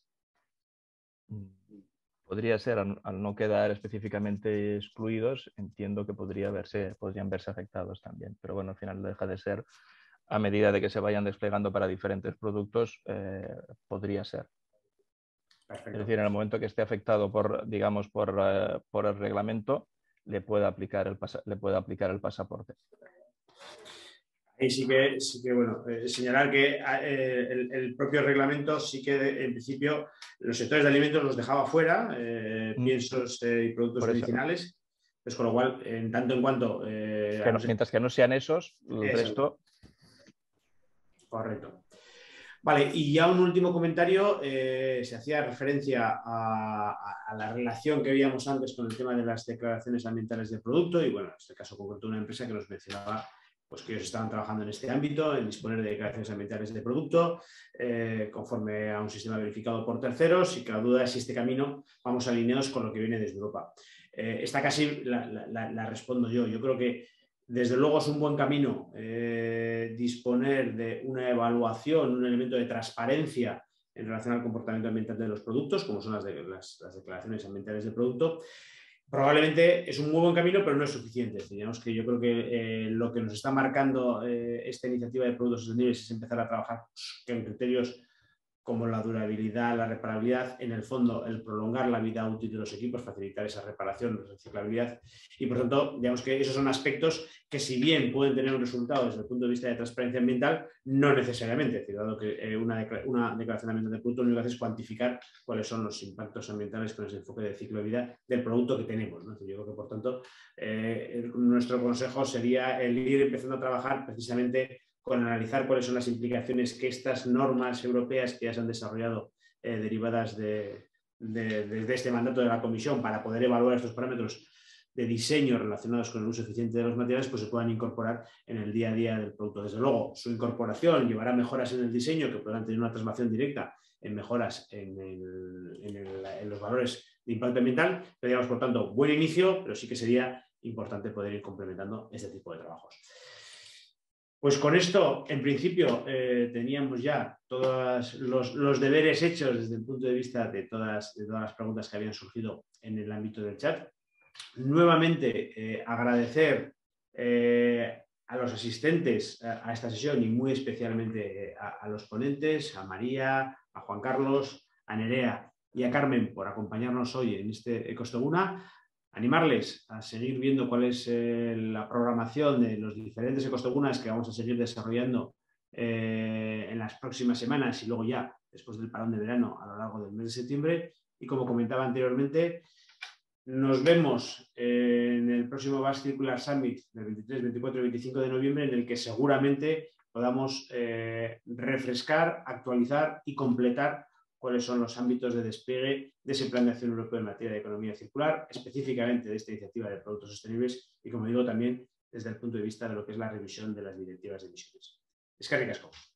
S3: Podría ser, al no quedar específicamente excluidos, entiendo que podrían verse afectados también. Pero bueno, al final deja de ser, a medida de que se vayan desplegando para diferentes productos, podría ser. Perfecto. Es decir, en el momento que esté afectado por el reglamento, le puede aplicar el pasaporte.
S1: Ahí sí que bueno, señalar que el propio reglamento sí que en principio los sectores de alimentos los dejaba fuera, piensos y productos medicinales, pues con lo cual, en tanto en cuanto...
S3: mientras que no sean esos, el resto...
S1: Correcto. Vale, y ya un último comentario, se hacía referencia a la relación que veíamos antes con el tema de las declaraciones ambientales del producto, y bueno, en este caso concreto una empresa que nos mencionaba pues que ellos estaban trabajando en este ámbito, en disponer de declaraciones ambientales de producto, conforme a un sistema verificado por terceros, y que la duda es si este camino vamos alineados con lo que viene desde Europa. Esta casi la respondo yo. Yo creo que desde luego es un buen camino disponer de una evaluación, un elemento de transparencia en relación al comportamiento ambiental de los productos, como son las declaraciones ambientales de producto. Probablemente es un muy buen camino, pero no es suficiente. Digamos que yo creo que lo que nos está marcando esta iniciativa de productos sostenibles es empezar a trabajar con criterios como la durabilidad, la reparabilidad, en el fondo el prolongar la vida útil de los equipos, facilitar esa reparación, reciclabilidad y por tanto, digamos que esos son aspectos que si bien pueden tener un resultado desde el punto de vista de transparencia ambiental, no necesariamente, es decir, dado que una declaración ambiental de producto lo único que hace es cuantificar cuáles son los impactos ambientales con ese enfoque de ciclo de vida del producto que tenemos, ¿no? Yo creo que por tanto nuestro consejo sería el ir empezando a trabajar precisamente con analizar cuáles son las implicaciones que estas normas europeas que ya se han desarrollado derivadas de este mandato de la Comisión para poder evaluar estos parámetros de diseño relacionados con el uso eficiente de los materiales, pues se puedan incorporar en el día a día del producto. Desde luego, su incorporación llevará mejoras en el diseño que podrán tener una transformación directa en mejoras en los valores de impacto ambiental, pero digamos, por tanto, buen inicio, pero sí que sería importante poder ir complementando este tipo de trabajos. Pues con esto, en principio, teníamos ya todos los deberes hechos desde el punto de vista de todas las preguntas que habían surgido en el ámbito del chat. Nuevamente, agradecer a los asistentes a esta sesión y muy especialmente a los ponentes, a María, a Juan Carlos, a Nerea y a Carmen por acompañarnos hoy en este Ecosteguna. Animarles a seguir viendo cuál es la programación de los diferentes Ecostegunas que vamos a seguir desarrollando en las próximas semanas y luego ya después del parón de verano a lo largo del mes de septiembre. Y como comentaba anteriormente, nos vemos en el próximo Basque Circular Summit del 23, 24 y 25 de noviembre, en el que seguramente podamos refrescar, actualizar y completar cuáles son los ámbitos de despliegue de ese Plan de Acción Europeo en materia de economía circular, específicamente de esta iniciativa de productos sostenibles y, como digo, también desde el punto de vista de lo que es la revisión de las directivas de emisiones. Eskerrik asko.